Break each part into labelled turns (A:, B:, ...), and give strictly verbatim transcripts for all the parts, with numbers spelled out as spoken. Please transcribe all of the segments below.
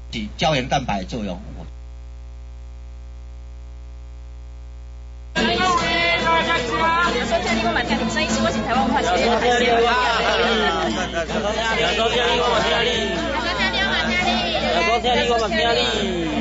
A: 胶原蛋白的作用。
B: 收听你我嘛听你，所以是我是台湾文化协会的海鲜。
C: 收听你我嘛听你，收听你我嘛听你。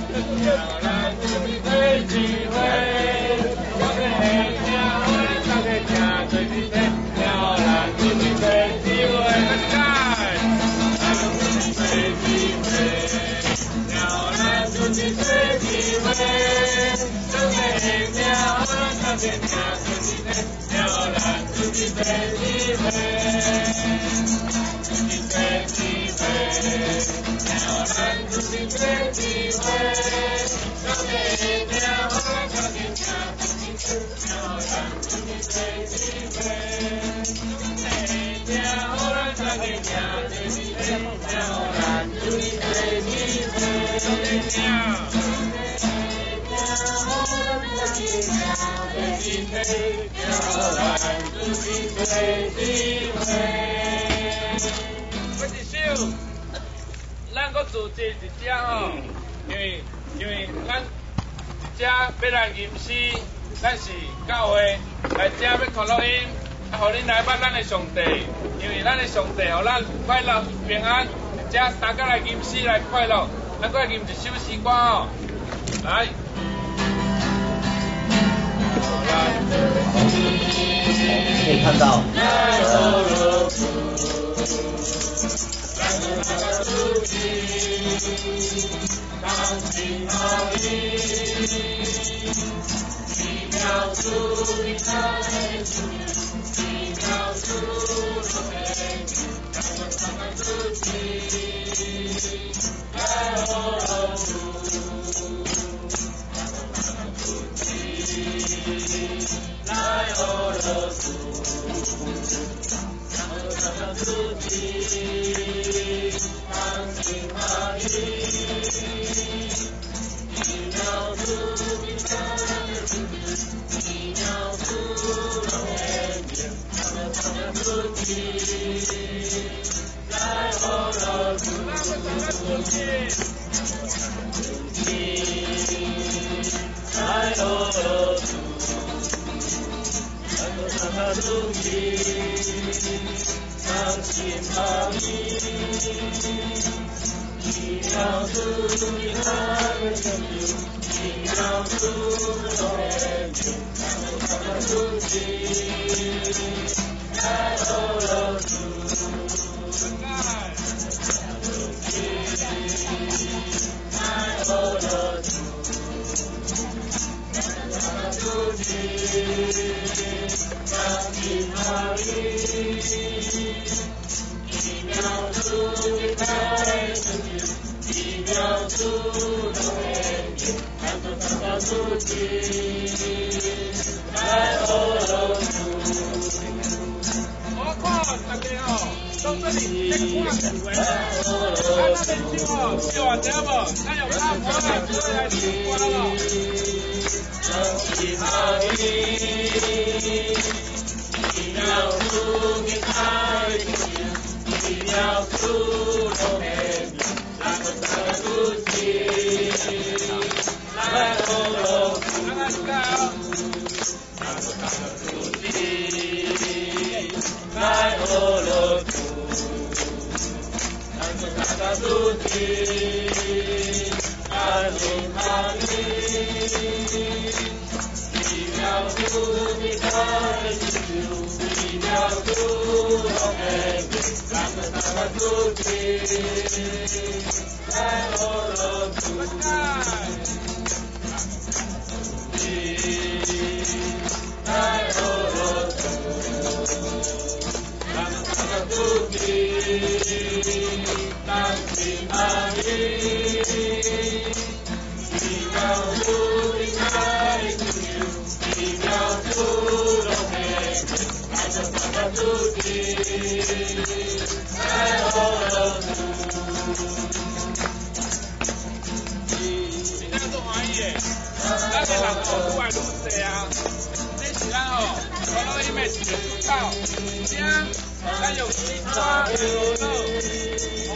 D: 咱搁组织一只吼，因为因为咱遮要来吟诗，咱是教会来遮要看录音，啊，互恁来捌咱的上帝，因为咱的上帝互咱快乐平安，遮大家来吟诗来快乐，咱搁来吟一首诗歌吼，来。
A: 可以看到。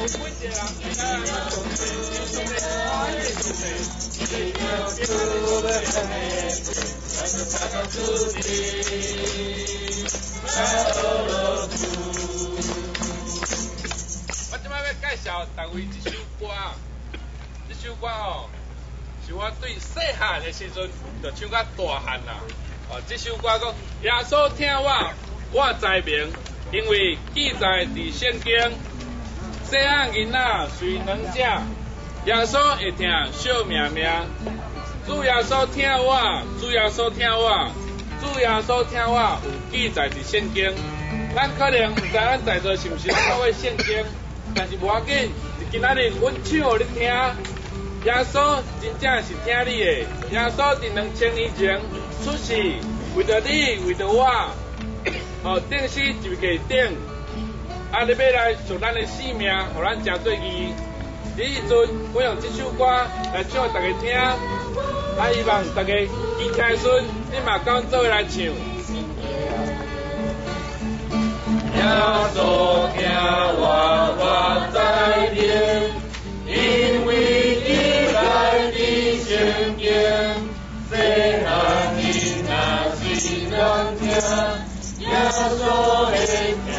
D: 我即摆要介绍大位一首歌，这首歌哦，是我对细汉的时阵就唱到大汉啦。哦，这首歌讲耶稣听我，我知明，因为记载伫圣经。细汉囡仔虽软食，耶稣会听小命命。主耶稣听我，主耶稣听我，主耶稣听我，有记载伫圣经。咱可能唔知咱在座是毋是咱会圣经，但是无要紧，今仔日阮唱互你听。耶稣真正是听你的，耶稣伫两千年前出世，为着你，为着我，哦，顶死就给顶。啊！你要来赎咱的性命，互咱真做义。你迄阵，我用这首歌来唱互大家听，啊！希望大家记起来时，你嘛跟我做伙来唱。耶稣听我，我知明，因为记载伫圣经，细汉囡仔虽软听，耶稣会听。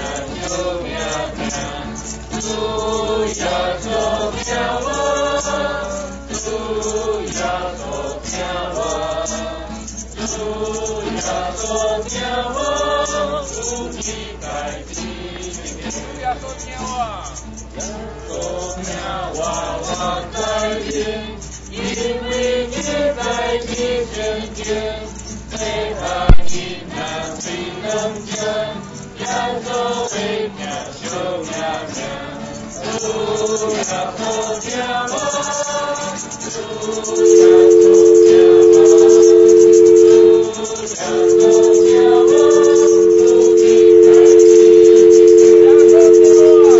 D: 主耶稣听我，主耶稣听我，主耶稣听我，有记在心。主耶稣听我，耶稣听我，我知明，因为记在你圣经，细汉囡仔虽软听，耶稣会听小命命。主耶稣听我，主耶稣听我，主耶稣听我，有记在心。耶稣听我，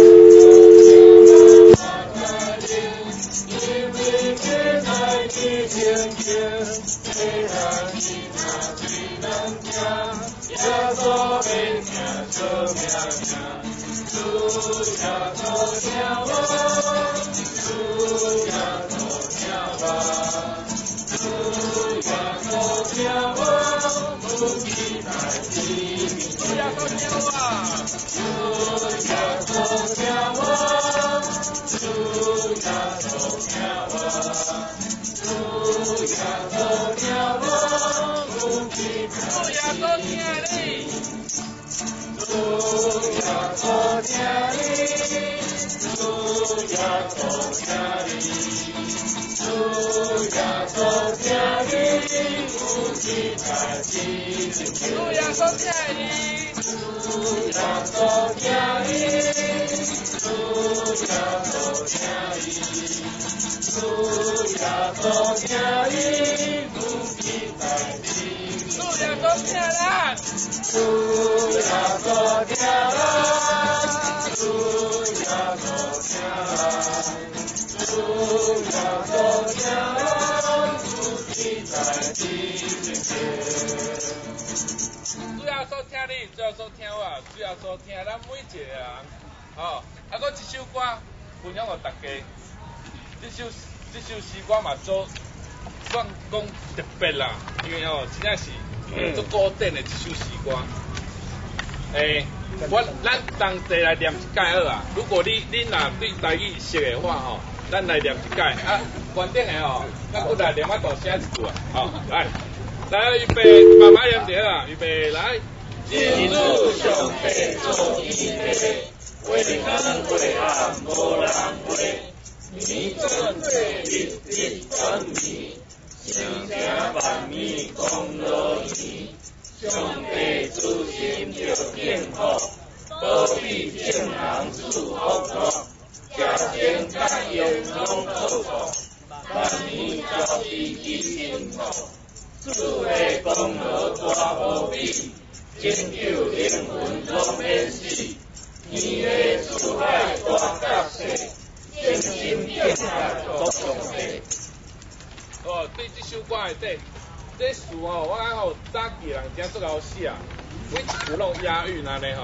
D: 耶稣听我，因为记在你圣经，细汉囡仔虽软听，耶稣会听小命命。主耶稣听我，主耶稣听我，主耶稣听我，有记在心。主耶稣听我，主耶稣听我，主耶稣听我，主耶稣听我，有记在心。主耶稣听你。主耶稣听你，主耶稣听你，主耶稣听你，有记在心。主耶稣听你，主耶稣听你，主耶稣听你，主耶稣听你，有记在心。主耶稣听咱。主耶稣听咱，主耶稣听咱，主耶稣听咱，有记在心。主耶稣听你，主耶稣听我，主耶稣听咱每一个人。哦，啊，搁一首歌分享互大家。这首这首诗歌嘛做算讲特别啦，因为哦，真正是。做古典的一首诗歌，诶、欸，我咱同齐来念一解好啊。如果你你若对台语熟的话吼，咱来念一解啊。关顶的吼，咱搁来念啊大声一句啊，吼，来，来预备，慢慢念着啊，预备来。
C: 天主上帝做伊的，为天为暗无人会，你准对日日分明。上听万米讲落去，上帝自心就幸福，保庇正人祝福乐，家庭家用拢好福，万年交织其幸福，主的功劳大无比，拯救灵魂拢免死，天的主海大角色，正心正爱做上帝。
D: 哦，对这首歌内底，这词哦，我讲吼早期人真做好写，每一句拢押韵安尼吼。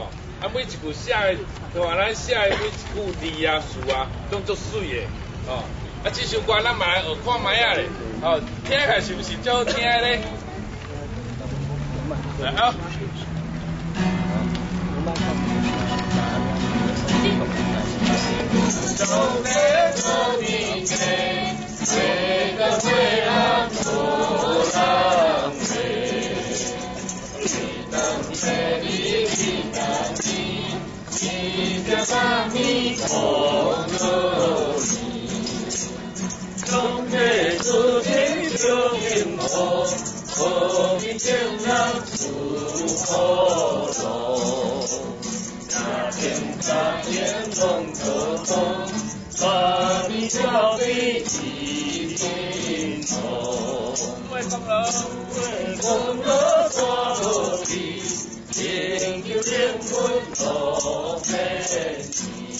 D: 啊每一句写的，话咱写的每一句字啊词啊，拢足水的，哦。啊，这首歌咱嘛来学看卖啊咧，哦，听起来是不是足好听咧？来啊！
C: 总在做你的，为个为啊无人为，你当在你的当你，你的把你同路你，总在做天就幸福，何必将那苦火浓？那天那天风可风，把你交给一天浓。为风了，为风了抓落地，天就天昏落飞你。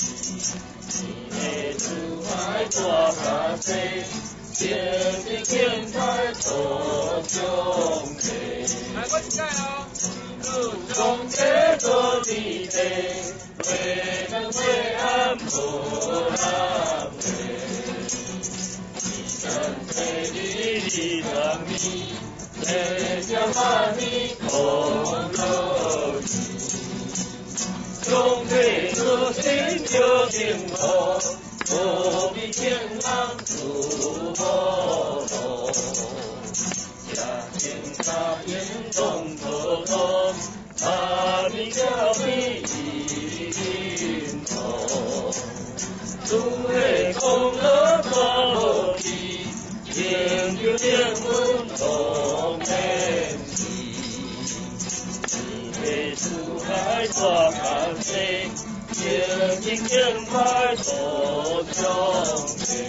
C: 你出海抓咖啡，天地天台做兄弟。来，我一盖哦。总在做你的，为能为安无人为，你能在你的当你，在家把你同乐你，总在做心就幸福，不必天狼出波动。家天大天动头动，把你交给一头，主会空了抓落地，天就天昏同天气，你会出海抓咖啡，天天天白做兄弟。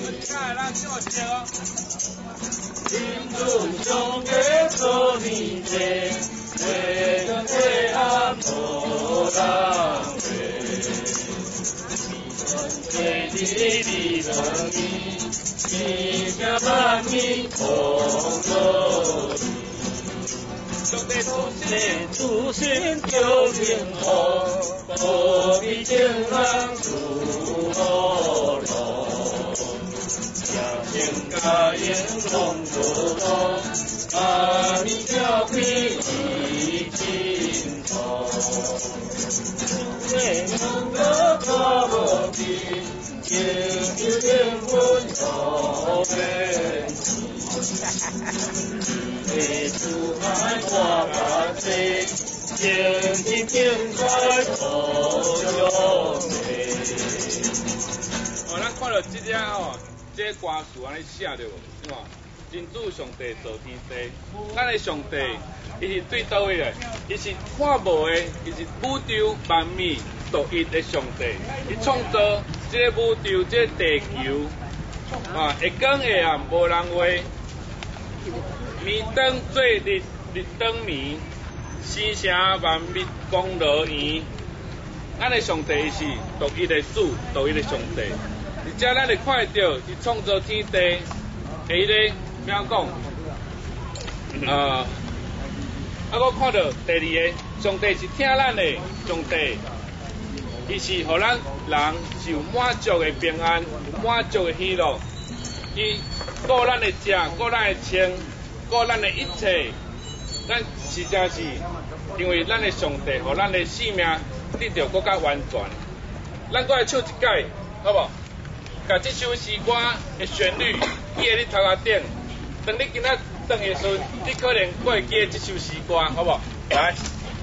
C: 天主兄弟做你的，为个为安无人为，你专对你的能力，你家把你同乐你，兄弟主心就天后，何必将人出火龙？家天家言龙头头，把你交给一尽头。为能得抓落地，天就天昏头飞你为出海抓咖啡，天天天快头兄弟。
D: 哦，咱看到这只哦。这歌词安尼写着，是嘛？真主上帝造天地，咱的上帝，伊是对倒位的？伊是看无的，伊是宇宙万物独一的上帝。伊创造这个宇宙，这个地球，啊，会光会暗无人话，暝灯做日，日当暝，生成万物光乐园。咱的上帝是独一的主，独一的上帝。而且咱会看到，伊创造天地，诶咧，怎样讲？呃，啊，我看到第二个，上帝是听咱的上帝，伊是互咱人是有满足的平安，有满足的喜乐，伊顾咱的食，顾咱的穿，顾咱的一切，咱实在是因为咱的上帝，互咱的生命得到更加完全。咱搁来唱一解，好无？甲这首诗歌的旋律记在你头壳顶，当你今仔转的时候，你可能会记这首诗歌，好不好？来，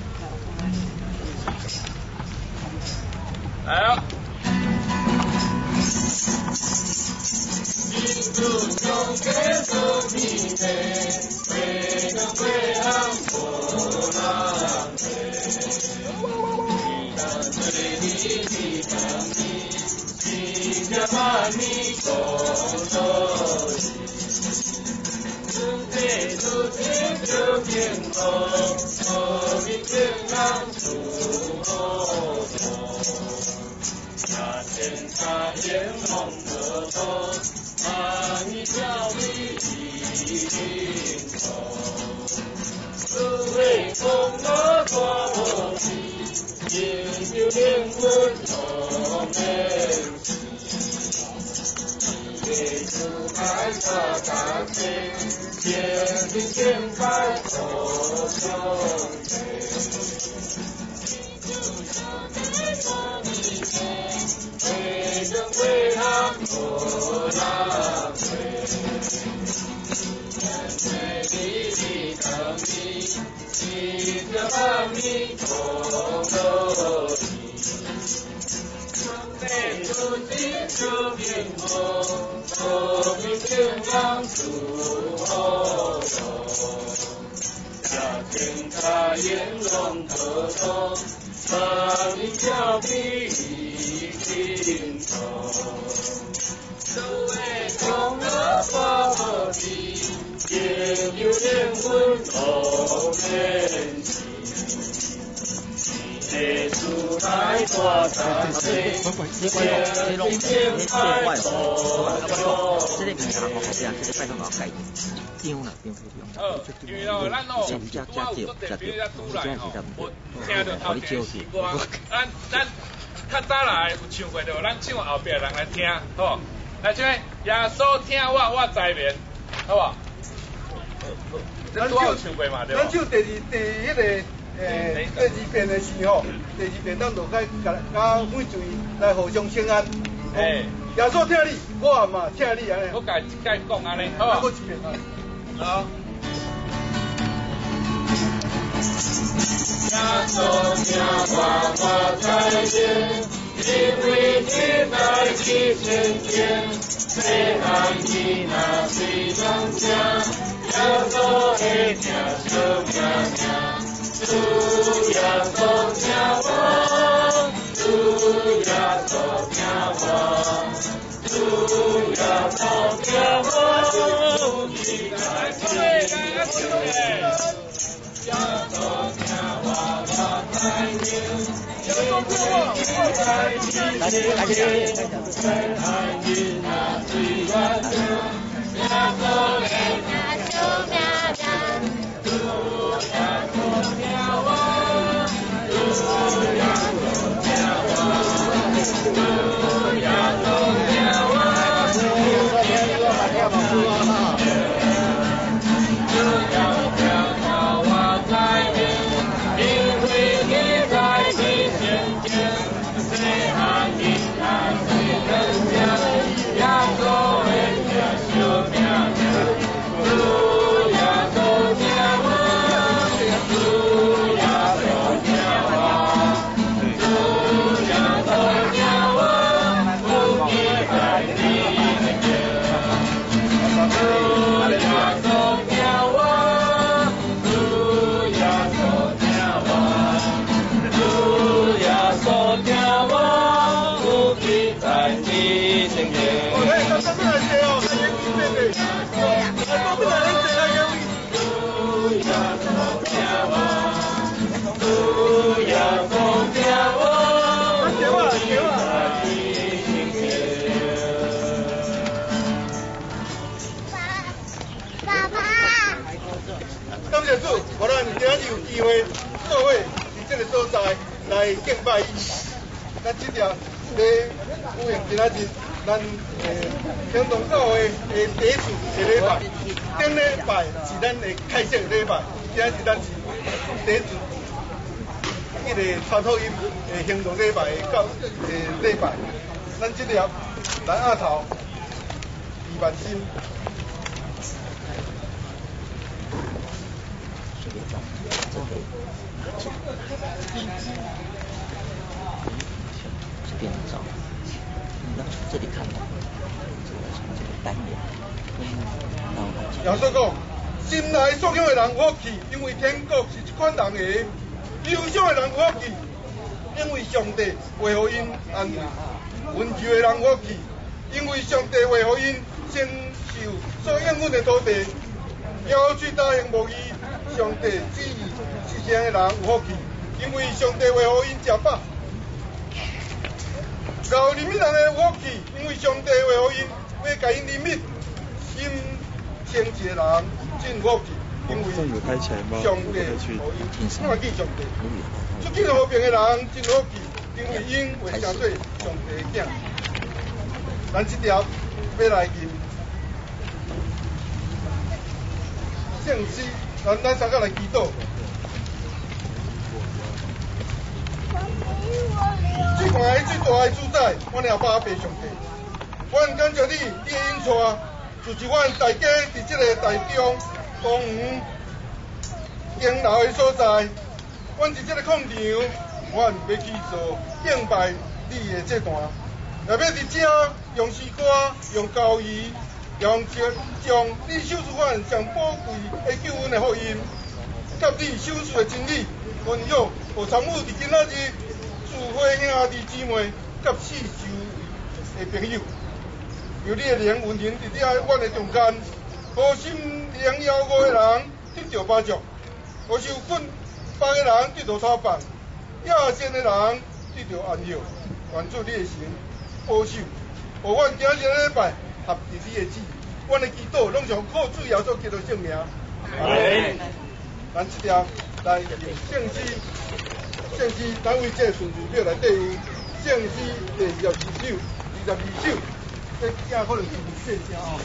D: 来哦。
C: 天主兄弟做你的，为个为安无人为，你当对你的当你。你家把你同乐你，兄弟主天就天后，何必天狼出火浓？家天家言梦得头，把你交给一尽头。只为风儿刮落地， 就灵魂我们耶稣爱他大天，天地千百多兄为人为他不浪费，人美丽的生命，记得阿弥陀佛。内主的救命我，我们天上主后家庭他眼容可多，生命交比尽头，周围同乐法地，也有灵魂同人心。耶稣来大大水，天地千百多
A: 这个平常我是啊，这个拜托我改丢了，丢丢丢。
D: 呃，因为哦，咱哦，拄啊有做特别遐拄来吼，我听到头前时光，咱咱较早来有唱过着，咱唱后壁人来听，好，来这耶稣听我，我知眠，好不好？咱拄有唱过嘛，对吧？
E: 咱唱第二第迄个。诶，第二遍的时候，第二遍咱就该甲甲每嘴来互相请安。诶，耶稣听你，我嘛听你安尼。
D: 我甲甲讲安尼，好啊。
E: 再一遍啊。好。
C: 耶稣听我，我在天，因为天在地天天，谁爱你那谁能讲？耶稣会听手命命。主呀，走听我，主呀，走听我，主呀，走听我，你来听，呀，走听我，我在听，呀，走听我，我在听，来来来，谁爱你那最远的，呀，走听手命命。主呀，走听我，主呀，走听我，主呀，走听我，主呀，走听我，主呀，听我在听，因为你在你身边，谁爱你爱谁人家，呀，走为呀，手命命，主呀，走听。
E: 感谢主，互咱今日有机会做伙伫这个所在来敬拜伊。咱这条礼有用今仔日咱诶天堂教会诶第一次的礼拜，顶礼拜是咱的开设礼拜，今仔日咱是第一次迄个超透音诶行动礼拜的教诶礼拜。咱这条蓝鸭头、二万心。
A: 是变造，你要从这里看到，这个从这个单元，然后
E: 耶稣讲，心内所向的人有福气，因为天国是一款人的；忧伤的人有福气，因为上帝会予因安慰；温柔的人有福气，因为上帝会予因承受所应允的土地；要去答应无义，上帝旨意实现的人有福气，因为上帝会予因食饱。教人民人的有福气，因为上帝会予因要甲因人民心清洁的人真有福气，因为上帝予因我记上帝。出境和平的人真有福气， 因为因为相对上帝的囝。咱这条要来吟圣诗，咱咱三个来祈祷。这款的最大的主宰，阮的阿爸阿爸上帝，阮感谢你，你的引带，就是阮大家伫这个台中公园敬老的所在。阮伫这个空场，阮要去做敬拜你的这段，也要伫这用诗歌、用教义、用将将你手术款上宝贵的救恩的福音，甲你手术的真理分享，互参与伫今仔日聚会兄弟姊妹甲四周的朋友，由你的灵运行伫了阮的中间，好心灵摇误的人得到帮助，好受困乏的人得到操办，亚健的人得到安息，愿主你的神保守，互阮今日的礼拜合伫你的旨意，阮的祈祷拢上靠主耶稣基督圣名。咱这条来圣诗，圣诗咱为这顺序表内底有圣诗第二十二首、二十二首，这正可能是唔细声哦。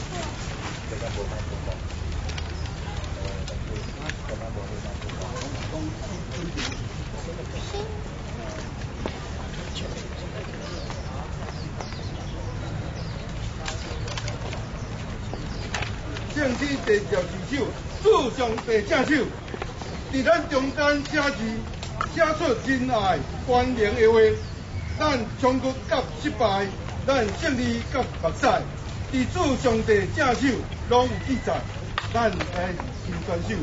E: 圣诗第二十二首，主上帝正手，伫咱中间写字，写出真爱关联的话。咱冲突甲失败，咱胜利甲目屎，伫主上帝正手拢有记载，咱来先专手。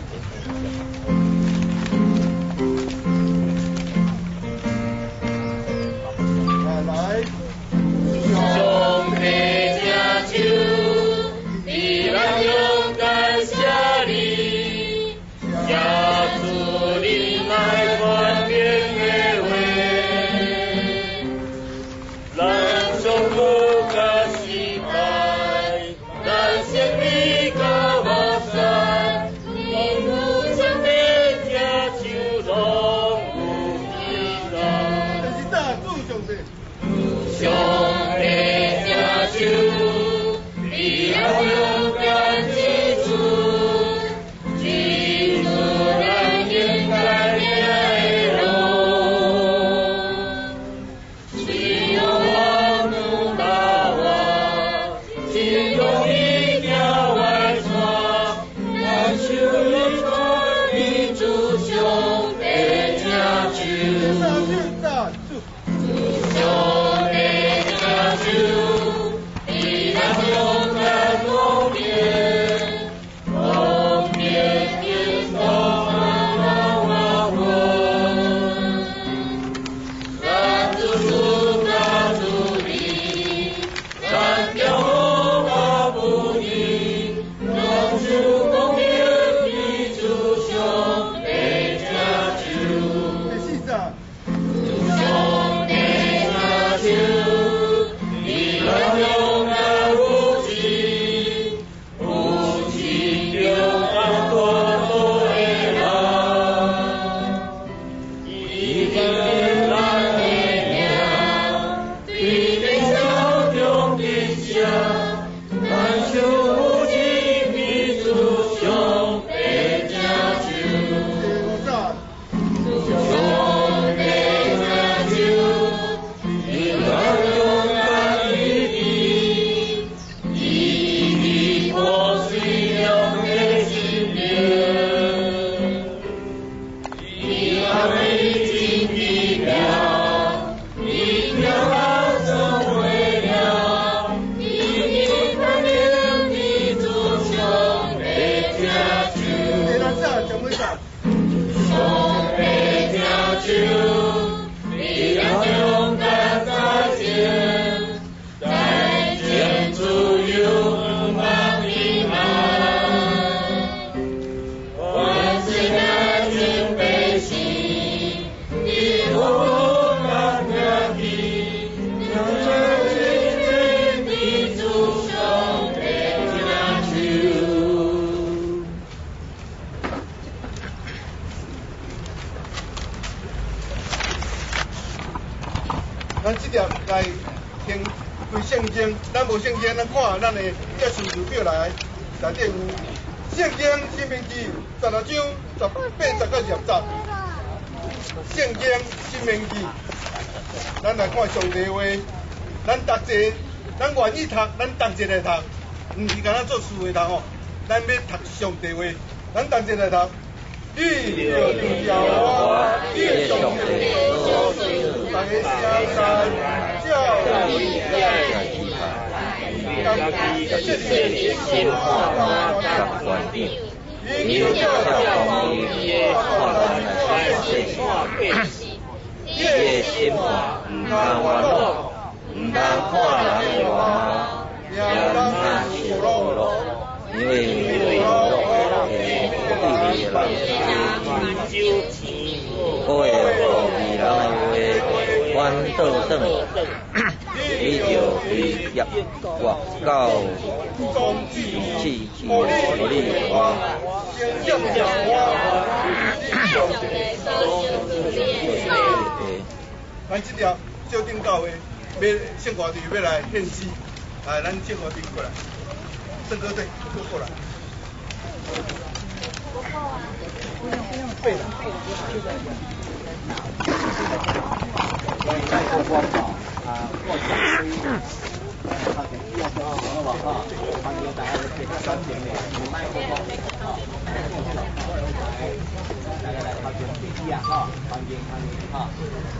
E: 啊来，
C: 上帝正手，伫咱中间写你，写出你爱关联的话。咱冲突甲失败，咱胜利甲目屎，因有上帝正手拢有记载。
E: 这是大主上帝。
C: 上帝正手，伫咱中间指出，指出咱应该行的路。只有我们把握，只有你叫外传，咱手里传你主上帝正手。
E: 大主大主。
C: 上帝正手，伫咱中间公平，公平应当让我分。咱主主咱主你，咱叫我把不义，让主公平的主上帝正手。
E: 第四站。
C: 上帝正手，伫咱中间有情，有情中咱大好的人，伊定咱的名，
E: 咱即条来听规圣经，咱无圣经，咱看咱的这顺序表来，内底有圣经申命记十六章十八十到二十节，圣经申命记，咱来看上帝话，咱读者，咱愿意读，咱同齐来读，毋是干那做事的读吼，咱要读上帝话，咱同齐来读。你要听耶和华你的上帝所赐大家乡山，叫你在其他，当地这些鲜花花十环顶，你要叫你花来这花变，这鲜花唔通玩乐，唔通看人的外貌，也唔通数落，因为因为我对你的人。各位各地人的话，反倒转，你就对业或到去去去，互你话。咱这条小顶教会要圣歌队要来献诗，来，咱圣歌队过来，圣歌队过来。背了，麦克风啊，或者是好像要说好了哈，欢迎大家这个三点的麦克风，大家来好像第一啊哈，欢迎欢迎哈。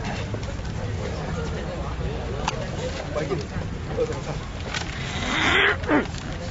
E: 欢迎，二等唱。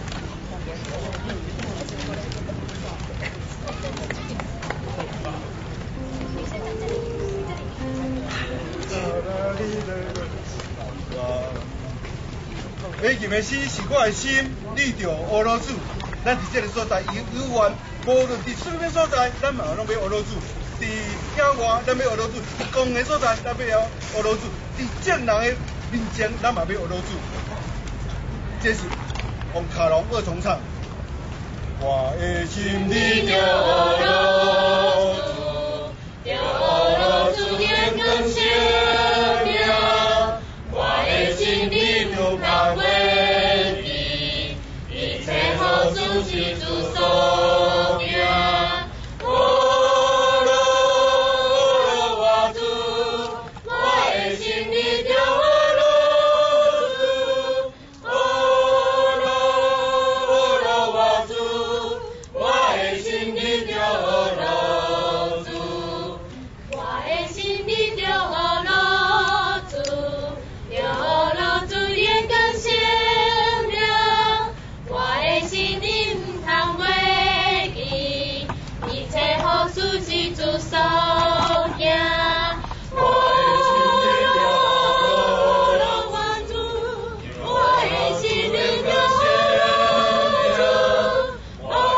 E: 每件的诗是我的心，你着俄罗斯。咱伫这个所在有有缘，无论伫什么所在，咱嘛拢要俄罗斯。伫郊外，咱要俄罗斯；伫公的所在，咱要俄罗斯；伫正人的面前，咱嘛要俄罗斯。这是用卡农二重唱。我的心你着俄罗斯，着俄罗斯天更鲜亮。我的心你着盼望你，一切好事是主所行。俄罗俄罗我主，我的心你着俄罗斯。俄罗俄罗我主，我的心你着俄罗斯。我的心你着俄罗斯。着俄罗斯天更鲜亮，我的心你唔通袂记，一切好事是主所行。我的心你着俄罗斯，我的心你着俄罗斯，我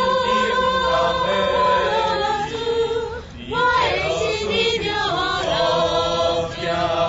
E: 的心你唔通袂记，我的心你着俄罗斯。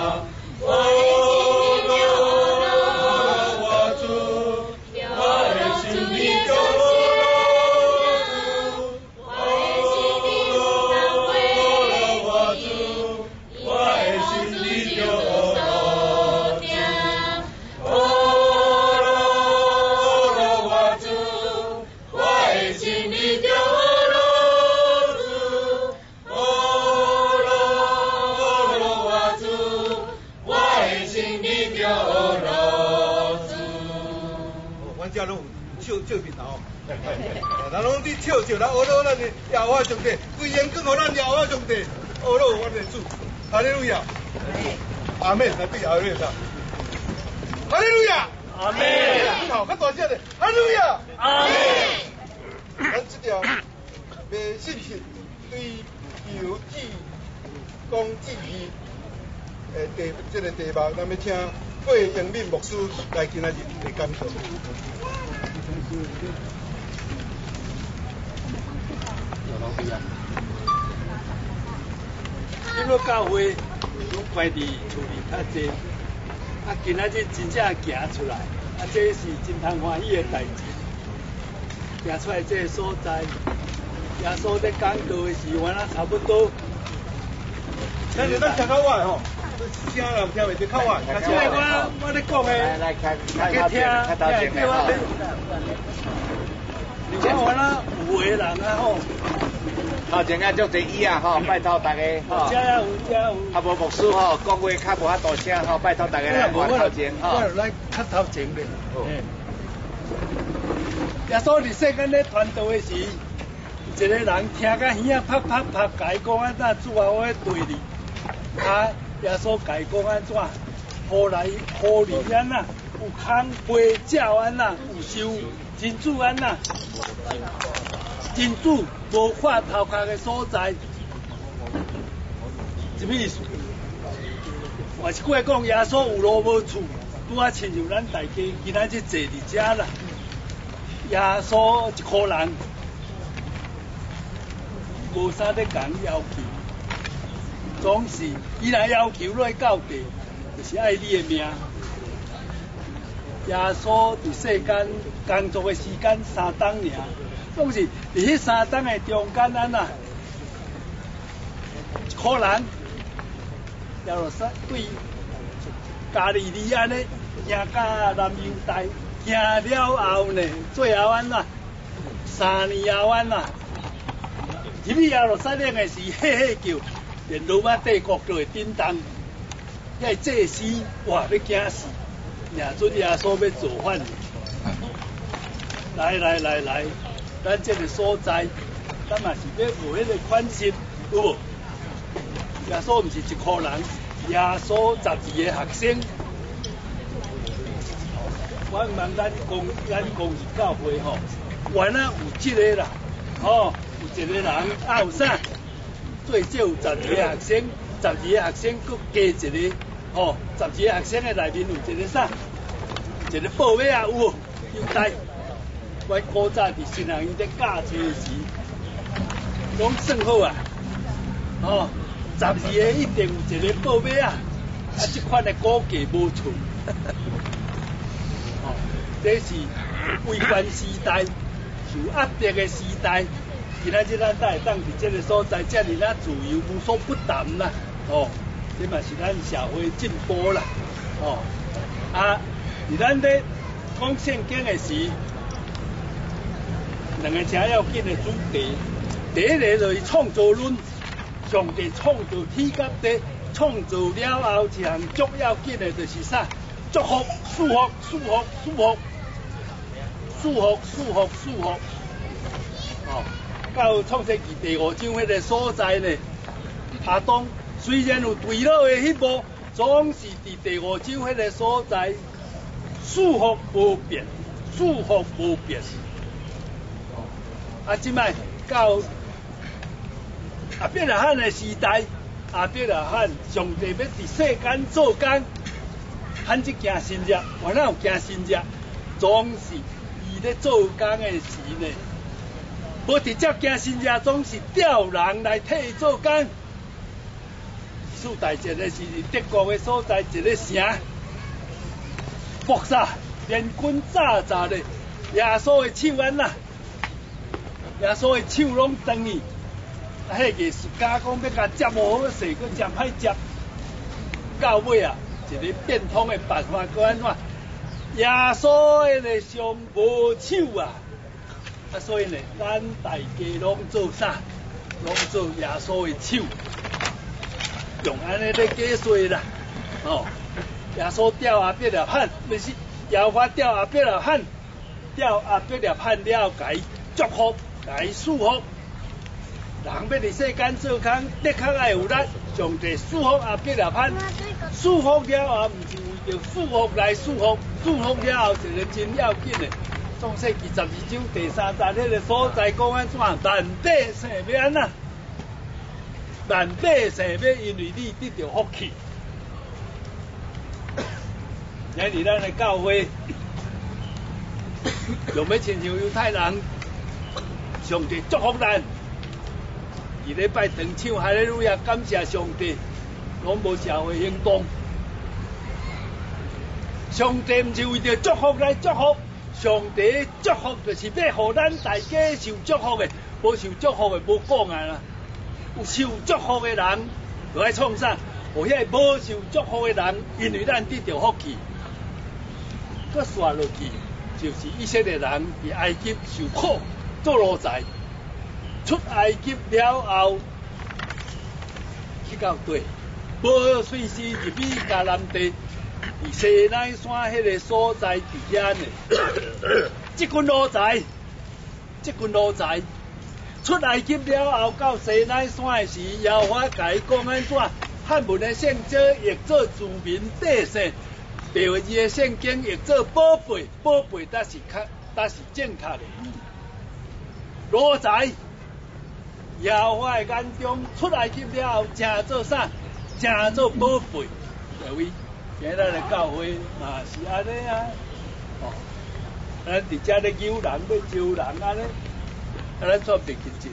E: 咱拢有笑笑面头，咱拢伫笑笑，咱学到咱的耶和华上帝，规言讲互咱耶和华上帝，学到阮的主，哈利路亚，阿门，来对哈利路亚，哈利路亚，阿门，好，较大声的，哈利路亚，阿门。咱这条卖信息对邮寄公记义诶题这个题目，咱要请桂英敏牧师来今仔日来讲道。
F: 因为教会拢关伫厝里较济，啊，今仔日真正行出来，啊，这是真通欢喜的代志。行出来这个所在，耶稣在讲道的时，原来差不多。
E: 但是咱听到我吼， 声人听袂着较晚，较
F: 即个我我咧讲诶，
A: 来看
F: 大家听，听我咧。你看我啦，有诶人啊吼，
A: 头前啊足侪椅啊吼，拜托大家吼。
F: 遮有遮有。
A: 啊无牧师吼，讲话较无遐大声吼，拜托大家来看头前吼。
F: 我来较头前咧。耶稣伫世间咧传道诶时，一个人听甲耳仔啪啪啪，甲伊讲安怎主啊，我要对你。啊，耶稣甲伊讲安怎？何来何里安呐？有空杯照安呐？有受真主安呐？真主无法头壳嘅所在，什么意思？我是过讲耶稣有路无厝，拄啊亲像咱大家今仔日坐伫遮啦。耶稣一个人，无啥咧讲要求，总是伊若要求落到地，就是爱你的命。耶稣伫世间工作的时间三冬尔，总是伫迄三冬的中间安那，一个人了落山对加利利安尼行到南犹大。行了后呢，最后安那，三年后安那，入去亚罗撒冷的时，嘿嘿叫，连罗马帝国就会震动，遐祭司哇要惊死，认准耶稣要造反。来来来来，咱这个所在，咱嘛是要有迄个款式，有无？耶稣毋是一个人，耶稣十二个学生。我问咱公咱公是教会吼，原来有即个啦，吼、哦，有一个人啊有啥？最少有十二个学生，十二个学生佮加一个，吼、哦，十二个学生的内面有一个啥？一个报尾啊有无？犹太，我古早伫新人院咧教书时，拢算好啊，吼、哦，十二个一定有一个报尾啊，啊，即款的估计无错。这是威权时代、受压迫的时代，今仔日咱才会当伫这个所在，遮尔啊自由无所不谈啦，哦，这嘛是咱社会进步啦，哦，啊，伫咱咧讲圣经的时，两个正要紧的主题，第一个就是创造论，上帝创造天甲地，创造了后一项足要紧的就是啥？祝福、祝福、祝福、祝福。祝福、祝福、祝福，哦，到创世纪第五章迄个所在呢，阿当虽然有坠落的迄幕，总是伫第五章迄个所在，祝福无变，祝福无变。啊，即摆到阿伯拉罕的时代，阿伯拉罕上帝要伫世间做工，罕一件新日，原来有件新日，总是。咧做工的时呢，无直接惊新日，总是调人来替伊做工。次大战的是德国的所在一个城，搏杀联军炸炸的，耶稣的手安呐，耶稣的手拢断去，啊，迄艺术家讲要甲接无好势，佮接歹接，到尾啊，一个变通的办法，佮安怎？耶稣的个上无手啊，啊，所以呢，咱大家拢做啥？拢做耶稣的手，用安尼咧解说啦，哦，耶稣吊阿伯了喊，不是耶和华吊阿伯了喊，吊阿伯了喊了，甲伊祝福，甲伊祝福。人要伫世间做工，的确爱有力。上帝祝福阿伯了喊，祝福了后，毋是为着祝福来祝福，祝福了后一个真要紧的。创世纪十二章第三节迄个所在讲安怎？万百姓要安怎？万百姓要因为你得到福气。今日咱的教会，用要亲像犹太人，上帝祝福咱。伫礼拜长唱哈利路亚，感谢上帝，拢无社会行动。上帝毋是为着祝福来祝福，上帝祝福就是要互咱大家受祝福的，无受祝福的无讲啊啦。有受祝福的人，就爱创啥？ 互遐无受祝福的人，因为咱得到福气，搁刷落去，就是以色列人伫埃及受苦做奴才，出埃及了后，去到对，无随时入去迦南地，伫西奈山迄个所在伫遐呢，即群奴才，即群奴才。出埃及了后，到西奈山的时，耶和华甲伊讲安怎？汉文的圣经译做自民百姓，标字的圣经译做宝贝，宝贝才是较，才是正确的。奴才，耶和华的眼中出埃及了后，正做啥？正做宝贝。各位，今日的教会嘛是安尼啊，哦，咱伫遮咧救人要招人安尼。啊，咱煞袂记进，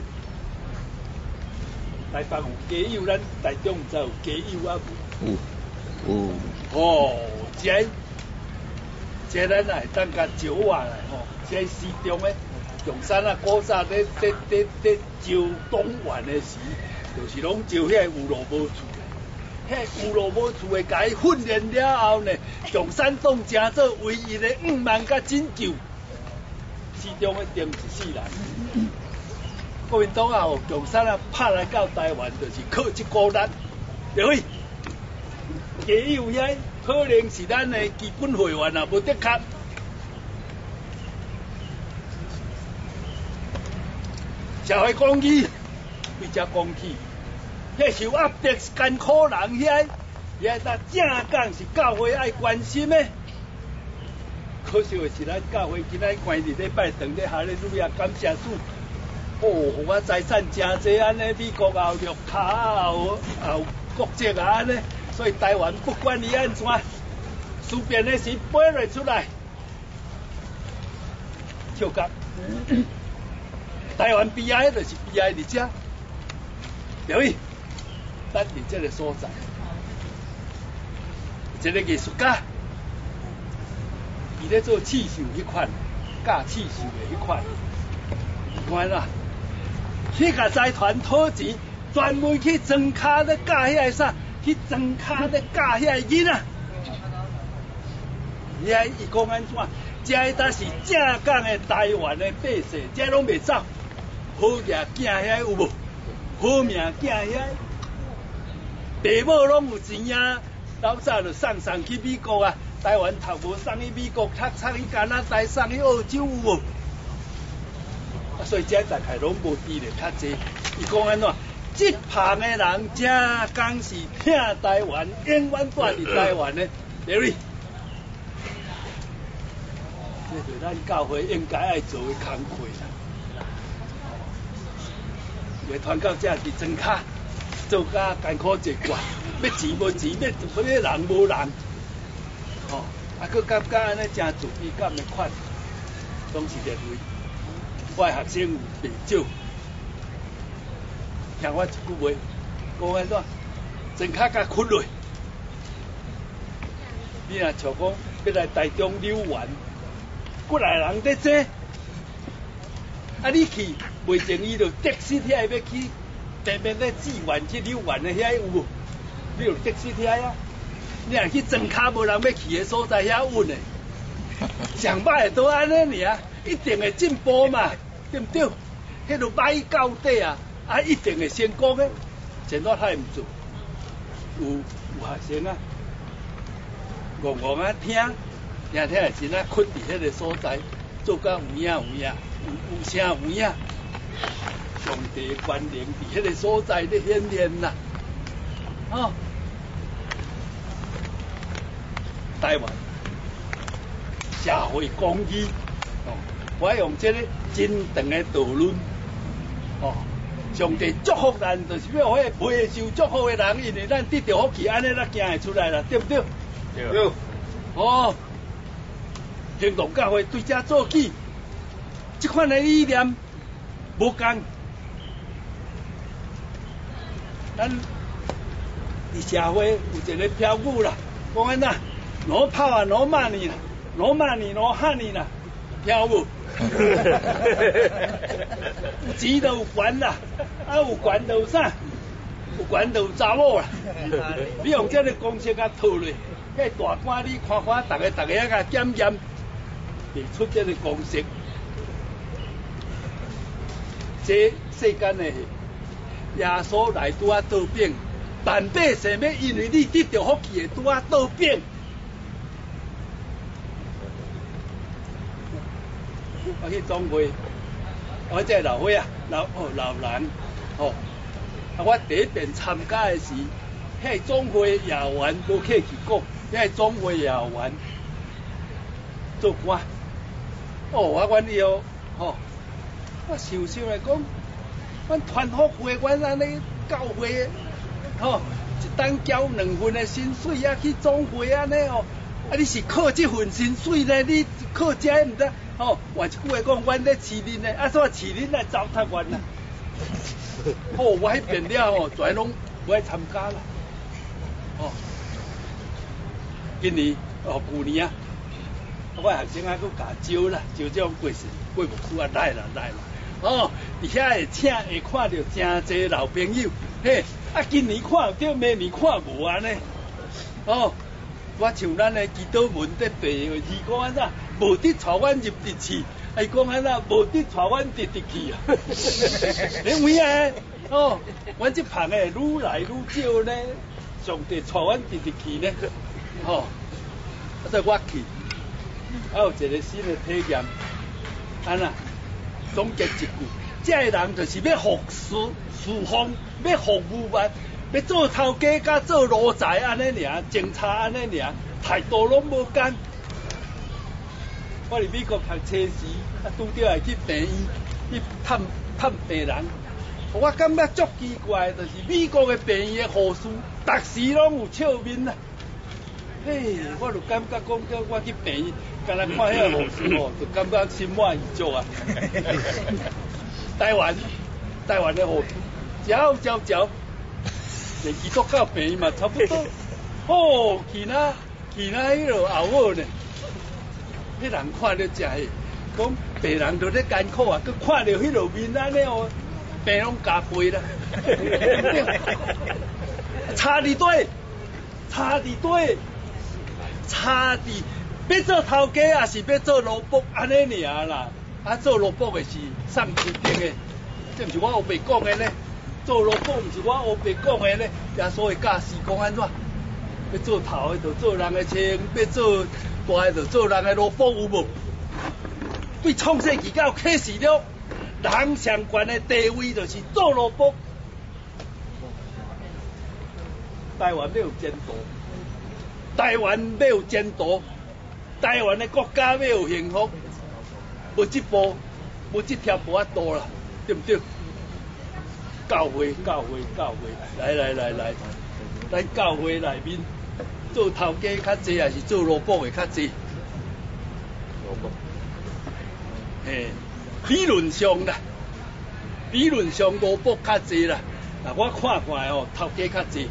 F: 台北有假友，咱台中毋知有假友啊
A: 有有
F: 哦，这这咱来当甲招啊来吼，这市中诶，中山啊，古早咧咧咧咧招党员诶时，就是拢招遐有路无厝诶，遐有路无厝诶，甲伊训练了后呢，中山党成做唯一诶五万甲拯救，市中诶定一世人。国民党啊，共产啊，拍来到台湾，就是靠这股力。各位，假有遐可能是咱的基本会员啊，无得确。社会公义，为遮讲起，遐受压迫艰苦人遐，遐搭正讲是教会爱关心的。可惜的是，咱教会今仔关日咧拜堂咧，哈利路亚，感谢主。哦，我财产真济安尼，美国也有绿卡啊，有也有国籍啊安尼，所以台湾不管伊安怎，思辨的时飞落出来，跳甲。台湾悲哀就是悲哀伫遮，各位，咱伫这个所在，一个艺术家，伊咧做刺绣迄款，教刺绣的迄款，你看啦。去甲财团讨钱，专门去装卡咧教遐个啥，去装卡咧教遐个囡仔。遐伊讲安怎？遮搭是正港的台湾的百姓，遮拢袂走。好嘢囝遐有无？好命囝遐，爸母拢有钱啊！老早就送送去美国啊，台湾读无送去美国读，送去加拿大，送去澳洲有无？所以这大概拢无知咧较济。伊讲安怎？这旁的人正讲是听台湾，永远住伫台湾的，对不对？这是咱教会应该爱做的工课啦。会传到这伫庄卡，做甲艰苦一关，要钱无钱，要要人无人，吼、哦，啊，佮感觉安尼真自卑感的款，拢是认为。我的学生有袂少，听我一句话，讲安怎？真卡甲困落。你若像讲要来台中留园，过来人在这，啊你去袂前伊就的士遐要去，平平咧志愿去留园的遐有无？你有的士遐啊？你若去真卡无人要去的所在遐稳的，上歹都安尼尔。一定会进步嘛，对不对？迄落摆到底啊，啊一定会成功的。前段太唔做，有有学生啊，戆戆啊听，听听的时啊，困伫迄个所在，做甲有影有影，有有声有影。上帝的权能伫迄个所在咧显现啦，哦，台湾社会公义。哦，我用这个真长的道论，哦，上帝祝福咱，就是要迄个未受祝福的人，因为咱得到福气，安尼咱行会出来啦，对不对？对。哦，行动教会对这做起，这款的理念无共，咱伫社会有一个标语啦，讲安那，no power no money 啦 ，no money no honey 啦。跳舞，有钱就有权啦，啊有权就有啥？ 有管就有查某啦。你用这个公式甲套落，迄大官你看看，大家大家甲检验，得出这个公式。这世间的耶稣来拄啊倒饼，万百姓要因为你得到福气的拄啊倒饼。我去总会，我这老伙啊，老哦老人哦，啊我第一遍参加的是，迄总会也员无客气讲，迄总会也员做官，哦我阮以后吼，我想想来讲，阮团福会，阮安尼教会，吼、哦、一当交两份的薪水啊去总会安尼哦。啊！你是靠这份薪水呢？你靠这毋知吼？换一句话讲，阮咧饲恁呢，啊，怎饲恁来糟蹋阮啦？好，我迄边了吼，全拢无爱参加啦。哦，今年哦，旧年啊，我学生啊，佫甲招啦，招这种贵贵牧师啊，来啦来啦。哦，伫遐会请会看到真济老朋友，嘿，啊，今年看到，明年看无安尼，哦。我像咱的基督文在背的字讲安怎，无得带阮入地去，还讲安怎无得带阮入地去啊？因为啊，哦，阮这旁的愈来愈少呢，上帝带阮入地去呢，吼、哦，啊，所以我去，啊有一个新的体验，安那总结一句，这个人就是要服侍侍奉，要服务万。要做头家，甲做奴才安尼尔，警察安尼尔，态度拢无共。我伫美国读册时，啊拄着会去病院去探探病人，我感觉足奇怪，就是美国的病院的护士，逐时拢有笑面啊。嘿，我就感觉讲叫我去病院，敢若看遐护士哦，就感觉心满意足啊。台湾台湾的护士，招招招。连基督教病嘛差不多，哦，其他其他迄落后尾呢，迄人看到真诶，讲病人都咧艰苦啊，佮看到迄落面安尼哦，病拢加倍啦，差伫对，差伫对，差伫要做头家也是要做萝卜安尼尔啦，啊做萝卜的是送出顶的，这毋是我后白讲的呢。做萝卜毋是我黑白讲的咧，耶稣的教示讲安怎？要做头的就做人的青，要做大的就做人的萝卜，有无？对创世纪到启示了，人上悬的地位就是做萝卜。台湾要有前途，台湾要有前途，台湾的国家要有幸福，无这步，无这条步啊多啦，对不对？教会，教会，教会，来来来来，咱教会内面做头家较济，还是做萝卜的较济？萝卜。嘿，理论上啦，理论上萝卜较济啦。嗱，我看看哦，头家较济，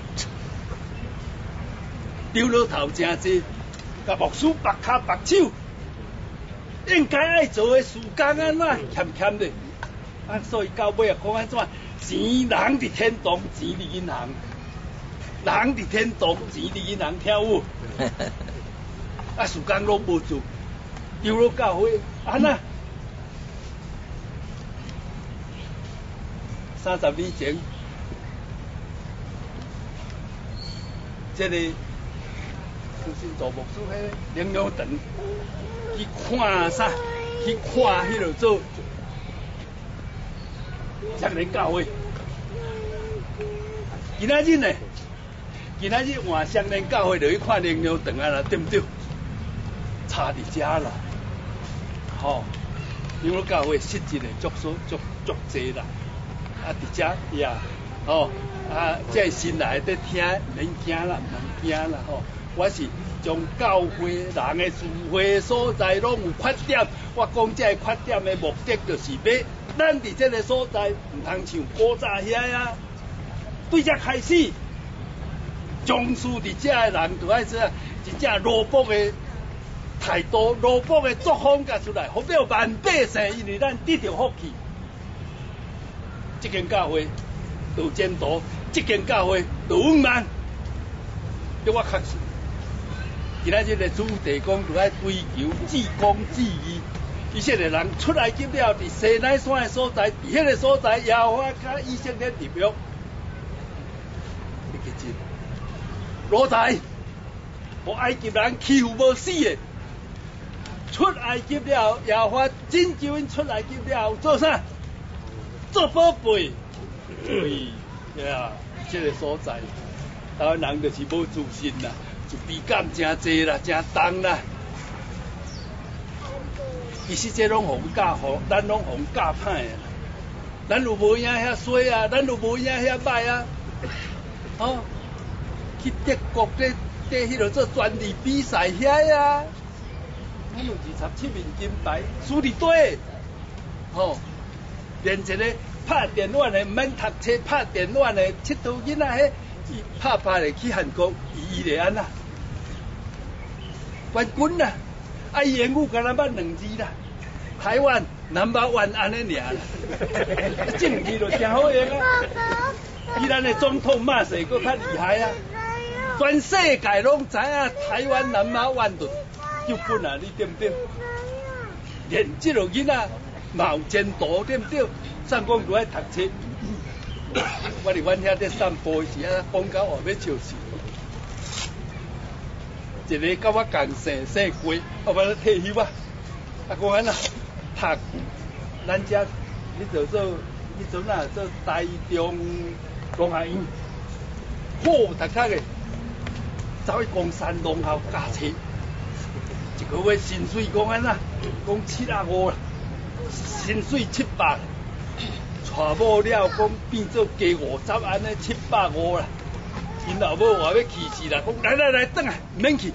F: 丢老头真济，甲牧师白骹白手，应该爱做的事工安怎欠欠的？啊，所以到尾啊，讲安怎？钱人伫天堂，钱伫银行；人伫天堂，钱伫银行跳舞。啊，事工拢无做，丢了教会，安那？三十年前，这个就是做牧师迄个灵粮堂去看啥？去看迄落做。相连教会，今仔日呢？今仔日换相连教会就去看灵粮堂啊啦，对不对？差伫遮啦，吼、哦，灵粮教会实质的足数足足济啦，啊伫遮呀，哦，啊，这新来在听，免惊啦，免惊啦，吼、哦，我是将教会人的智慧所在拢有缺点，我讲这缺点的目的就是要。咱伫这个所在，唔通像古早遐啊，对遮开始，重视伫遮的人就爱这一只萝卜的态度，萝卜的作风甲出来，好了万百姓，因为咱得到福气。这间教会有前途， 这间教会就稳万，对我确信。今仔日的主题讲，就爱追求至公至义。以色列人出来及了，伫西奈山的所在，伫迄个所在，耶和华甲以色列立约。你记住，罗在，互埃及人欺负无死的，出埃及了，耶和华拯救因出埃及了，做啥？做宝贝。所以，呀，这个所在，台湾人就是无自信啦，就比感真济啦，真重啦。其实这拢互教互，咱拢互教歹啊！咱有无影遐衰啊？咱有无影遐歹啊？哦，去德国咧，咧迄落做专利比赛遐啊！咱有二十七面金牌，输伫底。哦，连一个拍电玩的，毋免读册，拍电玩的，佚佗囡仔迄，伊拍拍咧去韩国，伊伊咧安那？冠军啦！啊，伊英语敢若捌两字啦，台湾 number one 安尼尔啦，这两字就真好用啊！比咱的总统马世佫较厉害啊！全世界拢知影台湾 number one 就就本啊，你对不对？连这落囡仔嘛有前途，对不对？上讲就爱读册，我伫阮遐咧散步时啊，讲到话要笑死。一个甲我共姓姓过，后摆咧退休啊，啊讲安那读，咱遮你做做，迄阵啊做台中农学院，好读读的，走去公山农校教册，一个月薪水讲安那，讲七啊五啦，薪水七百，娶某了讲变做加五十安尼七百五啦。因老母话要气死啦，讲来来来，转来，免去。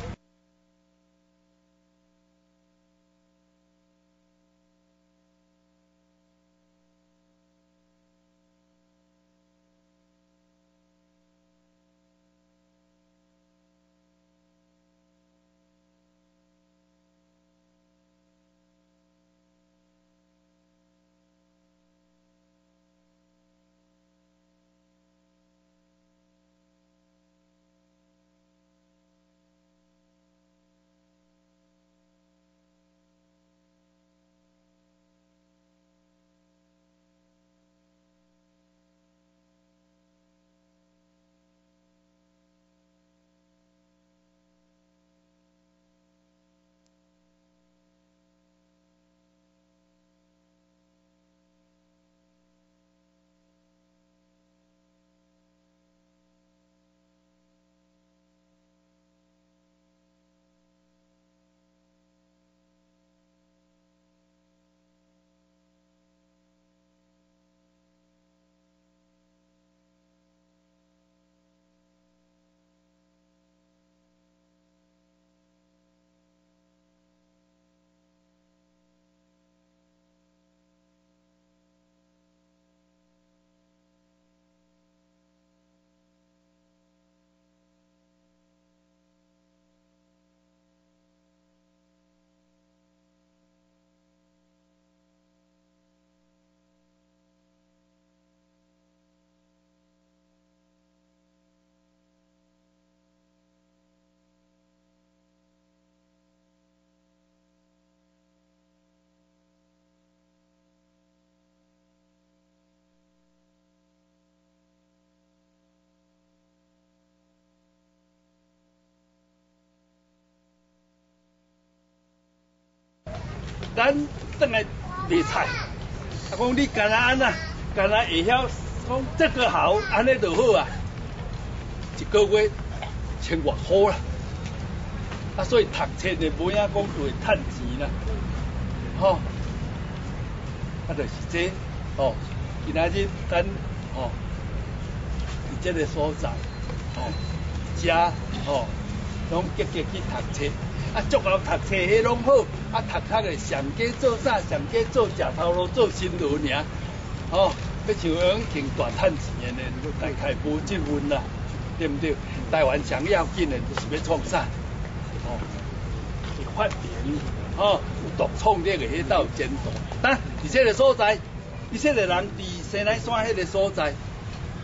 F: 咱转来卖菜，啊讲你干那安那，干那会晓讲这个好，安尼就好啊，一个月千外箍啦，啊所以读册的无影讲就会趁钱啦，吼、哦，啊就是这，哦，今仔日咱哦，伫这个所在，哦，遮哦，拢积极去读册。啊，足够读册迄拢好，啊，读读的上加做啥？上加做食头路，做新路尔，哦，要像样经大趁钱的呢，大概无这份啦，对不对？台湾上要紧的就是要创啥？哦，发展，哦，有独创力的迄道前途。但伫这个所在，以色列人伫西奈山迄个所在，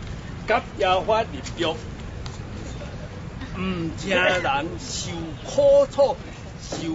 F: 甲妖法入狱，唔惊人受苦楚、受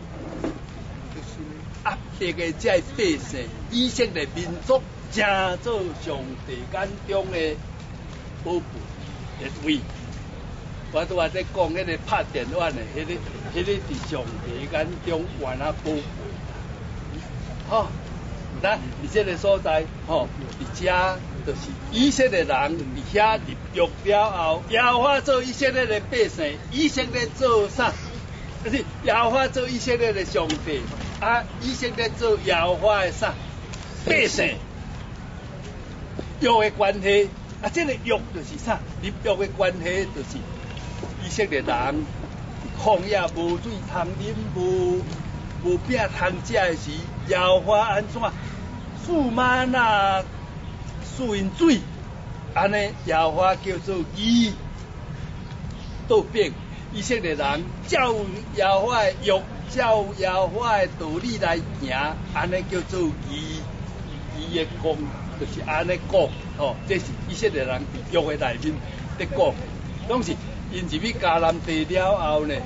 F: 压迫的这百姓，以色列民族正做上帝眼中的宝贝一位。我拄仔在讲迄个拍电话的，迄、那个、迄、那个伫上帝眼中原啊宝贝。吼、哦，咱伫这个所在，吼、哦，伫遮就是以色列人伫遐入狱了后，耶和华做以色列的百姓，以色列做啥？就是耶和华做以色列的上帝，啊，以色列做耶和华的啥？百姓。约的关系，啊，这个约就是啥？入约的关系就是以色列人旷野无水通啉，无无饼通食的时，耶和华安怎？驸马那输因水，安尼耶和华叫做义，倒变以色列人照耶和华的约，照耶和华的道理来行，安尼叫做义，义的讲就是安尼讲，吼、哦，这是以色列人伫约的内面在讲，拢是因入去迦南地了后呢。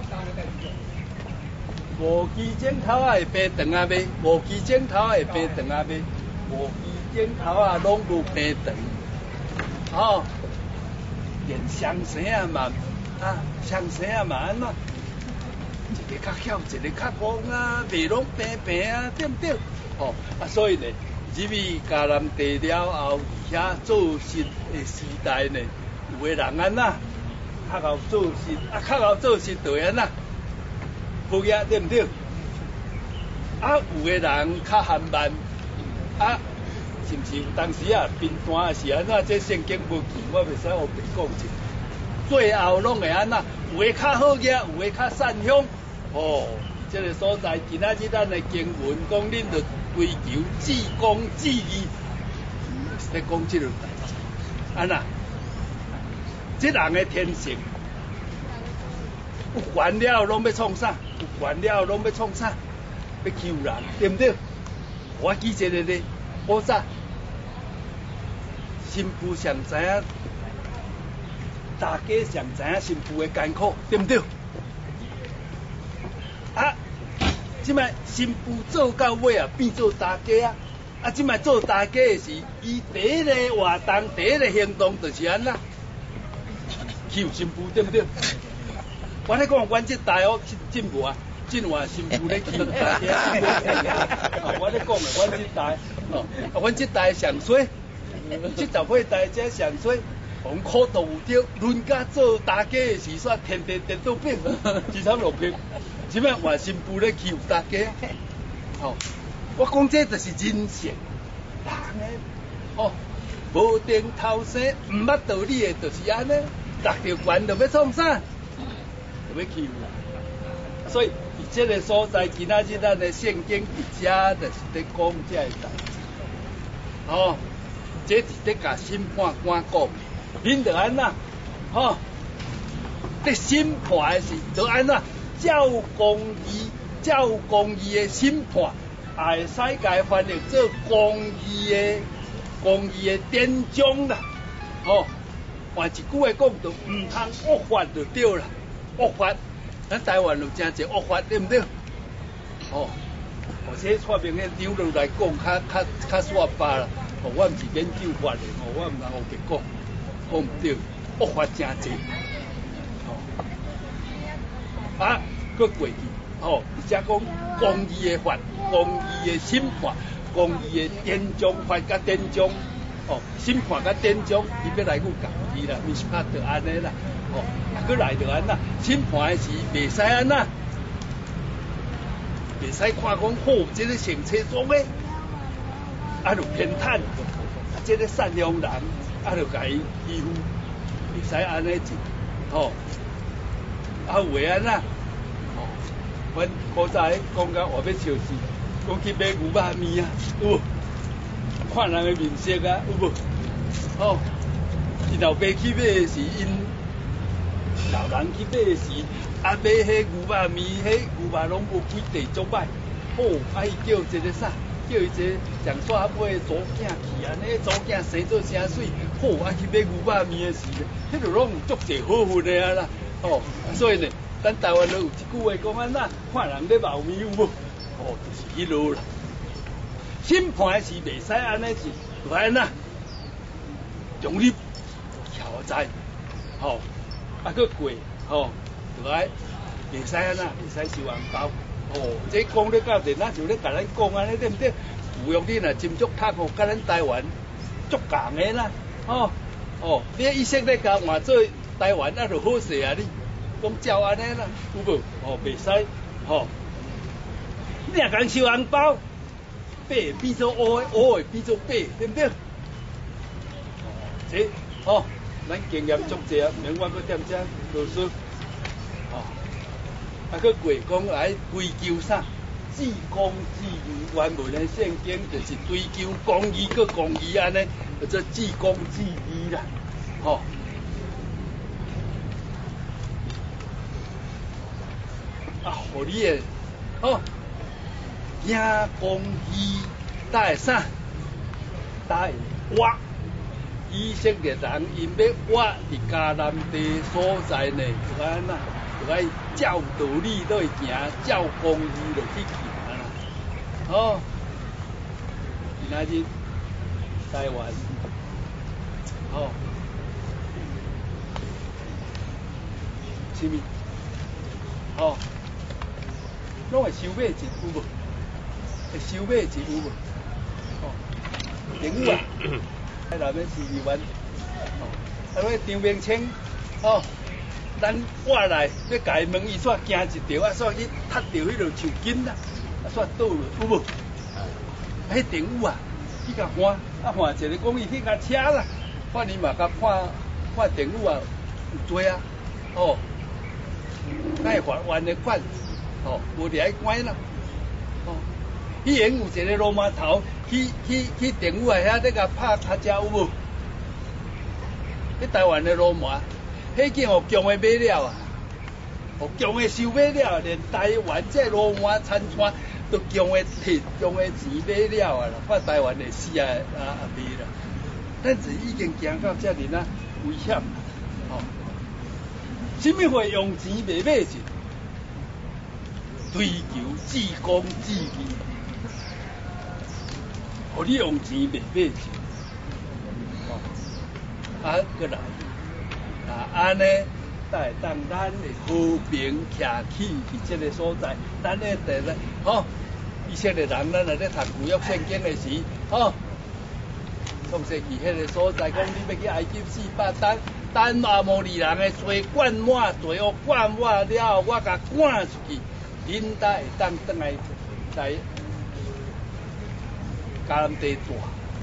F: 无鸡剪头啊会变长啊尾，无鸡剪头啊会变长啊尾，无鸡剪头啊拢无变长。哦，连双生啊嘛啊，双生啊嘛安怎？一个较巧，一个较戆啊，袂拢平平啊，对不对？哦啊，所以呢，入去迦南地了后，而遐做神的时代呢，有的人安那，较后做神，啊较后做神就安那。不呀，对不对？啊，有的人较含慢，啊，是不是有当时啊，贫寒是安怎？这圣经无记，我袂使学白讲者。最后拢会安那？有的较好业，有的较善香。哦，这个所在，今仔日咱的经文讲，恁着追求至公至义，是在讲这个代志。安那？这人的天性。有权了拢要创啥？有权了拢要创啥？要求人，对不对？我记一个咧，我啥？新妇上知影，大家上知影新妇的艰苦，对不对？啊，即摆新妇做到尾啊，变做大家啊！啊，即摆做大家的时，伊第一个活动、第一个行动就是安那，求新妇，对不对？我咧讲，阮这代哦，真无啊，真话新妇咧求大家。我咧讲嘅，阮这代哦，啊，阮这代上水，这十岁代才上水，红苦都有着，人家做大家嘅时煞天天颠倒变，二三六平，即摆换新妇咧求大家。哦，我讲这就是人性，人诶，哦，无定头生，唔捌道理嘅，就是安尼，达着权就要创啥？要求啦，所以伫这个所在，今仔日咱的圣经伫遮就是在讲这个代志。哦，这是在甲审判官讲，恁着安那？吼，在审判的时，着安那？照公义，照公义的审判，也会使甲翻译做公义的、公义的典章啦。哦，换一句话讲，就唔通恶法就对啦。恶法，咱台湾有真侪恶法，对不对？哦，而且蔡明迄张落来讲，较较较煞巴啦。哦，我毋是研究法的，哦，我毋通学白讲，讲唔对，恶法真侪。哦，啊，搁过去，哦，而且讲公义的法、公义的审判、公义的典章法甲典章，哦，审判甲典章，伊要来讲共义啦，咪是拍着安尼啦。哦，啊，佮来着安那，审判的时袂使安那，袂使看讲好，这个成车装的，啊，就偏袒，啊，这个善良人，啊，就甲伊欺负，袂使安尼做，吼，啊，有诶安那，哦，阮古早讲到话要笑死，讲去买牛肉面啊，有无？看人诶面色啊，有无？吼，然后买去买诶是因。老人去买时，啊买迄牛肉面，迄牛肉拢无几地足歹，好，啊伊叫一个啥？ 叫伊一个上煞买祖囝去，安尼祖囝生做啥水，好啊去买牛肉面的时，迄度拢有足侪好运的啊啦，哦，所以呢，咱台湾都有一句话讲安那，看人咧貌面有无？哦，就是迄路啦。审判是袂使安尼是，就安那，用力挑战，吼，啊去过，吼，就爱袂使安那，袂使收红包。哦，这讲咧到底，咱就咧甲咱讲安尼对毋对？有用你若斟酌读哦，甲咱台湾足共的啦，哦哦，你意识咧甲换做台湾啊，就好势啊！你讲照安尼啦，有无？哦，袂使，吼，你若讲收红包，八会变做乌的，乌会变做八，对毋对？哦，这哦，咱经验足济啊，免我搁踮遮啰嗦，哦。啊，去过讲来追求啥？至公至义，原文的圣经就是追求公义，搁公义安尼，叫做至公至义啦，吼、哦。啊，互你的，吼、哦，行公义，搭会啥？搭会活。以色列人因要活伫迦南地所在呢，就安那。就爱照道理都会行，照公义就去行啦。哦，今仔日台湾，哦，什么？哦，拢会收买钱有无？会收买钱有无？哦，政府啊，喺内面是二万，哦，啊，迄张明清，哦。咱我来要甲伊问伊煞行一条，啊煞去踢着迄条树根啦，啊煞倒落有无？迄政府啊，去甲换，啊换一个讲伊去甲车啦，看你嘛甲判判政府啊有罪啊，哦，那法院的款，哦，无伫爱关啦，哦，以前有一个罗马头去去去政府啊遐咧甲拍卡车有无？去台湾的罗马。迄件互强的买了啊，互强的收买了，连台湾这罗马参川都强的摕强的钱买了啊啦，怕台湾会死啊啊啊袂啦，咱是已经行到遮尔啊危险啦，吼、哦，什么会用钱买买钱？追求至公至义，互你用钱买买钱，哦，啊，过来。啊，安尼才会当咱的和平徛起伫这个所在，咱咧第咧，吼，以色列人咱若咧读旧约圣经的时，吼，创世纪迄个所在讲，你要去埃及四百担，等阿摩利人的罪灌满，罪恶灌满了后，我甲赶出去，恁才会当转来在迦南地住。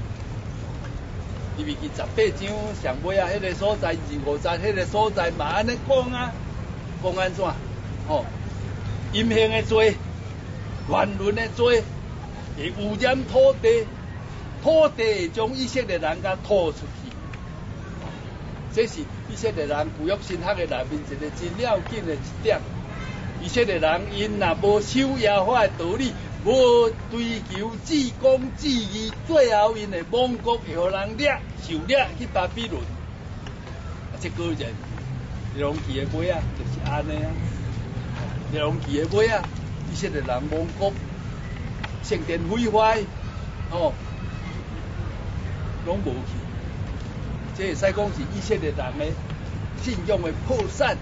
F: 入去十八章上尾啊，迄个所在二五十，迄个所在嘛安尼讲啊，讲安怎？吼，阴性的罪、乱伦的罪，会污染土地，土地会将以色列人甲拖出去。这是以色列人旧约神学的内面一个真要紧的一点。以色列人因若无守耶和华的道理，无追求至公至义，最后因的亡国会互人掠受掠去巴比伦。啊，这个人龙旗的尾啊，就是安尼啊。龙旗的尾啊，以色列人亡国，圣殿毁坏，哦，拢无去。这会使讲是以色列人的信仰的破产。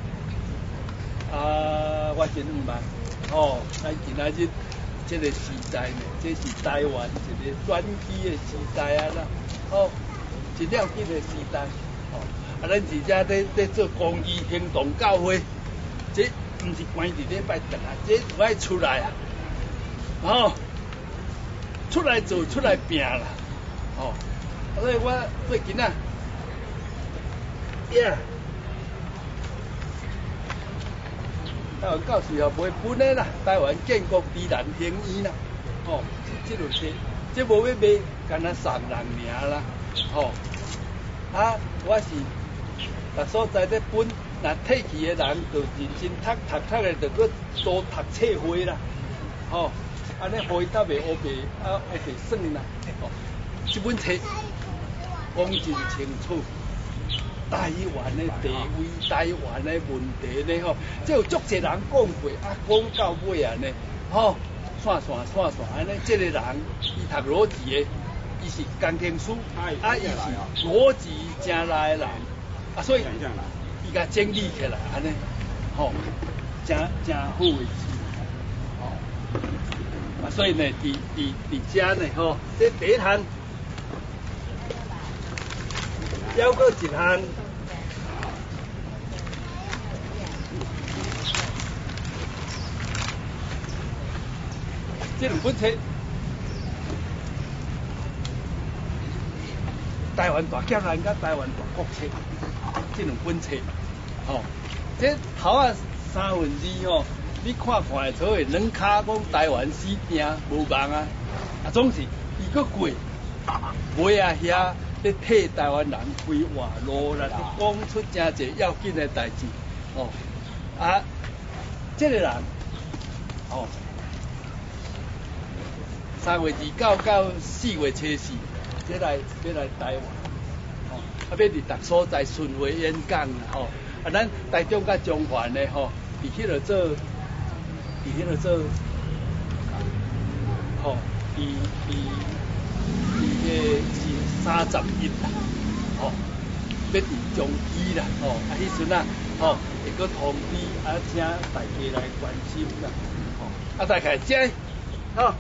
F: 啊，我真唔捌，哦，咱今仔日这个时代呢，这是台湾一个转机的时代啊啦，哦，真了紧的时代，哦，啊，咱真正在在做公益行动教会，这唔是关伫礼拜堂啊，这有爱出来啊，哦，出来做出来拼啦，哦，所以我最近啊，呀、yeah 。台湾教士哦，袂分的啦，台湾建国之人行医啦，哦，这落事，这无要卖，干那三人尔啦，哦，啊，我是逐所在咧本，若退去的人就认真读，读读的就搁多读册会啦，哦， 安尼互伊搭袂乌白，啊乌白算啦。哦，这本册讲真清楚。台湾的地位、台湾的问题呢，吼，即有足侪人讲过，啊，讲到尾啊呢，吼，线线线线安尼，即个人伊读逻辑的，伊是工程师，啊，伊是逻辑正来的人，啊，所以伊甲整理起来安尼，吼，真真好的事，吼，啊，所以呢，伫伫伫遮呢，吼，这第一项。还阁一项，这两本册，台湾大江南甲台湾大国册，这两本册，吼，这头啊三分之吼，你看看会出的两骹讲台湾死拼无望啊，啊总是伊阁过，尾啊遐。咧替台湾人开活路啦，讲出真侪要紧的代志，哦，啊，这个人，哦，三月二九到四月初四，这来要来台湾，哦，啊，要伫逐所在巡回演讲啦，吼，啊，咱台中甲中环的吼，伫迄落做，伫迄落做，吼，伫伫伫个。三十一啦，吼，要伫中医啦，吼，啊，迄阵啊，吼，会阁通知啊，请大家来关心啦，吼，啊，大概这，吼，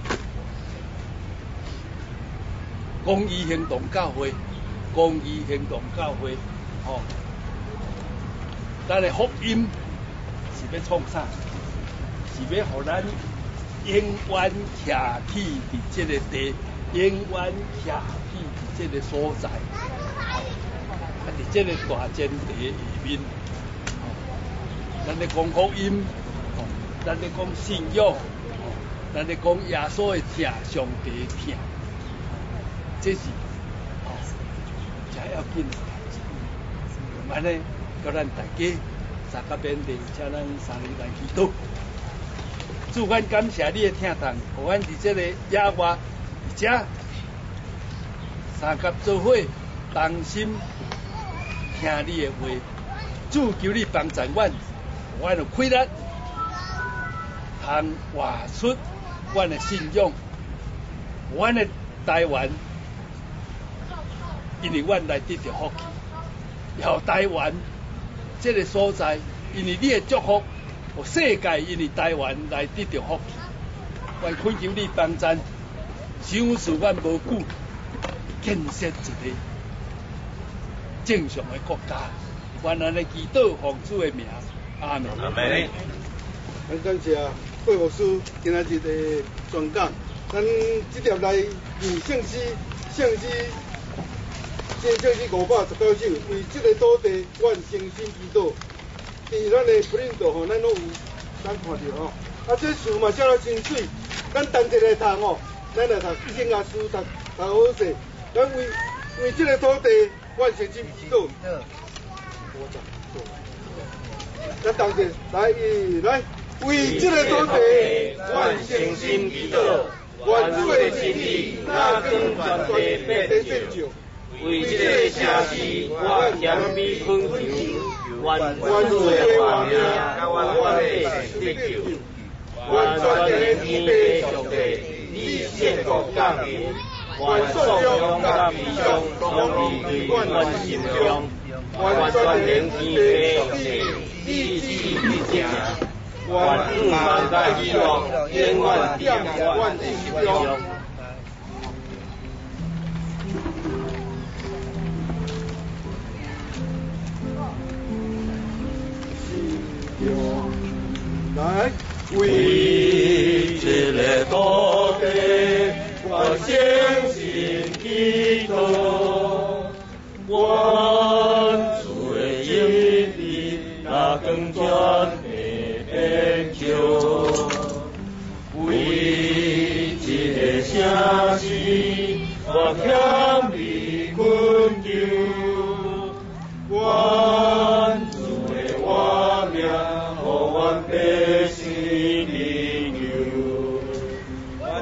F: 公益行动教会，公益行动教会，吼，咱的福音是要创啥？是要互咱永远徛起伫这个地，永远徛起。这个所在，啊，伫这个大前提下面，哦，咱咧讲福音，哦，咱咧讲信仰，哦，咱咧讲耶稣的疼，上帝的疼，这是哦，真要紧的代志。安尼，叫咱大家三甲遍地，请咱三个来祈祷。主，阮感谢你的听众，互阮伫这个野外，伫遮。三甲做伙，同心听你的话，主求你帮助阮，阮就开力，通活出阮的信仰，阮的台湾，因为阮来得到福气，然后台湾这个所在，因为你的祝福，互世界因为台湾来得到福气，阮恳求你帮助，想事阮无久。建设一个正常的国家，愿安尼祈祷奉主的名，阿门。
C: 阿门。
E: 很感谢贵牧师今仔日的宣讲，咱这条来以圣诗、圣诗、圣圣诗五百十九首，为这个土地，阮诚心祈祷。伫咱的普林岛吼，咱拢有咱看到吼，啊，这树嘛写了真水，咱同齐来读吼，咱来读圣雅书，读读好势。咱为为这个土地，阮诚心祈祷。咱同齐来，来为这个土地，阮诚心祈祷。愿主的心意那更全地百地成就。
C: 为这个城市，我谦卑恳求，愿主的话命，甲阮百姓得救。愿全地天地上帝，你献国降临。愿所中甲地上拢离对阮心中，愿全能天地上帝，你旨意正，愿五万大喜乐永远定阮心中。
E: 来，
C: 为这个土地，我相信基督，愿主的应许那更全的成就。为这个城市，我谦卑恳求，愿主的话命。百姓灵牛，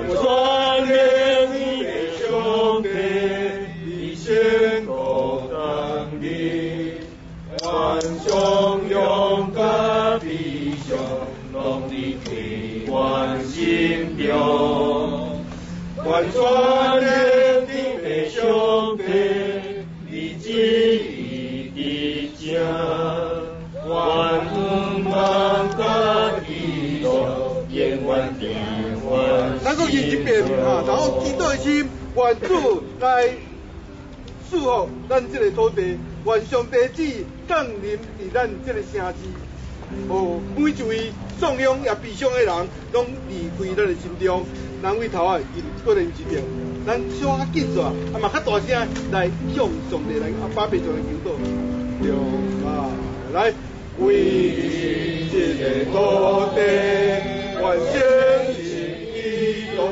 C: 心中，愿全人的弟兄弟，你旨意的正，愿恩望甲基督，永远定远。
E: 咱讲念一遍哈，然后基督的心，愿主来祝福咱这个土地，愿上帝旨降临伫咱这个城市，互每一位丧勇也悲伤的人，拢离开咱的心中。人为头啊，因个人之病，咱小较紧抓，啊嘛较大声来向上帝来啊把别上的求祷。对啊，来为这个土地，愿相信基督，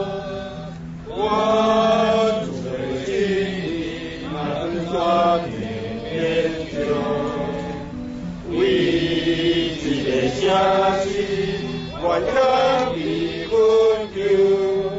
E: 我主的心满全面中，为这个城市，愿向你恳求，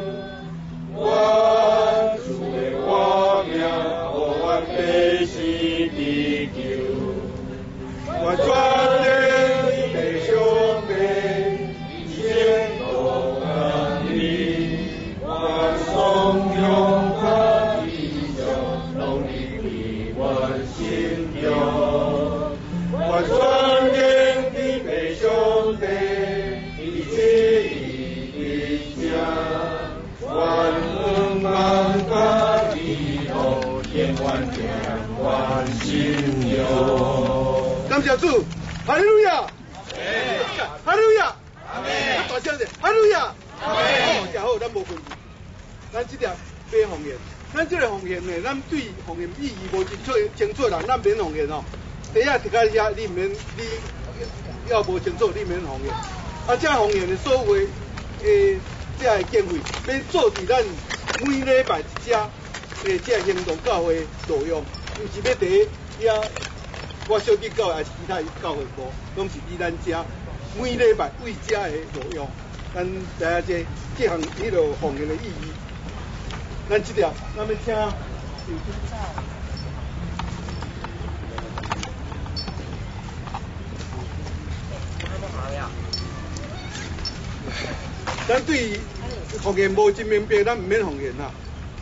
E: 我主的我命，互阮百姓的救。我全人的兄弟，先同安利，我颂扬他的上，拢离开我心中。我全人的兄弟，你旨意的正，愿恩望甲基督，永远定我心中。 感谢主，哈利路亚，哈利路亚，较大声者，哈利路亚，好，真好，咱无分歧。咱这条买奉献，咱这个奉献呢，咱对奉献意义无清楚清楚人，咱免奉献吼。第一，一开始你免你要无清楚，你免奉献。啊，这奉献的所有诶，这个经费，要做伫咱每礼拜一只诶，这行动教会路用，毋是要第遐。我小弟教会也是其他教会无，拢是以咱遮每礼拜为遮的路用，咱知影这这项迄落奉献的意义。咱这条，咱要请咱对奉献无真明白，咱唔免奉献啦。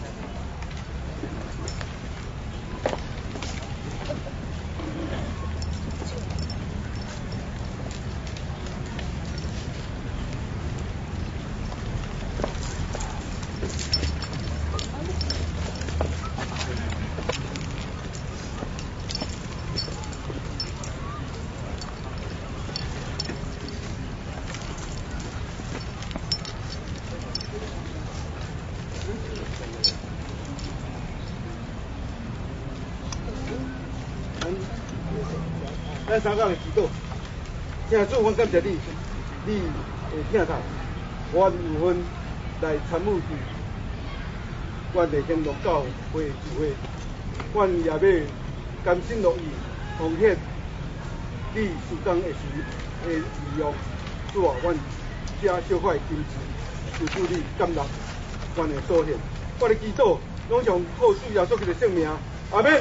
E: 咱三角的祈祷，请主，我感谢你，你会听他，我有份来参与伫阮的行动教会聚会，阮也要甘心乐意奉献你时间的时的利用，主啊，阮这小块金钱，求主你感纳阮的所献，我的祈祷拢从靠主耶稣基督的圣名，阿门。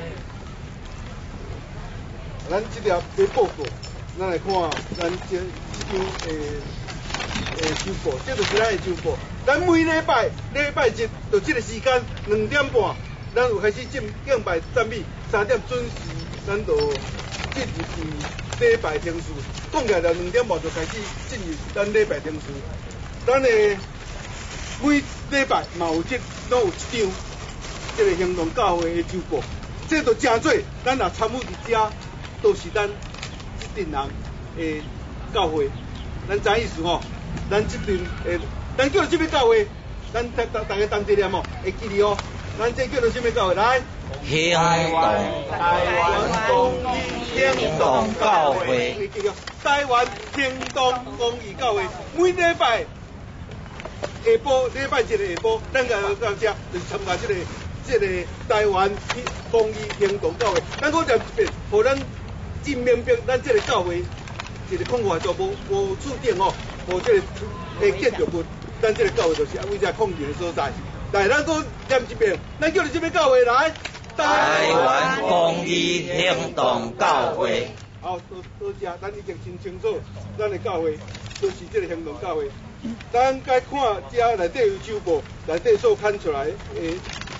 E: 咱这条的报告，咱来看咱这这张诶诶周报，这就是咱的周报。咱每礼拜礼拜日就这个时间两点半，咱有开始敬敬拜赞美，三点准时，咱就进入去礼拜听书。讲起来就两点半就开始进入咱礼拜听书。咱的每礼拜嘛有这拢有一张这个行动教会的周报，这就真多，咱若参与伫遮。都是咱这阵人诶教会，咱知意思吼？咱这阵诶，咱叫做什么教会？咱大大大家同齐念哦，会记哩哦。咱这叫做什么教会？来，
A: 行动
E: 台湾公益行动教会，台湾行动公益教会，每礼拜下晡，礼拜日的下晡，咱个到遮就是参加这个这个台湾公益行动教会。咱讲一遍，互咱。真明白，咱这个教会一个空话就无无注定哦，无这个诶建筑物，咱这个教会就是为这控制的所在。来，咱讲念一遍，咱叫你这边教会来。
A: 台湾公益行动教会。
E: 好，多多谢，咱已经真清楚，咱的教会就是这个行动教会。咱该看遮内底有手部，内底所看出来诶。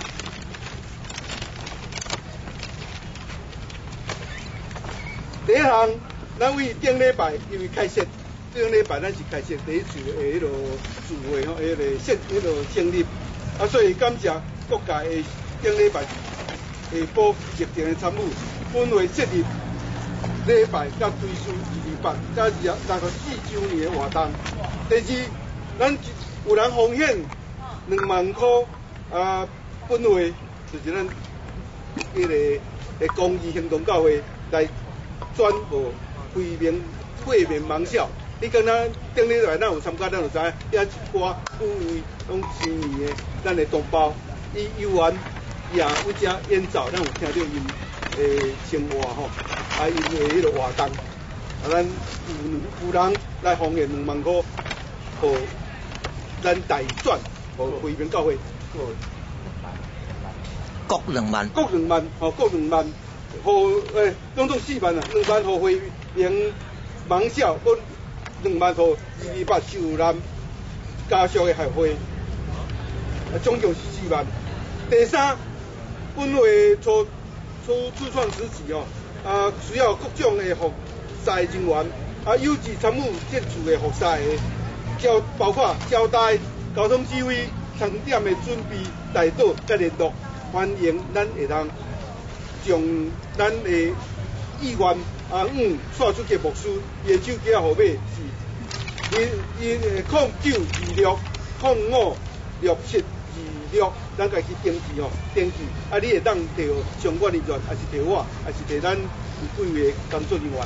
E: 第一项，咱为顶礼拜因为开设，顶礼拜咱是开设第一次的迄落聚会吼，迄个设迄落成立，啊，所以感谢各界的顶礼拜下晡疫情的参与，分为设立礼拜甲追思二二八，甲二六十四周年的活动。第二，咱有人奉献两万块啊，本位就是咱迄个诶公益行动教会来转播惠民惠民盲校。你敢若顶礼拜咱有参加，咱就知影，遐一寡部位拢青年的咱的同胞，伊游玩也有遮演奏，咱有听到因诶生活吼，啊因的迄个活动，啊咱有有人来奉献两万块，互咱大转，互惠民教会，
A: 各两万，
E: 各两万，吼各两万，互诶总共四万啊，两万互惠民盲校，搁两万互二二八受难家属的协会，啊总共是四万。第三，本会初初初创时期哦，啊需要各种的服侍人员，啊有志参与这次的服侍的，交包括交代、交通指挥、场点的准备、带导、甲联络，欢迎咱会当将咱的意愿啊五带出给牧师，伊的手机号码是伊伊空九二六空五六七。二六，咱家去登记吼，登记，啊，你会当摕相关人员，还是摕我，还是摕咱有几位工作人员。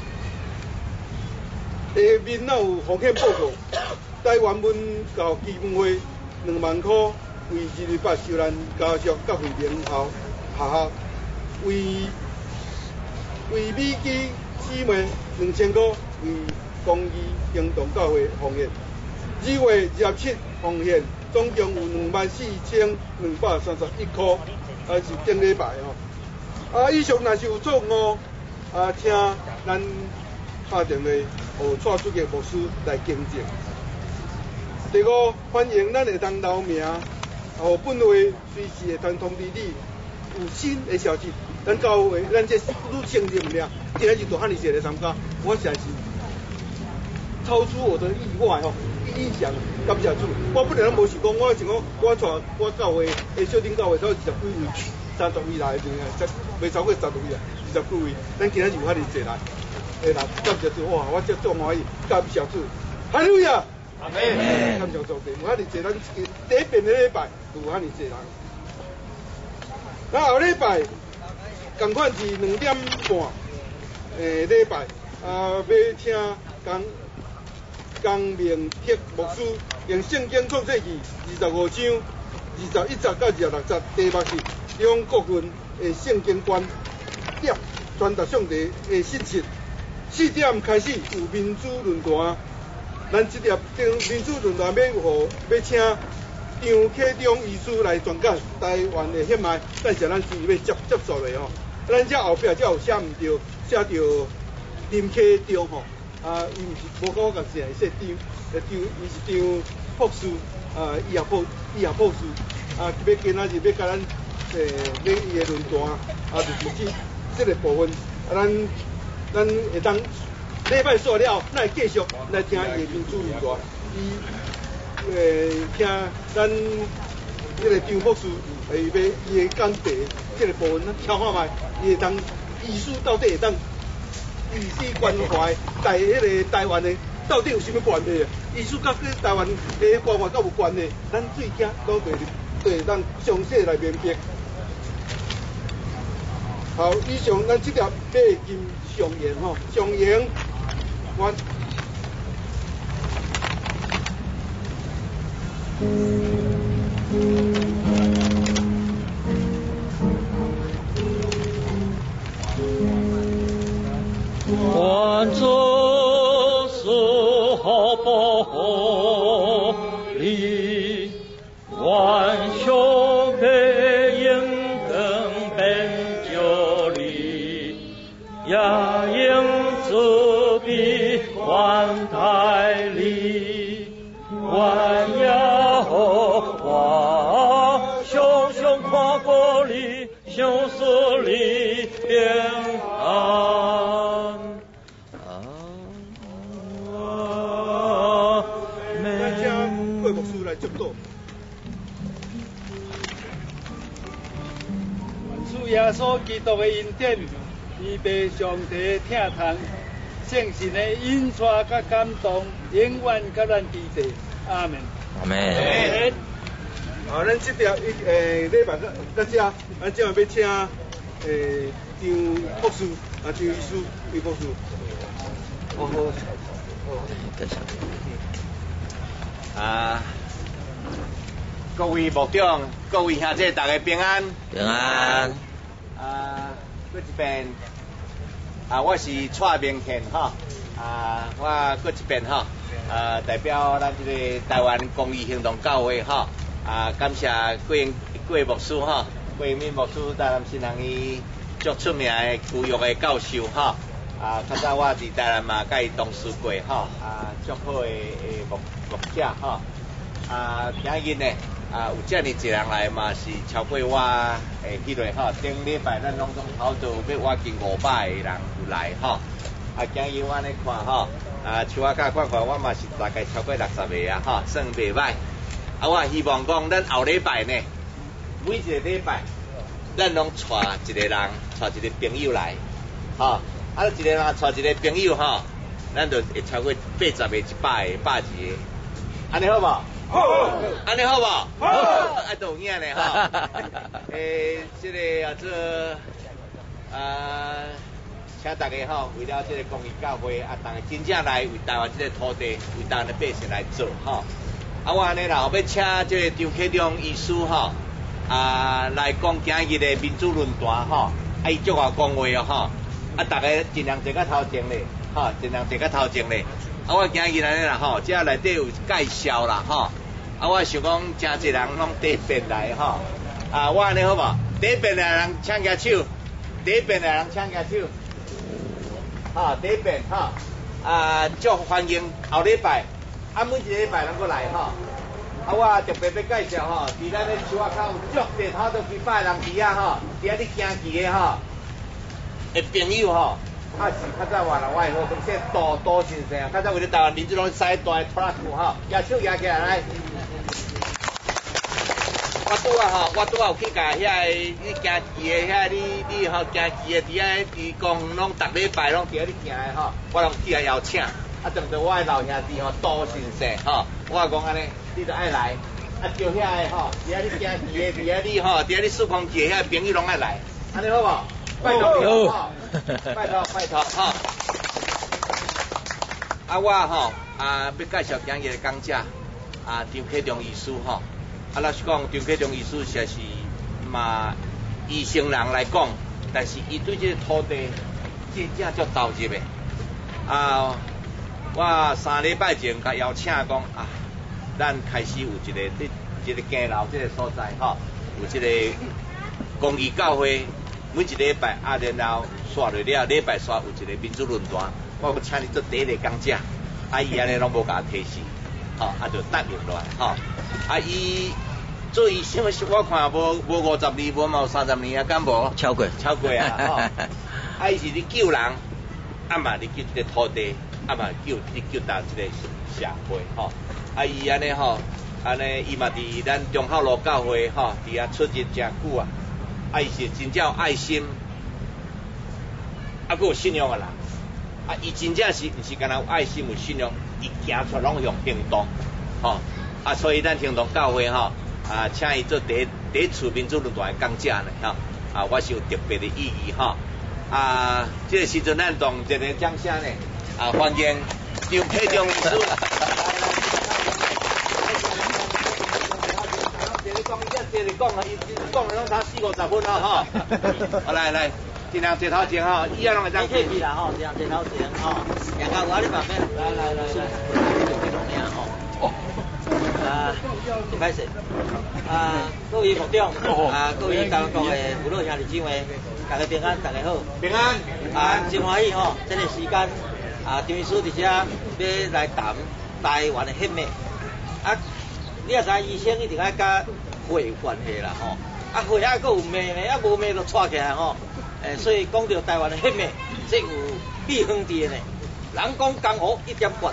E: 下面咱有奉献报告，台湾文教基金会两万块，为二二八受难家属甲惠民校下校，为为美基姊妹两千块，为公益行动教会奉献。二月二十七奉献。总共有两万四千两百三十一块，啊是顶礼拜吼。啊，以上若是有错误，啊，请咱打电话互带出嘅牧师来更正。第五，欢迎咱会当留名，互本会随时会当通知你有新的消息。咱教会咱这愈成立唔了，今日就多汉尼些来参加，我实在是超出我的意外吼。意想感谢主，我本来拢无想讲，我想讲我带我教会诶小丁教会都二十几位、三十位来的，未超过十位啊，二十几位。咱今日有遐尼济来，诶啦，感谢主，哇，我这足欢喜，感谢主，哈利路亚，阿门，感谢主，有遐尼济，咱第一遍的礼拜有遐尼济人。那后礼拜共款是两点半诶礼拜，啊，要请讲。江明铁牧师用圣经创世纪二十五章二十一节到二十六节题目是用各份的圣经观点传达上帝的信息。四点开始有民主论坛，咱这条民主论坛要互要请张启忠医师来传讲台湾的血脉，但是咱是要接接受的吼。咱这后壁才有写唔对，写着林启忠吼。啊，伊毋是无甲我共姓，是张，呃张，伊是张博士，啊，医学博，医学博士，啊，要今仔日要甲咱，诶，要伊的论坛，啊，就是这这个部分，啊，咱咱会当礼拜煞了，咱会继续来听伊的民主论坛，伊，诶，听咱这个张博士，诶，要伊的讲题，这个部分咱听看卖，伊会当医术到底会当。医师关怀台迄个台湾的到底有啥物关系啊？医术甲跟台湾的关怀甲有关系，咱最惊都对对咱详细来明白。好，以上咱这条八金上言吼，上言完。
C: 愿主赐福保利，愿兄弟应更本就里，也应。
E: 贵牧师来接导。
F: 主耶稣基督的恩典，预备上帝听堂，圣神的引带甲感动，永远甲咱伫地。阿门。
A: 阿门。
E: 啊，咱这条一诶礼拜到到这，咱今晚要请诶张牧师啊，张医师、张牧师。好好。
G: 啊，各位牧长、各位兄弟，大家平安。
A: 平安。
G: 啊，搁一遍，啊，我是蔡明宪哈，啊，我搁一遍哈，啊，代表咱这个台湾公益行动教会哈，啊，感谢桂桂牧师哈，桂敏牧师在咱新人伊足出名的教育的教授哈。啊，较早我伫台南嘛，甲伊同事过吼，啊，足好诶诶牧牧者吼，啊，今日呢，啊，有遮尔一人来嘛，是超过我诶迄类吼，顶礼拜咱拢总跑到要我近五百个人有来吼，啊，今日我安尼看吼，啊，像我甲看看，我嘛是大概超过六十个啊，吼，算袂歹，啊，我希望讲咱后礼拜呢，每一个礼拜，咱拢带一个人，带一个朋友来，吼。啊，一个人带一个朋友吼，咱就会超过八十个、一百个、百二个，安尼好无？好。安尼好无？好。啊，都有影咧吼。诶，这个啊做啊，请大家吼，为了这个公益教会啊，大家真正来为台湾这个土地，为台湾的百姓来做吼。啊，我安尼啦，后要请这个张启忠医师吼，啊来讲今日的民主论坛吼，啊伊足我讲话哦吼。啊，大家尽量坐到头前咧，吼，尽量坐到头前咧。啊，我今日来啦，吼，这内底有介绍啦，吼。啊，我想讲，真侪人拢第一遍来，吼。啊，我安尼好无？第一遍来人请举手，第一遍来人请举手。吼，第一遍，吼。啊，足欢迎后礼拜，啊，每一个礼拜拢过来，吼。啊，我特别要介绍吼，伫咱咧树仔口有足地头都几百人伫遐吼，伫遐咧行骑的吼。诶，朋友吼，啊是较早话啦，我诶好同说多多先生，较早为了台湾民主拢使大拖拉库吼，举手举起来来。我拄啊吼，我拄啊有去甲遐个你行骑诶遐你你吼行骑诶伫遐伫公拢逐礼拜拢伫遐咧行诶吼，我拢去来邀请，啊，当着我诶老兄弟吼多先生吼，我讲安尼，你着爱来，啊叫遐个吼，伫遐咧行骑诶，伫遐咧吼，伫遐咧数空骑遐朋友拢爱来，安尼好无？拜托你吼，拜托拜托吼。啊我吼啊要介绍今日的讲者啊张启忠医师吼。啊老实讲张启忠医师实在是嘛医生人来讲，但是伊对这个土地真正足投入的。啊我三礼拜前甲邀请讲啊，咱开始有一个这一个街楼这个所在吼，有这个公益教会。每一个礼拜啊，然后刷落了，礼拜刷有一个民主论坛，我要请你做第一个讲者，啊伊安尼拢无甲提示，吼、哦，啊就答应落来，吼、哦，啊伊做医生，我看无无五十年，无嘛有三十年啊，敢无？
A: 超过，
G: 超过啊，吼、哦，啊伊是咧救人，啊嘛咧救这个土地，啊嘛救咧救咱这个社会，吼、哦，啊伊安尼吼，安尼伊嘛伫咱中孝路教会，吼、哦，伫遐出入真久啊。啊，伊是真正有爱心，啊，佮有信仰的人，啊，伊真正是毋是干那有爱心有信仰，伊行出拢用行动，吼、哦，啊，所以咱行动教会吼，啊，请伊做第一第一次民主论坛的讲者呢，吼、哦，啊，我是有特别的意义，吼、哦，啊，这个时阵咱同一个掌声呢，啊，欢迎张启忠医师。讲，伊这接着讲啊，伊讲拢差四五十分啊，吼。好来来，尽量坐头前吼，以后拢会当客气
A: 啦吼，尽量坐头前吼。杨家我你旁边，来来来来，吼。啊，唔该势。啊，各位局长，啊，各位台湾国的父老兄弟姊妹，大家平安，大家好。
G: 平安。
A: 啊，真欢喜吼，这个时间啊，张医师伫遮要来谈台湾的血脉。啊，你也知医生一定爱甲血有关系啦吼，啊血还佫有脉呢，啊无脉就串起来吼，诶，所以讲到台湾的血脉，这有秘方伫呢。人讲江湖一点血，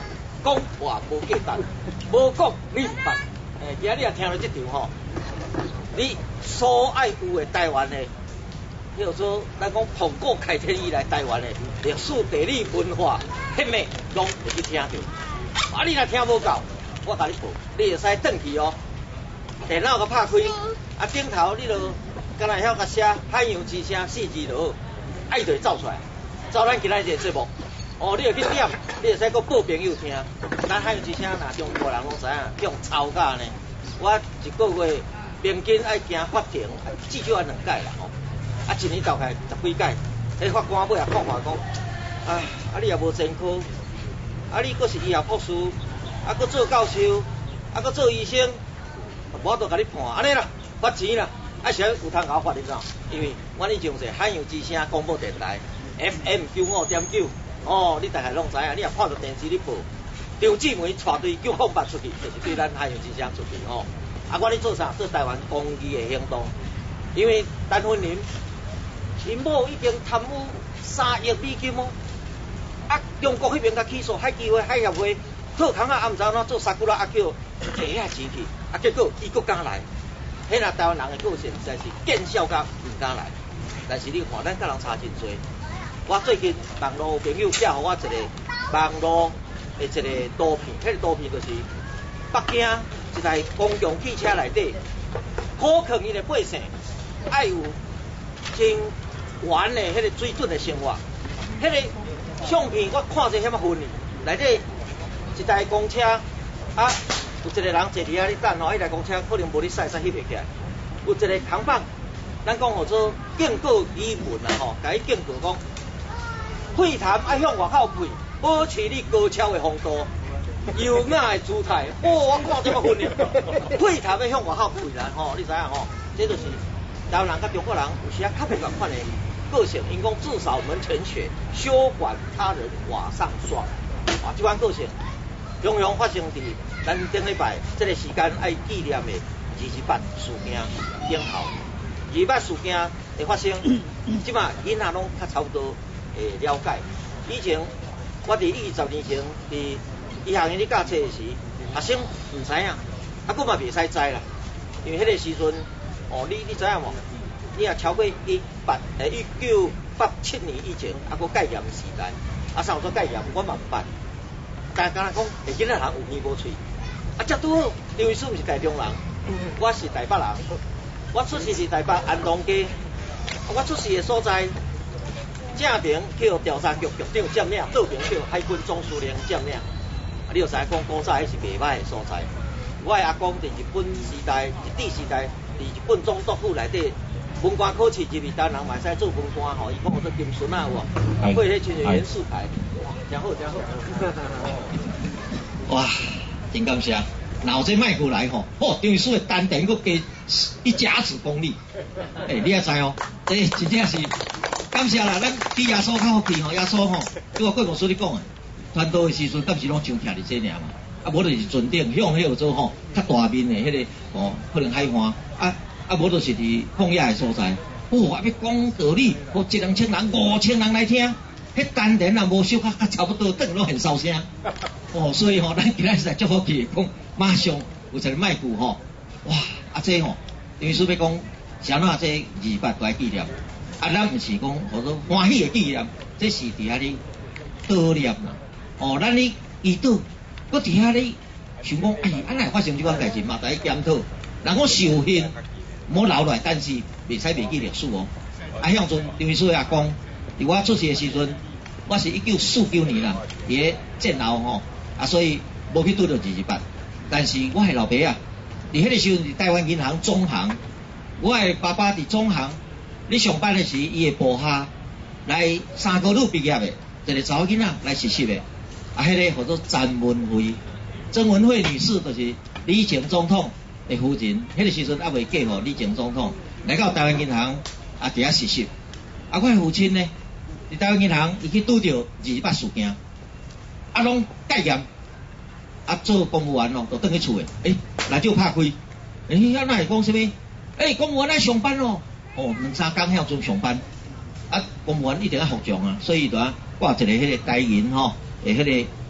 A: 讲话无价值，无讲你办。诶，今仔日也听到这场吼，你所爱有的台湾的，叫做咱讲从古开天以来台湾的历史、地理、文化、迄物，拢会去听到。啊，你若听无够，我甲你报，你会使转去哦。电脑甲拍开，啊顶头你就敢若晓甲写海洋之声四字就好，爱就会走出来，走咱今仔日节目。哦，你会去点，你会使搁报朋友听。咱海洋之声若中国人拢知影，向抄家呢。我一个月平均爱行法庭，至少爱两届啦吼。啊，一年投开十几届，迄法官尾也讲话讲，啊，啊你也无前科，啊你搁是医学博士，啊搁做教授，啊搁做医生，我都甲你判，安尼啦，罚钱啦。啊，是有通甲我罚你怎？因为阮以前是海洋之声广播电台 F M 九五点九。哦，你大概拢知影，你也看到电视咧报，张志梅带队叫放捌出去，就是对咱海洋之声出去吼。啊，我咧做啥？做台湾公益的行动，因为陈芬林，因某已经贪污三亿美金哦。啊，中国迄边甲起诉海基会、海协会，好康啊，啊毋知怎做三久啦，啊叫摕遐钱去，啊结果伊搁敢来，迄若台湾人的个性实在是见笑甲毋敢来。但是你看，咱甲人差真多。我最近网络朋友寄互我一个网络的一个图片，迄、那个图片就是北京一台公共汽车内底，可能伊的百姓爱有真原的迄个水准的生活。迄、那个相片我看者遐么分哩，内底一台公车啊，有一个人坐伫遐咧等吼，迄台公车可能无咧驶驶翕袂起来，有一个扛棒，咱讲号做警告语文啦吼，甲伊警告讲。会谈爱向外口配，保持你高超的风度、优雅的姿态。哦，我看这么分哩。会谈要向外口配啦，吼，你知影吼？这就是台湾人甲中国人有时啊较别共款的个性。因讲至少我们全学休管他人瓦上霜，啊，这款个性常常发生伫咱顶礼拜这个时间爱纪念的二十八事件顶头。二十八事件的发生，即马囡仔拢较差不多。诶，了解。以前我伫二十年前伫医学院咧教册时，学生唔知影，啊，佫嘛袂使知啦。因为迄个时阵，哦，你你知影无？你也超过一八诶一九八七年以前，啊，佫戒严时代，啊，啥有做戒严，我嘛唔捌。但敢若讲，会囡仔人有耳无喙，啊，则拄好，张医师毋是台中人，我是台北人，我出世是台北安东街，我出世的所在。正平叫调查局局长占领，倒平叫海军总司令占领。啊，你就知影讲古早迄是袂歹的所在。我的阿公伫日本时代、日治时代，伫日本总督府内底文官考试入去，台湾人嘛使做文官吼，伊讲我做金孙啊，有无？配迄亲像袁世凯，哇，真好真好。
H: 哇，真感谢。然后这卖过来吼，哦，张医师的单点佫加一甲子功力。诶、欸，你也知哦，这真正是。感谢啦，咱比耶稣较好去吼，耶稣吼，拄我贵公司你讲诶，传道诶时阵，敢是拢上徛伫这尔嘛？啊，无就是尊顶向迄个做吼，较大面诶迄、那个哦，可能海岸啊啊，无就是伫旷野诶所在。哦，啊要讲道理，哦一两千人、五千人来听，迄单人也无小可较差不多，等拢很烧声。哦，所以吼、哦，咱今仔日足好去讲，马上有一个卖句吼，哇，啊这吼，因为说要讲，啥哪这二八来纪念。啊，咱毋是讲，或者欢喜的纪念，这是伫遐咧悼念啦。哦，咱咧祈祷，搁伫遐咧想讲，哎，安来发生即款代志嘛？大家检讨。人讲受刑，莫留来，但是袂使袂记历史哦。啊，向阵张医师阿公，伫我出世的时阵，我是一九四九年啦，伫咧战后吼，啊，所以无去拄到二十八。但是我的老爸啊，伫迄个时阵伫台湾银行总行，我的爸爸伫总行。你上班的时，伊的部下来三个女毕业的，一个查某囡仔来实习的，啊，迄、那个叫做詹文惠，曾文惠女士就是李前总统的夫人，迄、那个时阵还未嫁互李前总统，来到台湾银行啊，伫遐实习。啊，我的父亲呢，伫台湾银行伊去拄着二十八事件，啊，拢戒严，啊，做公务员咯，就倒去厝的，诶、欸，来就拍开，诶、欸，啊，那会讲什么？诶、欸，公务员来上班咯。哦，两三工遐做上班，啊，公务员一定要服从啊，所以就啊挂一个迄个台银吼，诶，迄个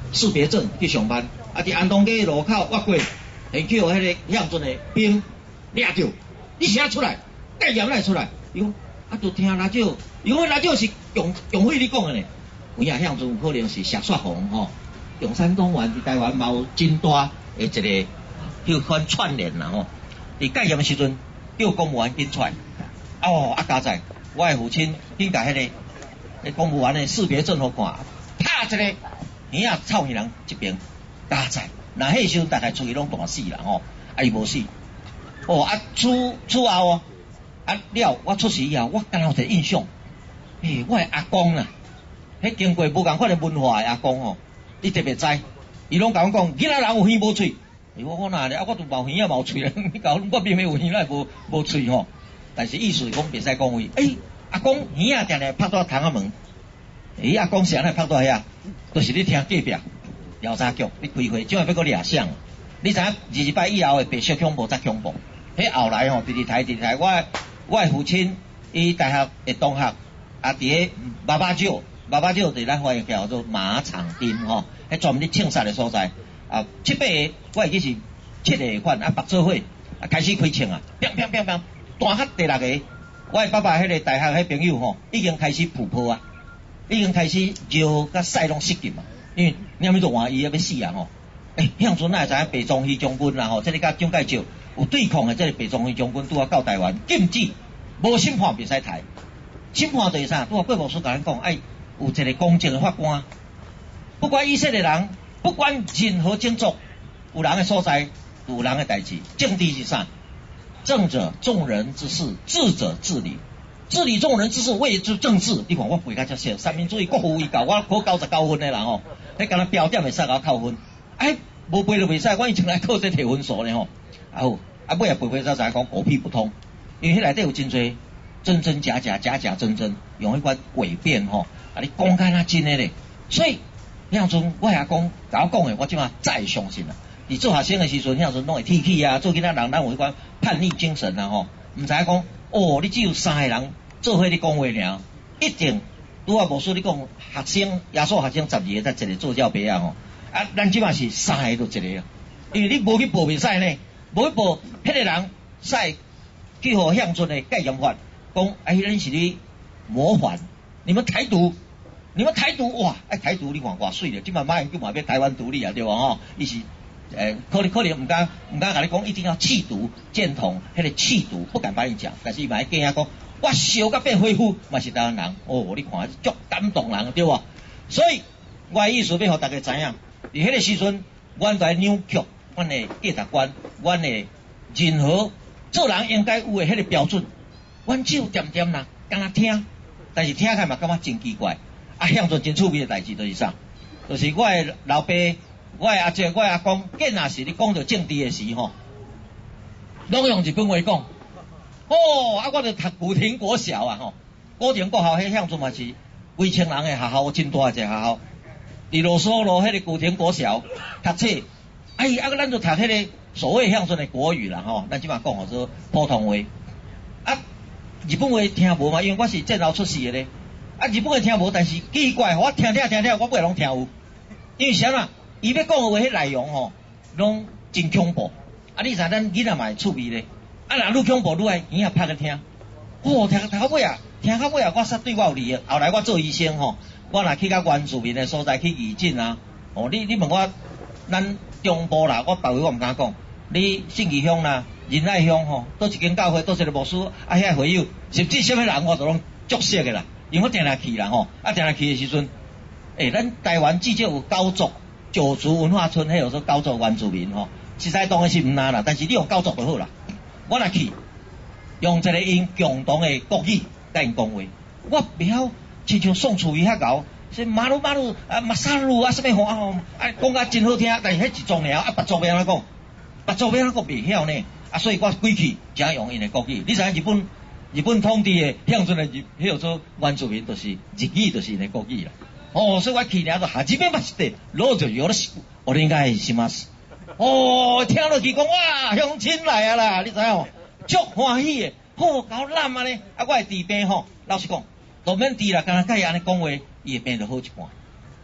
H: 识别证去上班，啊伫安东街路口越过，很叫迄个向阵的兵抓着，你啥出来？戒严来出来？伊讲啊，就听拉少，伊讲拉少是用用会你讲的呢。有影向阵有可能是石雪红吼，中山东湾伫台湾嘛有真大的一个迄款串联啦吼。伫戒严的时阵，叫公务员紧出来。哦，啊加在，我的父亲紧甲迄个迄公务员的识别证互看，拍一个耳啊臭耳人一边加在，那迄时阵大概出去拢大死啦吼，啊伊无死。哦啊出出后哦，啊了我出事以后，我敢若有一个印象，诶、欸，我的阿公啊，迄经过无共款的文化的阿公吼，你特别知，伊拢甲我讲，囡仔人有耳无喙。欸、我讲哪咧？啊，我都冇耳啊冇喙啊，你讲我明明有耳来无无喙吼。但是意思是讲袂使讲话。诶、欸，阿公耳啊定定拍到窗仔门。诶、欸，阿公是安尼拍到遐，就是你听隔壁调查局你开会，怎会要搁掠响？你知影二十摆以后的白色恐怖才恐怖。迄后来吼，第二台第二台，我我的父亲伊大学的同学啊，伫个八八九八八九伫咱欢迎叫做马场町吼，迄专门咧庆杀的所在。啊，七八个，我会记是七个款啊，白做伙啊，开始开枪啊，砰砰砰砰，单黑第六个，我的爸爸迄个大学迄朋友吼，已经开始扑破啊，已经开始招甲屎拢失禁啊，因为念咪就换伊要要死啊吼。诶、欸，向阵哪会知影白崇禧将军啦吼，这里甲蒋介石有对抗的，这个白崇禧将军拄啊到台湾，禁止无审判袂使抬，审判就是啥？拄啊贵务司甲咱讲，哎，有一个公正的法官，不管以色列人。不管任何种族，有人的所在，有人的代志。政治是啥？政者众人之事，治者治理。治理众人之事，谓之政治。你看我背甲遮少，三民主义国父伊教我考九十九分的人吼，迄敢若标点会使甲我扣分。哎，无背就袂使，我以前来考这摕分数呢吼。啊好，啊尾啊背背才知讲狗屁不通，因为迄内底有真侪真真假假，假假真真，用迄款诡辩吼，啊你讲甲那真的咧，所以。向阵我阿公甲我讲的，我即马再会相信啦。伫做学生的时阵，向阵拢会提起啊，做囡仔人咱有迄款叛逆精神啊吼，毋知影讲哦，你只有三个人做伙你讲话尔，一定拄啊无说你讲学生耶稣学生十二个才一个做教爸啊吼，啊咱即马是三个就一个啊，因为你无去报袂使呢，无去报迄个人使去互向阵的戒严法讲，哎，恁是你模范，你们台独。你们台独哇，哎台独你看偌水咧，即马马英九嘛要台湾独立啊，对吧吼？伊是诶，可能可能唔敢唔敢甲你讲一定要弃独建统，迄个弃独不敢帮你讲，但是伊嘛惊讲，我烧甲变恢复，嘛是台湾人，哦，你看足感动人对吧？所以我的意思要互大家知影，伫迄个时阵，阮在扭曲阮的价值观，阮的任何做人应该有的迄个标准，阮只有点点啦，敢若听，但是听起来嘛感觉真奇怪。啊，向阵真趣味的代志就是啥？就是我的老爸、我的阿姐、我的阿公，见若是你讲到政治的时吼，拢用日本话讲。哦，啊，我就读古亭国小啊吼，古亭国校迄向阵嘛是几千人的学校，真大一个学校。伫罗梭罗迄个古亭国小读册，哎，啊，咱就读迄个所谓向阵的国语啦吼，咱即马讲吼做普通话。啊，日本话听无嘛，因为我是战后出世的咧。啊，日本话听无，但是奇怪，我听听听听，我尾拢听有。因为啥啦？伊要讲的话，迄内容吼，拢真恐怖。啊，你知咱囡仔嘛会趣味咧。啊，若愈恐怖愈爱耳仔拍去听。哦，听听到尾啊，听到尾啊，我煞对我有利益。后来我做医生吼，我若去到原住民的所在去义诊啊，哦，你你问我，咱中部啦，我别位我毋敢讲。你信义乡啦、仁爱乡吼，倒一间教会，倒一个牧师，啊，遐会友，甚至什么人我都拢足熟的啦。因为我定定去啦吼，啊定定去的时阵，诶、欸，咱台湾至少有九族九族文化村，迄有说九族原住民吼，实在当然是毋难啦，但是你用九族就好啦。我若去用一个因共同的国语甲因讲话，我袂晓亲像宋楚瑜遐搞，说马路马路啊马萨路啊什么话吼，啊讲甲真好听，但是迄一种了，啊别族要安怎讲，别族要安怎讲袂晓呢，啊所以我归去只用因的国语，你知影日本？日本统治的向阵的日，迄个做原住民，就是日语，就是因的国语啦。哦，所以我去了就初めまして、どうぞよろしくお願いします。哦，听落去讲哇，乡亲来啊啦，你知影？足欢喜的，好搞烂啊咧！啊，我的治病吼，老实讲，都免治啦，干那甲伊安尼讲话，伊会变得好一半。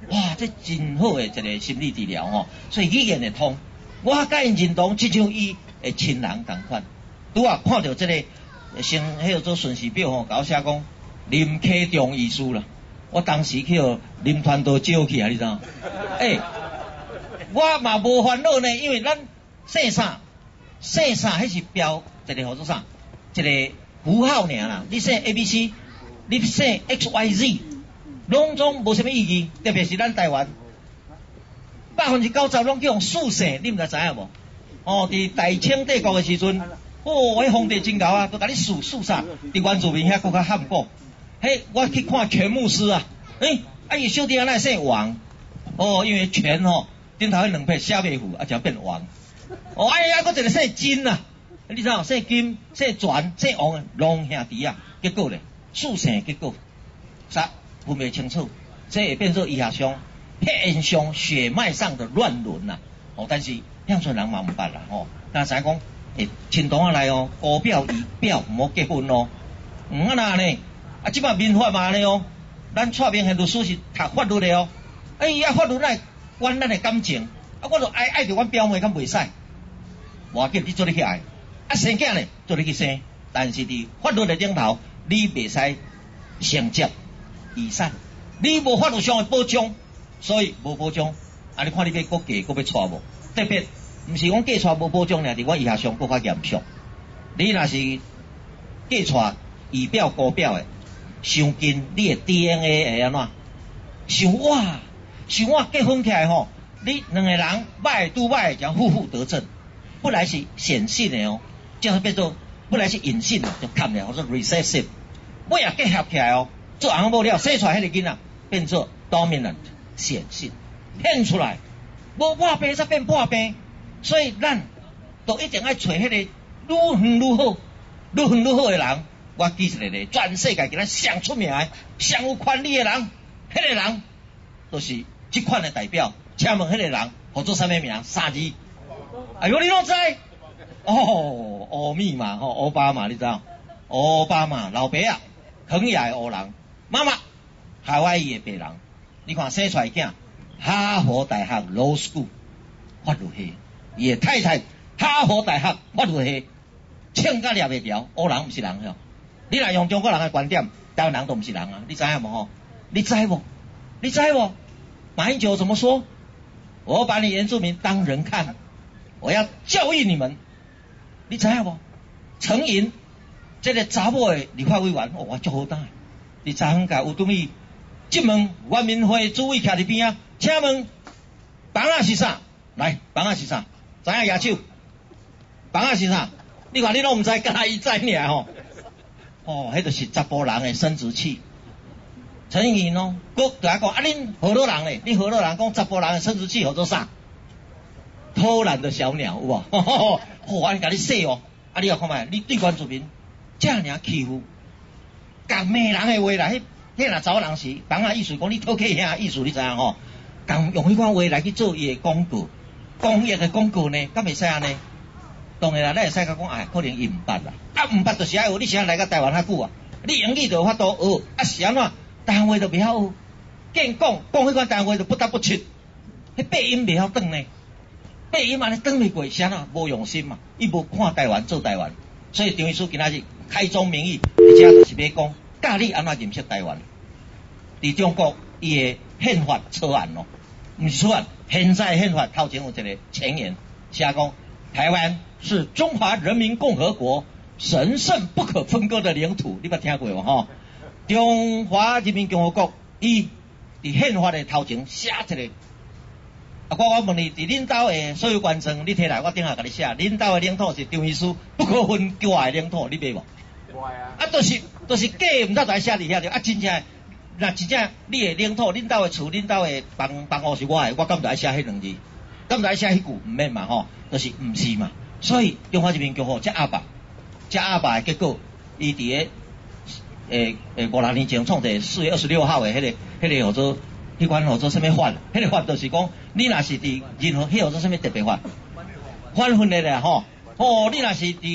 H: 哇，这真好的一个心理治疗吼，所以语言会通。我甲因认同，即像伊的亲人同款。拄啊看到这个先迄个做顺序表吼，甲我写讲林启忠医师啦，我当时去互林团都招去啊，你知道？诶、欸，我嘛无烦恼呢，因为咱姓啥姓啥，迄是标一个号做啥，一个符号尔啦。你姓 A B C， 你姓 X Y Z， 拢总无啥物意义，特别是咱台湾。百分之九十拢叫用竖姓，你毋知知影无？哦，伫大清帝国的时阵，哦，迄皇帝真牛啊，都甲你竖竖啥？伫原住民遐搁较罕过。嘿，我去看全牧师啊，诶、欸，啊伊小弟啊，那姓王，哦，因为全吼顶头迄两撇写袂符，啊就变王。哦，哎呀，搁一个姓金啊，你知道姓金、姓全、姓王，龙兄弟啊，结果咧竖姓结果，啥分袂清楚，这会变做医学上。黑现象血脉上的乱伦呐、啊，哦，但是乡村人嘛唔捌啦，吼、哦，那知讲，诶，亲同啊来哦，高表姨表唔好结婚哦，唔啊那呢，啊，即摆民法嘛呢哦，咱蔡明贤律师是读法律的哦，哎呀，法律来管咱的感情，啊，我就爱爱着阮表妹，敢袂使，无要紧，你做你去爱，啊，生囝呢，做你去生，但是伫法律的顶头，你袂使承接遗产，你无法律上的保障。所以无保障，啊！你看你要搁嫁搁要娶无？特别毋是讲嫁娶无保障俩，伫我医学上搁较严肃。你若是嫁娶姨表姑表的，伤近你的 D N A 会安怎？想哇，想哇结婚起来吼，你两个人歹拄歹将负负得正，不来是显性的哦，叫变做不来是隐性的，就看了或者 recessive。尾啊结合起来哦，做翁某了生出来迄个囡仔变做 dominant。显性骗出来，无破病才变破病，所以咱都一定要找迄个愈远愈好、愈远愈好的人。我记一个咧，全世界今仔上出名的、上有权力的人，迄、那个人就是这款的代表。请问迄个人叫做啥物名？三字？哎呦，你拢知？哦，奥密嘛，吼，奥巴马，你知道？奥巴马老爸啊，肯亚的黑人，妈妈夏威夷的白人。你看生出来囝，哈佛大学 Law School 法律系，伊的太太哈佛大学法律系，称甲掠袂牢，黑人毋是人哟。你若用中国人的观点，台湾人都毋是人啊，你知影无吼？你知无？你知无？马英九怎么说？我把你原住民当人看，我要教育你们，你知影无？陈莹这个查某的立法委员，哦，我足好胆，你昨昏甲有东西。进门，原民会主委徛伫边啊，请问房仔是啥？来，房仔是啥？知影野手？房仔是啥？你看你拢毋知，敢伊知尔吼。哦，迄就是查甫人的生殖器。陈颖哦，佮大家讲啊，恁河洛人咧，恁河洛人讲查甫人的生殖器叫做啥？偷懒的小鸟有无？吼吼吼，我甲你说哦，啊，你又看卖，你对原住民这尔欺负，讲骂人的话啦，迄。迄若查某人是房仔意思讲你偷客遐意思，你知影吼？共用迄款话来去做伊的广告，公益的广告呢，敢袂使安尼？当然啦，咱会使甲讲，哎，可能伊毋捌啦，啊毋捌就是爱学，你是安来到台湾遐久啊？你英语就有法度学，啊是安怎？台湾话就袂晓学，见讲讲迄款台湾话就不得不出，迄八音袂晓转呢，八音安尼转袂过，是安怎？无用心嘛，伊无看台湾做台湾，所以张医师今仔日开宗明义，而且就是要讲。教你安怎认识台湾？伫中国，伊的宪法草案咯，毋是草案，现在宪法头前有一个前言，写讲台湾是中华人民共和国神圣不可分割的领土，你捌听过无吼？中华人民共和国伊伫宪法的头前写一个，啊，我我问你，伫恁兜的所有官证，你摕来，我顶下甲你写，恁兜的领土是张医师不可分割的领土，你买无？啊，都、就是都、就是假，毋知在写伫遐着。啊，真正，若真正你的领土、恁兜的厝、恁兜的房房屋是我的，我敢就爱写迄两字，敢就爱写迄句，毋免嘛吼，就是毋是嘛。所以中华人民共和国这阿爸，这阿爸的结果，伊伫个诶诶五六年前创的四月二十六号的迄、那个迄、那个叫做迄款叫做什么法？迄、那个法就是讲，你若是伫任何迄叫做什么特别法，反婚的啦吼，哦，你若是伫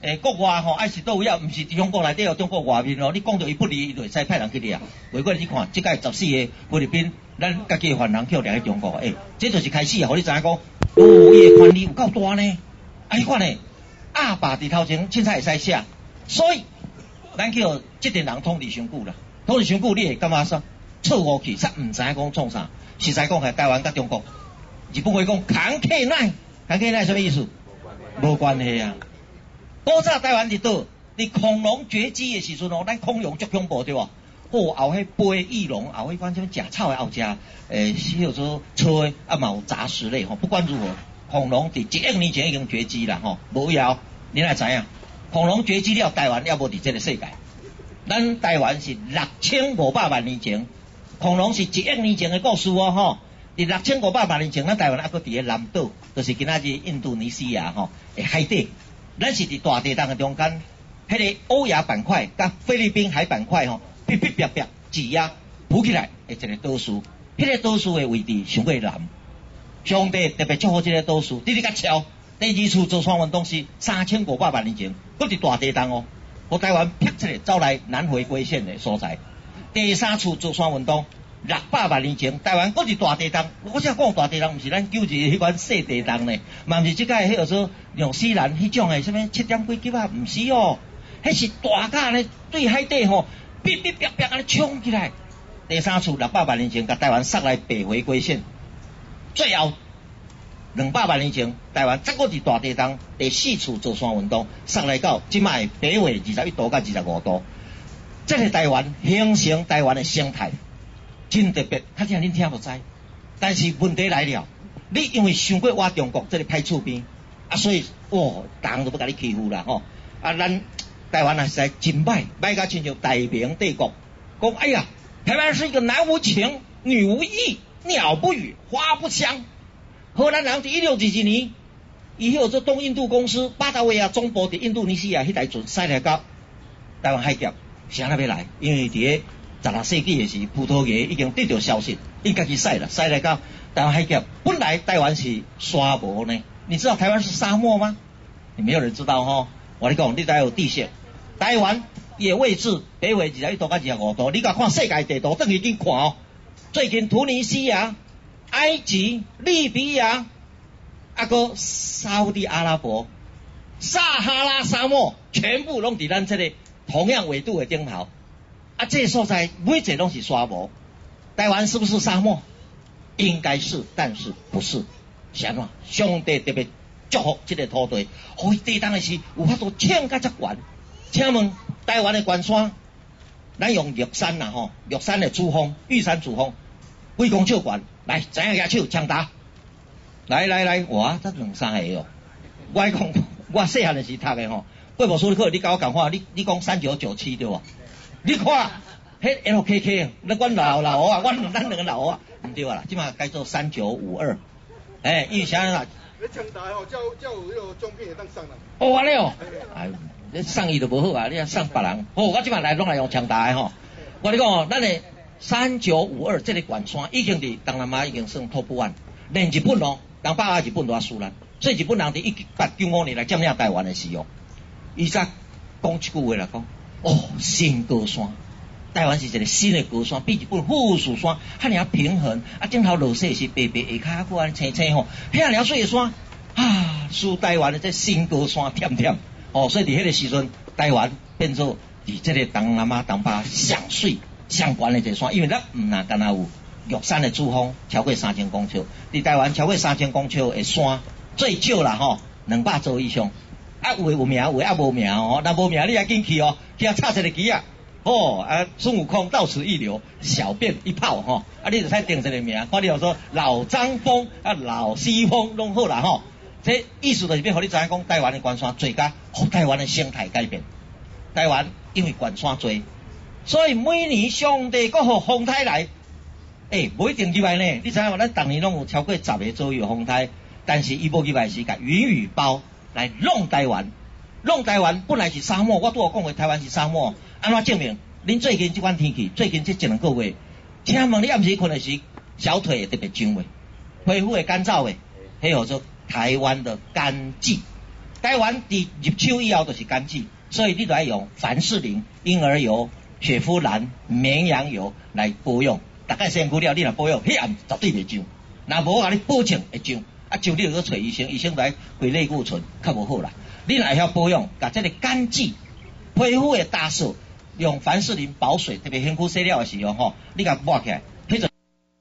H: 诶，国外吼，爱是倒位啊，毋是伫中国内底哦，中国外面哦，你讲到伊不利，伊就会使派人去掠。袂过你看，即届十四个菲律宾，咱家己犯人去掠去中国，诶，这就是开始啊，互你知影讲，哦，伊的权力有够大呢。啊，你看呢，阿爸伫头前凊彩会使写，所以咱叫即阵人统治伤久啦，统治伤久，你会感觉说错误去，煞毋知影讲创啥。实在讲，系台湾甲中国，日本话讲扛客奶，扛客奶什么意思？无关系啊。古早台湾伫倒，伫恐龙绝迹的时阵哦，咱恐龙足恐怖对无？哦，后迄飞翼龙，后迄款什么食草的，后食诶，叫做草的，啊嘛有杂食类吼。不管如何，恐龙伫一亿年前已经绝迹啦吼。无谣，你来知影？恐龙绝迹了，台湾要无伫这个世界。咱台湾是六千五百万年前，恐龙是一亿年前的故事哦吼。伫六千五百万年前，咱台湾还佫伫个南岛，就是今仔日印度尼西亚吼诶海底。咱是伫大地洞的中间，迄、那个欧亚板块甲菲律宾海板块吼，逼逼逼逼挤压浮起来的一个岛屿。迄、那个岛屿的位置上过南，上帝特别祝福这个岛屿。你哩甲超，第二次造山运动是三千五百万年前，佫伫大地洞哦，互台湾劈出来走来南回归线的所在。第三次造山运动六百万年前，台湾佫是大地洞。我只讲大地洞，毋是咱旧日迄款小地洞呢，嘛毋是即个迄个说纽西兰迄种诶，什么七点几级啊，毋是哦，迄是大架呢，对海底吼，哔哔哔哔安尼冲起来。第三次六百万年前，甲台湾塞来北回归线，最后两百万年前，台湾再佫是大地洞。第四次造山运动，塞来到即卖北纬二十一度到二十五度，这个台湾形成台湾的生态。真特别，较正恁听无知，但是问题来了，你因为想过挖中国这里歹厝边，啊，所以哦，人都要甲你欺负啦吼。啊，咱台湾啊实在真歹，歹甲亲像大明帝国，讲哎呀，台湾是一个男无情，女无义，鸟不语，花不香。荷兰人伫一六二二年，伊迄个做东印度公司巴达维亚中部伫印度尼西亚迄台船驶来到台湾海峡，是安那要来，因为伫个十六世纪的时，葡萄牙已经得到消息，应该去晒了，晒来到台湾海峡。本来台湾是沙漠呢，你知道台湾是沙漠吗？你没有人知道哈。我跟你讲，你台有地线，台湾也位置北纬二十一度到二十五度。你甲看世界地图，等于去看哦。最近突尼西亚、埃及、利比亚，啊个沙烏地阿拉伯、撒哈拉沙漠，全部拢伫咱这个同样纬度的顶头。啊，这所在每一个拢是沙漠，台湾是不是沙漠？应该是，但是不是？是安怎？上帝特别祝福这个土地，互伊地当的是有法度抢甲遮悬。请问台湾的关山，咱用玉山啦吼，玉山的主峰、玉山主峰，几公尺悬？来，怎样举手抢答？来来来，哇，这两三个哦。我讲，我细汉的时读的吼，贵部数课，你甲我讲话，你你讲三九九七对无？你看，迄 L K K， 那阮老老啊，阮咱两个老啊，唔对啊啦，即马改做三九五二，哎，因为啥啦？
E: 你抢答吼，叫叫有迄个奖品会当送啦。
H: 哦，安尼哦，哎，你送伊就无好啊，你啊送别人。好，我即马来拢来用抢答的吼。我跟你讲哦，咱的三九五二这个悬山已经伫东南亚已经算 top one， 连日本哦，人把日本都输咱，所以日本人伫一八九五年来占领台湾的时候，伊则讲一句话来讲。哦，新高山，台湾是一个新的高山，比日本富士山遐尔平衡，啊，顶头落雪是白白下骹过安青青吼，遐尔水的山啊，输台湾的这新高山忝忝，哦，所以伫迄个时阵，台湾变做伫这个东南亚东巴上水上悬的一个山，因为咱唔那干那有玉山的主峰超过三千公尺，伫台湾超过三千公尺的山最少啦吼，两百座以上。啊，有诶有名，有诶啊无名哦。若无名，你也紧去哦，去啊插一个旗啊。哦，啊，孙悟空到此一游，小便一泡吼、哦。啊，你就使定一个名，看你有说老张峰啊、老西峰拢好啦吼、哦。这意思就是要互你知影讲，台湾的悬山最佳，互台湾的生态改变。台湾因为悬山多，所以每年上帝阁互风台来。诶、欸，无一定入来呢。你知影无？咱逐年拢有超过十个左右风台，但是伊无入来是甲云雨包。来弄台湾，弄台湾本来是沙漠，我拄有讲过台湾是沙漠，安怎证明？恁最近这款天气，最近这一两个月，请问你暗时困的时，小腿会特别痒未？皮肤会干燥未？迄叫做台湾的干季， 台湾伫入手以后就是甘蔗，所以你就要用凡士林、婴儿油、雪肤兰、绵羊油来保养。大概身躯了，你若保养，迄暗绝对袂涨。若无，我甲你保证会涨。啊，就你要去找医生，医生来回类固醇，较无好啦。你若会晓保养，甲这个甘蔗皮肤的大数，用凡士林保水，特别身躯洗了的时候吼，你甲抹起来，迄种。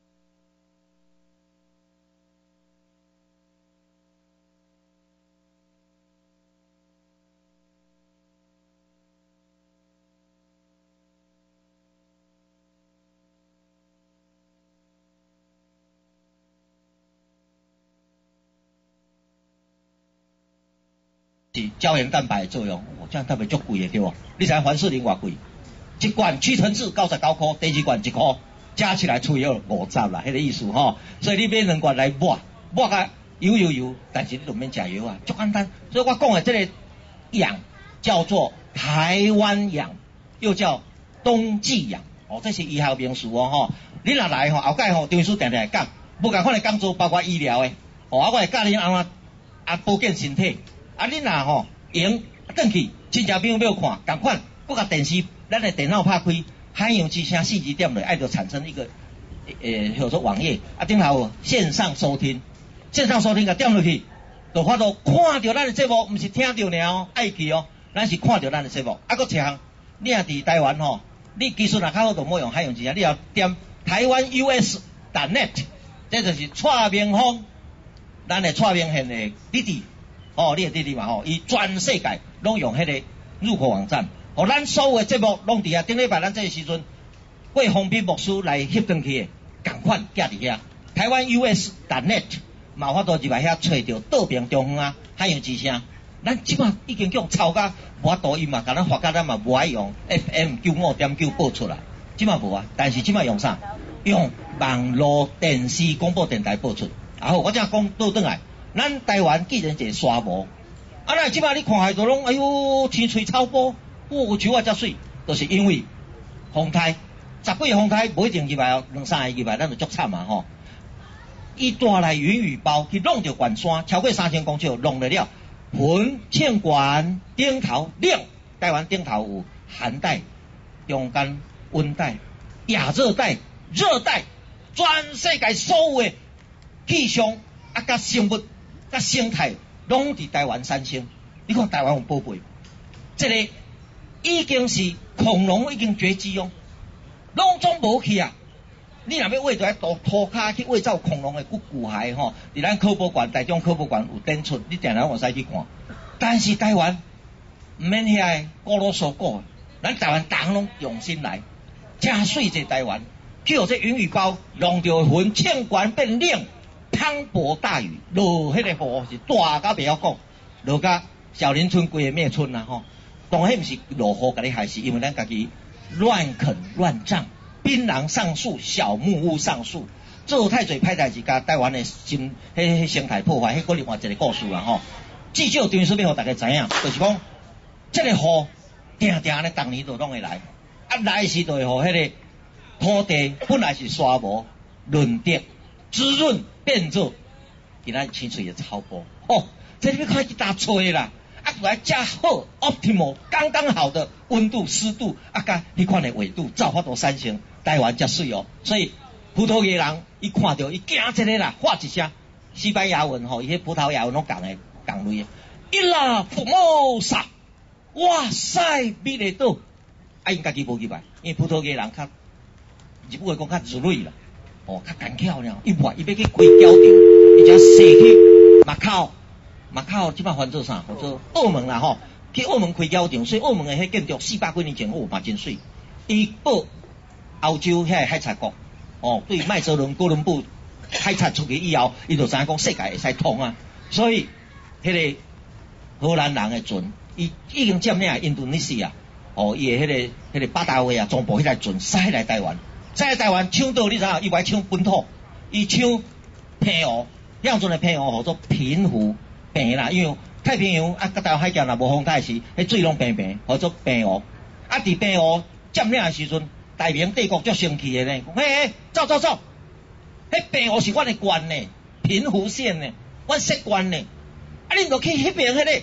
H: 是胶原蛋白的作用，哦，胶原蛋白足贵的对无？你知凡士林偌贵？一罐屈臣氏九十九块，第二罐一块，加起来除以二五十啦，迄个意思吼。所以你买两罐来抹，抹啊油油油，但是你就免食油啊，足简单。所以我讲的这个养叫做台湾养，又叫冬季养，哦，这是医学名词哦吼。你若来吼，后盖吼张医师定定来讲，无共款的工作包括医疗的，哦，啊我会教你安怎啊保健身体。啊，你若吼用转去亲戚朋友要看，共款，搁甲电视，咱的电脑拍开，海洋之声四字点落，爱就产生一个诶，叫做网页，啊，顶头有线上收听，线上收听甲点落去，就发到看到咱的节目，毋是听到尔哦，爱记哦，咱是看到咱的节目。啊，搁一项，你若伫台湾吼，你技术若较好，就莫用海洋之声，你要点台湾 U S 点 net， 这就是蔡明峰，咱的蔡明宪的弟弟。哦，你的弟弟嘛吼，伊全世界拢用迄个入口网站，哦，咱所有的节目拢伫遐。顶礼拜咱这个时阵，为封闭牧师来翕转去的，共款寄伫遐。台湾 U S 点 net， 嘛法度入来遐找着倒边中央啊，海洋之声。咱即马已经叫抄甲无法度，伊嘛甲咱发觉咱嘛无爱用 F M 九五点九播出来，即马无啊。但是即马用啥？用网络电视广播电台播出。然后我正讲倒转来。咱台湾既然一个沙漠，啊，咱即摆你看下都拢，哎呦，青翠草坡，哦，树啊遮水，就是因为风台，十几个风台无一定入来哦，两三个入来，咱就足惨嘛吼。伊带来云雨包，去弄着关山，超过三千公尺，弄了了，云堑管顶头亮，台湾顶头有寒带、中间温带、亚热带、热带，全世界所有的气象啊，甲生物。甲生态拢伫台湾产生，你看台湾有宝贝，这个已经是恐龙已经绝迹哦，拢总无去啊！你若要挖着土土骹去挖走恐龙的骨骨骸吼，伫咱科博馆、台中科博馆有展出，你定然会使去看。但是台湾毋免遐古老所古，咱台湾人拢用心来，真水这台湾，去互这云雨包弄着云堑管变冷。磅礴大雨，落迄个雨是大到袂晓讲，落甲小林村规个灭村啦吼。当然毋是落雨甲你害死，因为咱家己乱垦乱葬，槟榔上树，小木屋上树，做太侪歹代志，甲台湾的生迄生态破坏，迄个另外一个故事啦吼。至少张医师要互大家知影，就是讲，这个雨定定咧，逐年都拢会来，啊来时就会互迄个土地本来是沙漠润泽。滋润变做今仔青翠的草坡，哦，这里面开始打吹啦，啊，来加好 optimal 刚刚好的温度、湿度，啊，甲迄款的纬度，造法度产生，台湾才水哦。所以葡萄牙人伊看到伊惊这个啦，喊一声，西班牙文吼，伊迄葡萄牙文拢共的共类的，伊拉福莫萨，哇塞，美丽到，啊，因家己无入来，因为葡萄牙人较日本话讲较自类啦。哦，较干巧了，伊话伊要去开胶场，伊只踅去马考，马考即摆翻做啥？或做澳门啦吼，去澳门开胶场，所以澳门的迄建筑四百几年前哦嘛真水。伊报欧洲遐海贼国，哦，对麦哲伦、哥伦布海贼出去以后，伊就知影讲世界会使通啊。所以迄个荷兰人的船，伊已经占领印度尼西亚，哦，伊的迄个迄个巴达维亚总部迄台船驶来台湾。在台湾抢到你知影，伊袂抢本土，伊抢平湖，样阵的平湖叫做平湖平啦，因为太平洋啊，甲台湾海峡若无风台时，迄水拢平平，叫做平湖。啊，伫平湖占领的时阵，大明帝国足生气的呢，讲嘿嘿，走走走，迄平湖是阮的县呢，平湖县呢，阮设县呢，啊，恁著去迄边迄个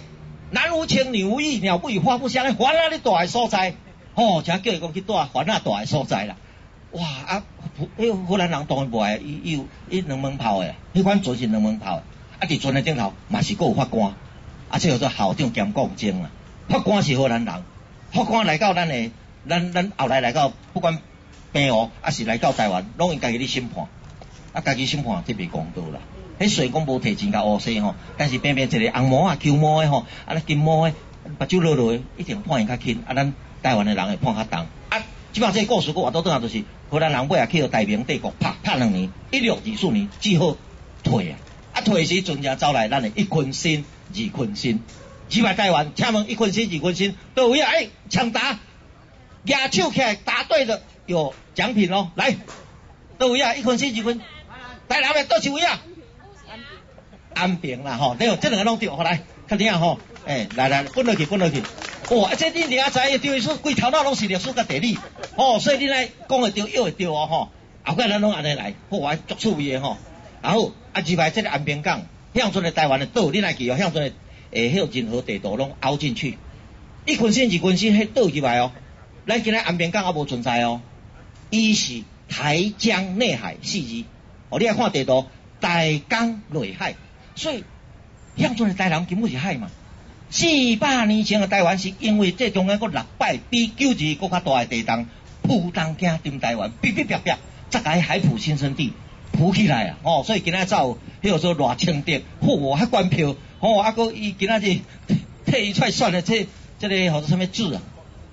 H: 男无情，女无义，鸟不语，花不香，烦恼咧大诶所在，吼、哦，才叫伊讲去住烦恼大诶所在啦。哇啊，迄荷兰人当然无爱，伊伊有伊两门炮诶，迄款船是两门炮，啊，伫船诶顶头嘛是佫有法官，啊，这叫做校长兼讲经啦。法官是荷兰人，法官来到咱诶，咱咱后来来到不管平湖，啊是来到台湾，拢因家己咧审判，啊家己审判特别公道啦。迄虽然讲无摕钱甲乌西吼，但是偏偏一个红毛啊、球毛诶吼，啊咧金毛诶，目睭落落诶，一定判因较轻，啊咱台湾诶人会判较重。啊，即摆这个故事我话倒转啊，就是荷兰人尾啊去到大明帝国拍拍两年，一六二四年只好退啊，啊退时阵才走来咱诶一坤新、二坤新。即摆台湾，请问一坤新、二坤新到位啊？哎，抢答，举手起来答对的有奖品咯，来，到位啊？一坤新、二坤，台南诶倒一位啊？安平啦吼，你这两个拢对，好来，看听吼，诶、欸，来来，分落去，分落去。哇，这你了解，对说规头脑拢是历史甲地理，哦，所以你来讲会对，又会对哦吼。后摆咱拢安尼来，好啊，足趣味的吼。然后啊，二排这个安平港，向阵的台湾的岛，你来记哦，向阵的诶，迄个任何地图拢凹进去。一群线二群线，迄倒入来哦。咱今仔安平港还无存在哦，伊是台江内海四字。哦，你来看地图，台江内海。所以，向阵的台南根本是海嘛。四百年前的台湾是因为这中间个六百比九二个较大的地动，扑东惊沉台湾，哔哔哔哔，才甲海埔新生地扑起来啊！哦，所以今仔才有迄个说偌清德，嚯，还关票，哦，啊个伊今仔日替伊出来算的这这个号做什么字啊？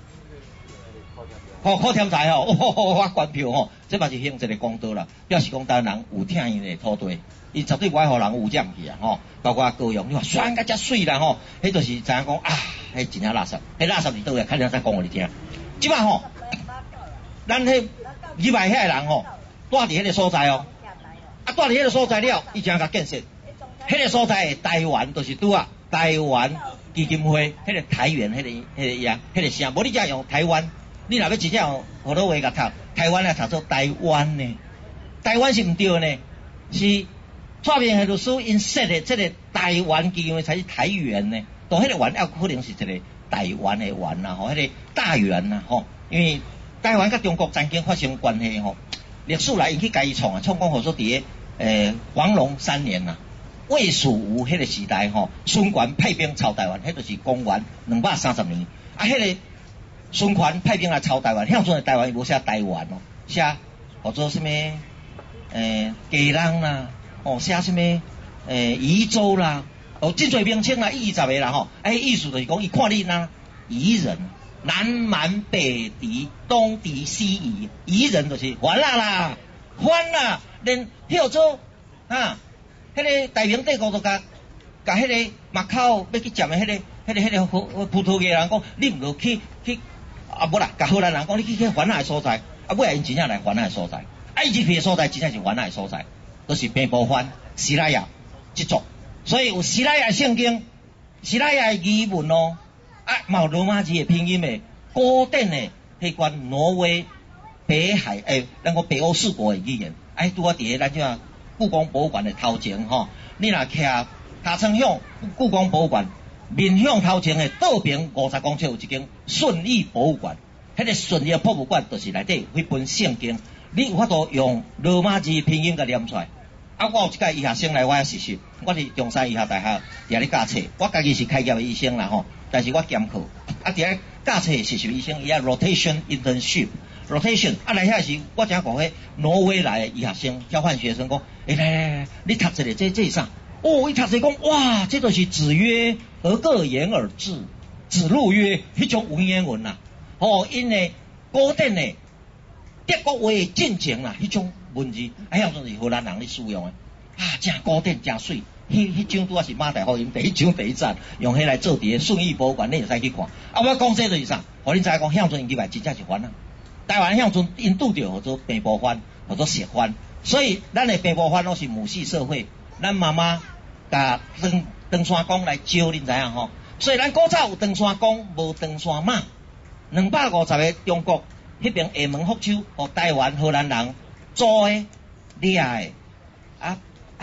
H: 哦，靠天才哦，哦，我关票哦，这嘛是行一个公道啦，表示讲台湾人有听伊的土地。伊绝对不爱互人有染去啊！吼，包括高雄，你看选甲遮水啦吼，迄就是知影讲啊，迄真正垃圾，迄垃圾是倒位，看你再讲互你听。即摆吼，咱迄入来遐个人吼，住伫迄个所在哦，啊住伫迄个所在了，伊真甲建设，迄个所在台湾就是拄啊，台湾基金会，迄个台元，迄个迄个呀，迄个声，无你只用台湾，你若要直接用好多话甲读，台湾啊读做台湾呢，台湾是毋对呢，是。蔡明的律师因设的这个台湾基金会才是台元呢，都迄个元要可能是一个台湾的元呐，吼，迄个大元呐，吼，因为台湾甲中国曾经发生关系吼，历史来因去家己创啊，创讲好说伫个诶黄龙三年呐，魏蜀吴迄个时代吼，孙权派兵抄台湾，迄就是公元两百三十年，啊，迄个孙权派兵来抄台湾，向阵的台湾无写台湾哦，写或者什么诶基隆啦。哦，写什么？诶，宜州啦，哦，真侪名称啦，二十个啦吼。哎，意思就是讲，伊看你呐，夷人，南蛮北敌，东敌西夷，夷人就是反啦啦，反啦，连迄个做啊，迄、那个大明帝国都甲甲迄个马口要去占的迄、那个、迄、那个、迄、那个葡萄牙人讲，你唔落去去啊，无啦，甲荷兰人讲，你去去反啦的所在，啊，尾因真正来反啦的所在，埃及的所在真正是反啦的所在。都是平埔番、西拉雅这族，所以有西拉雅圣经、西拉雅语文哦，啊，嘛有罗马字的拼音的，古典的迄关挪威、北海诶，咱讲北欧四国的语言，哎，拄啊伫个咱即啊故宫博物馆的头前吼，你若徛下层向故宫博物馆，面向头前的倒边五十公尺有一间顺义博物馆，迄、那个顺义博物馆就是内底迄本圣经。你有法度用罗马字拼音甲念出来，啊！我有一届医学生来我实习，我是中山医学大学伫咧教册，我家己是开业的医生啦吼，但是我兼课，啊伫咧教册实习医生，伊啊 rotation internship，rotation 啊来遐时，我正讲迄挪威来的医学生交换学生讲，诶、欸、来来来，你读这个这这是啥？哦，伊读这讲，哇，这就是子曰而各言而志，子路曰，迄种文言文呐，哦，因为古典的。德国话的进程啦，迄种文字，哎呀，就是荷兰人咧使用的，啊，真古典真水，迄迄张拄啊是马大福音第一章第一站，用迄来做伫个顺义博物馆，你会使去看。啊，我讲这就是啥？互恁知讲，向阵因入来真正是番啊。台湾向阵因拄着叫做平埔番，叫做石番，所以咱的平埔番拢是母系社会，咱妈妈甲登登山公来教恁知影吼。所以咱古早有登山公，无登山马，两百五十个中国。迄边厦门福州，互台湾荷兰人租诶、掠诶，啊啊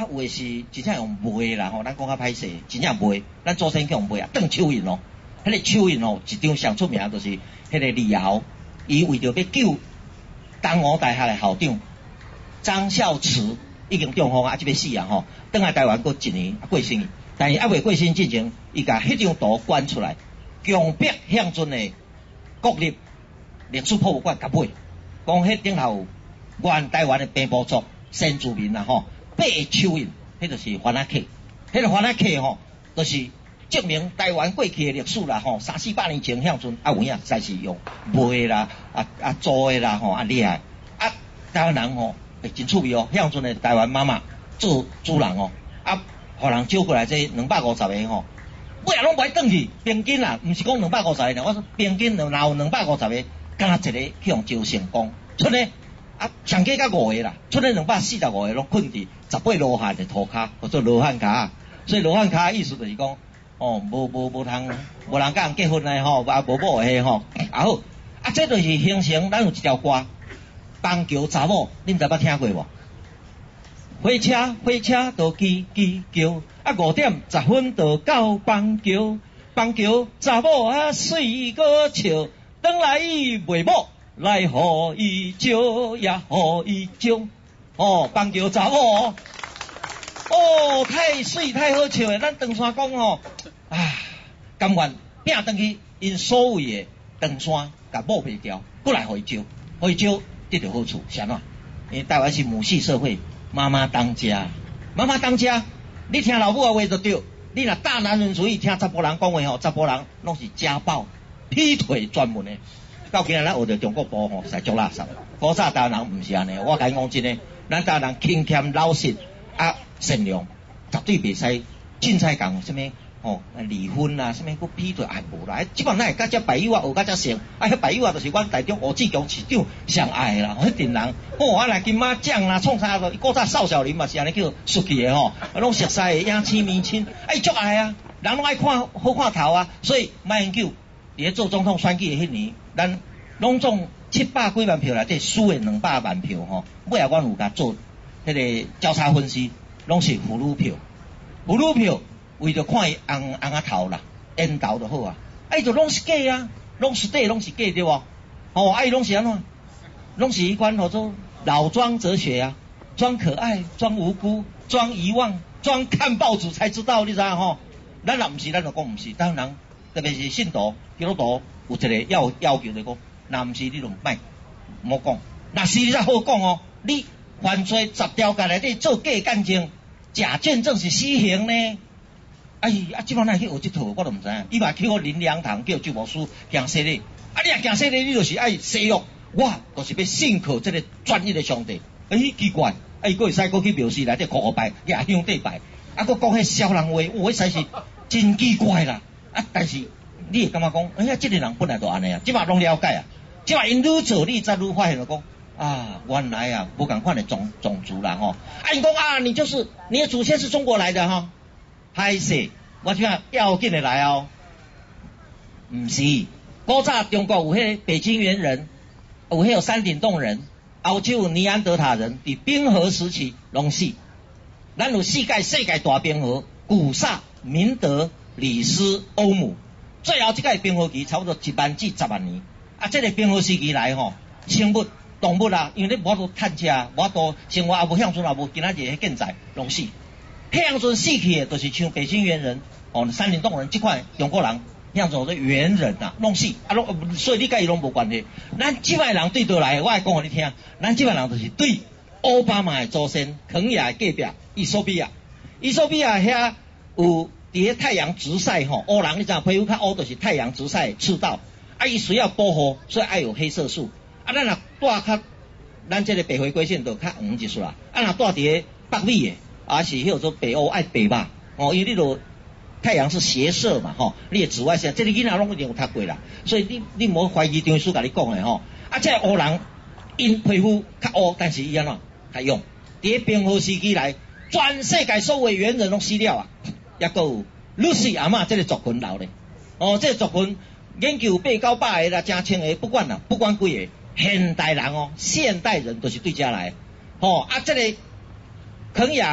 H: 啊有诶是真正用卖啦吼，咱讲较歹势，真正卖，咱祖先去用卖啊，当蚯蚓哦，迄、那个蚯蚓哦，一张上出名就是迄个李敖，伊为着要救东吴大学诶校长张孝慈，已经中风啊，即要死啊吼，倒来台湾过一年啊过身，但是还未过身之前，伊甲迄张图捐出来，强迫向阵诶国立历史博物馆甲买，讲迄顶头原台湾诶平埔族先住民啊吼。八个蚯蚓，迄就是番仔客，迄个番仔客吼，就是证明台湾过去的历史啦吼，三四百年前向阵啊有影，实在是用卖啦，啊啊做的啦吼，啊厉害，啊台湾人吼会真趣味哦，向阵的台湾妈妈做主人哦，啊，互人招过来这两百五十个吼，尾啊拢袂转去，平均啦，毋是讲两百五十个，我说平均若有两百五十个，敢若一个去用招成功，出呢。啊，上加甲五个啦，出咧两百四十五个拢困伫十八罗汉的涂骹，叫做罗汉骹。所以罗汉骹意思就是讲，哦，无无无通，无人甲人结婚的吼，啊无某的吼，啊好，啊这就是形成咱有一条歌，邦桥查某，恁知捌听过无？火车火车都叽叽叫，啊五点十分就到邦桥，邦桥查某啊水个笑，转来袂某。来互伊招呀，互伊招，哦，邦桥查某哦，哦，太水太好笑诶！咱长山讲吼，啊，甘愿拼转去因所谓诶长山，甲某袂掉，过来互伊招，互伊招得到好处，是安怎？因为台湾是母系社会，妈妈当家，妈妈当家，你听老母诶话就对，你若大男人主义，听查甫人讲话吼，查甫人拢是家暴、劈腿专门诶。到今仔咱学着中国部吼，实在足垃圾。古早台湾人毋是安尼，我甲你讲真诶，咱台湾人勤俭老实啊善良，绝对袂使凊彩讲什么哦离婚啊，什么佫劈腿哎无啦，即摆咱会甲只白友啊学甲只成，啊迄白友啊就是阮台中吴志强市长上爱啦，迄阵人哦啊来金马奖啦，创啥个，古早邵小林嘛是安尼叫出去诶吼，拢熟悉诶，影青面青，哎足爱啊，人拢爱看好看头啊，所以马英九。伫咧做总统选举诶迄年，咱拢总七百几万票内底输诶两百万票吼，尾啊阮有甲做迄个交叉分析，拢是俘虏票，俘虏票为着看伊红红啊头啦，烟头就好啊，啊伊就拢是假啊，拢是假，拢是假对无？哦，啊伊拢是安怎？拢是一款叫做老庄哲学啊，装可爱，装无辜，装遗忘，装看报纸才知道，你知影吼？咱若毋是，咱就讲毋是，当然。特别是信徒、基督徒有一个要要求的讲，若毋是你就莫莫讲，若是你才好讲哦。你犯罪十条界内底做假见证、假见证是死刑呢？哎啊，即摆哪去学即套，我都毋知影。伊嘛去我林良堂叫旧牧师行洗礼，啊，你若行洗礼，你就是爱洗浴，我就是要信靠这个专业的上帝。哎，奇怪，哎，佫会使佫去庙寺内底叩叩拜、亚香地拜，啊，佫讲迄小人话，我迄实是真奇怪啦。啊！但是你会感觉讲，哎呀，这个人本来就安尼啊，即摆拢了解啊，即摆因愈做你才愈发现了讲，啊，原来啊，无共款的种种族啦吼。啊，因讲啊，你就是你的祖先是中国来的哈，歹势，我听要紧的来哦，毋是，古早中国有迄个北京猿人，有迄个山顶洞人，欧洲有尼安德塔人，伫冰河时期拢死，咱有世界世界大冰河，古萨、明德。李斯、欧姆，最后即个冰河期差不多一万至十万年。啊，这个冰河时期来吼，生物、动物啊，因为你无法度探测，无法度生活也无向阵也无今仔日的建材，拢死。向阵死去的，就是像北京猿人、哦山顶洞人这款中国人，向阵做猿人啊，拢死啊，拢所以你甲伊拢无关系。咱即摆人对倒来，我会讲互你听，咱即摆人就是对奥巴马的祖先肯亚的隔壁伊索比亚，伊索比亚遐有。伫咧太阳直晒吼，乌人你知影皮肤较乌，就是太阳直晒赤道。啊，伊需要保护，所以爱有黑色素。啊，咱若住较，咱这个北回归线就较黄一丝啦。啊，若住伫咧北美的，啊是迄做北欧爱白吧。哦，因为你都太阳是斜射嘛吼，你的紫外线，这个囡仔拢一定有读过啦。所以你你无怀疑张师甲你讲的吼。啊，这个乌人因皮肤较乌，但是伊安怎较用？伫咧冰河时期来，全世界所有的猿人拢死了啊！也佫有 Lucy 阿嬷这个族群留咧，哦，这个族群研究八九百个啦，成千个，不管啦，不管几个，现代人哦，现代人都是对遮来，哦啊，这个肯亚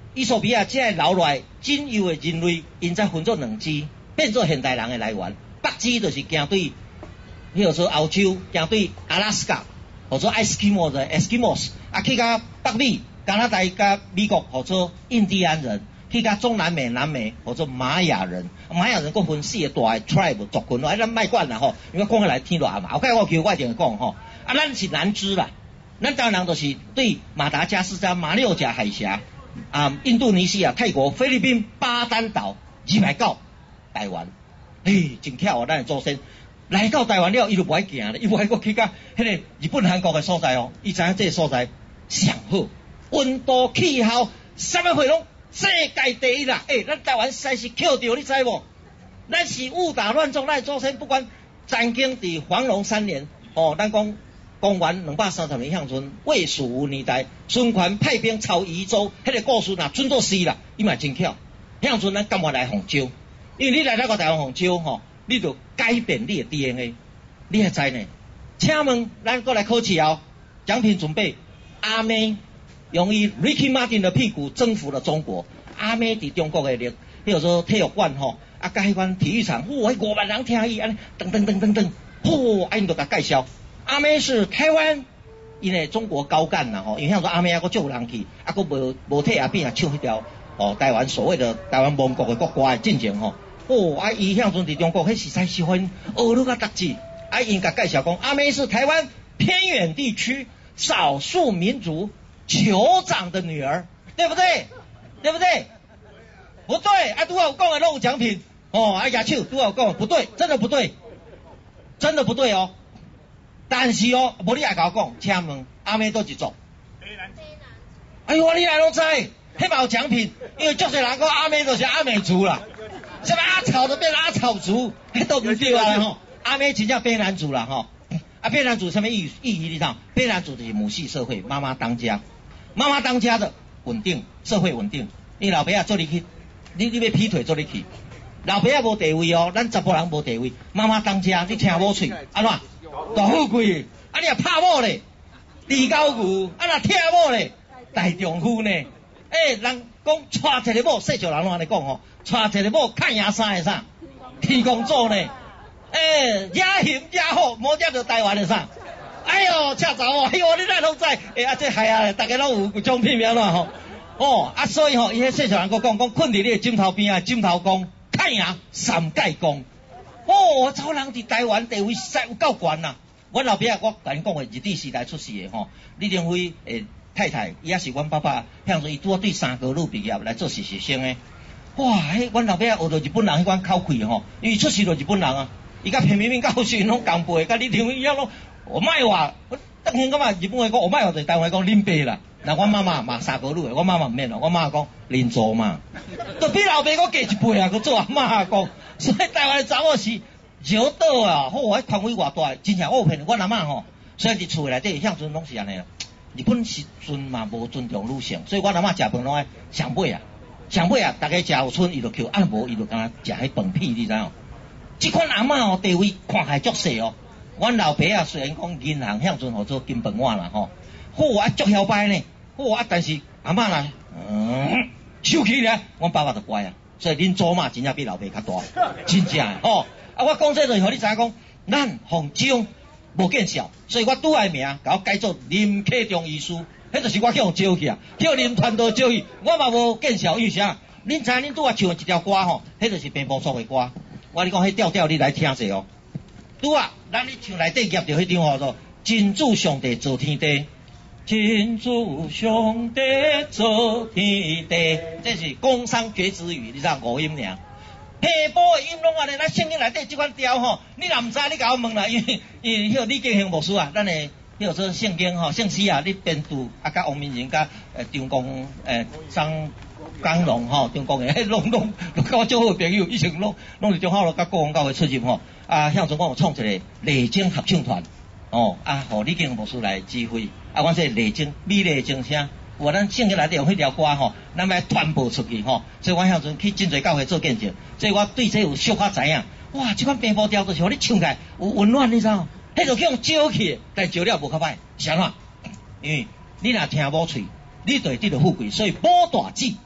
H: 伊索比亚这个留落来仅有的人类，因才分作两支，变做现代人的来源。北支就是行对，迄个说欧洲，行对阿拉斯加，或者 Eskimo 的 Eskimos， 啊去到北美、加拿大甲美国，或者印第安人，去到中南美、南美，或者玛雅人。玛雅人佫分四个大的 tribe 族群，啊咱莫管啦吼，因为讲起来天热嘛，后盖我叫我一定会讲吼，啊咱是南支啦。咱当然就是对马达加斯加、马六甲海峡、啊印度尼西亚、泰国、菲律宾、巴丹岛，入来到台湾，嘿，真巧哦！咱的祖先来到台湾了，伊就不爱行咧，伊不爱搁去到迄个日本、韩国的所在哦，伊知影这个所在上好，温度、气候，什么货拢世界第一啦！诶、欸，咱台湾实在是捡到，你知无？咱是误打乱撞，咱的祖先不管曾经伫黄龙三年哦，咱讲。公元两百三十年向前，魏蜀吴年代，孙权派兵抄夷州，迄、那个故事若准做诗啦，伊嘛真巧。向前咱甘愿来杭州，因为你来到个台湾杭州吼，你就改变你的 D N A， 你会知呢？请问咱过来考试哦，奖品准备，阿妹用伊 Ricky Martin 的屁股征服了中国。阿妹伫中国的历，迄个说体育馆吼，啊，甲迄款体育场，哇，五万人听伊安尼，噔噔噔噔噔，嚯，啊，因就甲介绍。阿妹是台湾，因为中国高干啦吼，因为像说阿妹还佫足有人去，啊佫无无替阿变啊唱迄条哦台湾所谓的台湾亡国的国歌的进前吼，哦啊伊向阵伫中国迄实在是分学了甲读字，啊因甲介绍讲阿妹是台湾偏远地区少数民族酋长的女儿，对不对？对不对？不对，啊拄好有讲的拢有奖品，哦啊亚手拄好有讲不对，真的不对，真的不对哦。但是哦，无你也甲我讲，请问阿妹倒一组？哎呦，你来拢知，迄嘛有奖品，因为足侪人讲阿妹就是阿美族啦，什么阿草都变阿草族，迄都唔对啊吼。阿妹真正卑南族啦吼，啊卑南族什么意意义？你知道？卑南族就是母系社会，妈妈当家，妈妈当家的稳定，社会稳定。你老爸啊做你去，你你要劈腿做你去，老爸啊无地位哦，咱查甫人无地位，妈妈当家，你听某喙，安怎？大富贵，啊你也拍某咧，二高牛，啊若听某咧，大丈夫呢？诶、欸，人讲娶一个某，世俗人拢安尼讲吼，娶一个某看赢啥的啥，天公祖呢？诶、欸，野行野好，无只就台湾的啥？哎呦，恰查某，哎呦，你哪拢知？诶、欸，啊这系啊，大家拢有奖品名啦吼。哦，啊所以吼，伊迄世俗人讲讲讲，困伫你的枕头边啊，枕头讲看赢三界讲。哦，查某人伫台湾地位实在有够悬呐！阮老爸啊，我甲恁讲诶，日治时代出世诶吼，李登辉诶太太，伊也是阮爸爸，向说伊拄啊对三高女毕业来做实习生诶。哇，迄阮老爸啊学到日本人迄款口气吼，因为出世就日本人啊，伊甲平民民教授拢共辈，甲李登辉一样咯。我卖话，我当然感觉日本话讲，我卖话就台湾讲恁爸啦。那阮妈妈嘛三高女诶，我妈妈毋免咯，我妈妈讲恁祖嘛，都比老爸佫加一倍啊，佫做阿妈讲。所以台湾的查某是绕岛啊，好，迄权威偌大，真正我有骗阮阿嬷吼。虽然伫厝内底向阵拢是安尼啦，日本时阵嘛无尊重女性，所以阮阿嬷食饭拢爱上尾啊，上尾啊，大家食有剩伊就扣，啊无伊就敢若食迄饭屁，你知影？即款阿嬷哦地位看起来足细哦。阮老爸啊虽然讲银行向阵好做金饭碗啦吼，好啊足晓摆呢，好啊，但是阿嬷啦，嗯，收起咧，阮爸爸就乖啊。所以恁祖嘛真正比老爸较大，真正诶吼。啊，我讲这就是互你知影讲，咱洪州无见笑，所以我拄爱名，甲我改做林克中医师，迄就是我去互招去啊，叫林传道招去，我嘛无见笑，因为啥？恁知恁拄啊唱一条歌吼，迄就是平埔族的歌。我你讲迄调调，你来听者哦。拄啊，咱咧唱内底夹着迄张叫做真主上帝造天地。真主上帝造天地，这是工商绝子语，你知道五音尔。平埔的音拢安尼，咱圣经内底即款调吼，你若毋知，你甲我问啦，因为因为迄个李建兴牧师啊，咱的迄个做圣经吼，圣诗啊，你编读啊，甲王明仁甲呃张公诶张江龙吼，张公诶，拢拢拢甲我做好朋友，以前拢拢是中好咯，甲国王教会出入吼。啊，向阵我有创一个丽晶合唱团。哦，啊，互李建牧师来指挥，啊，阮这丽晶美丽精声，我咱圣经内底用迄条歌吼，咱要传播出去吼，所以我向阵去真侪教会做见证，所以我对这有小可知影。哇，这款平埔调就是互你唱起来有温暖，你知道？迄就去用招去，但招了无较歹，是安怎？因为你若听某喙，你就会得到富贵，所以某大志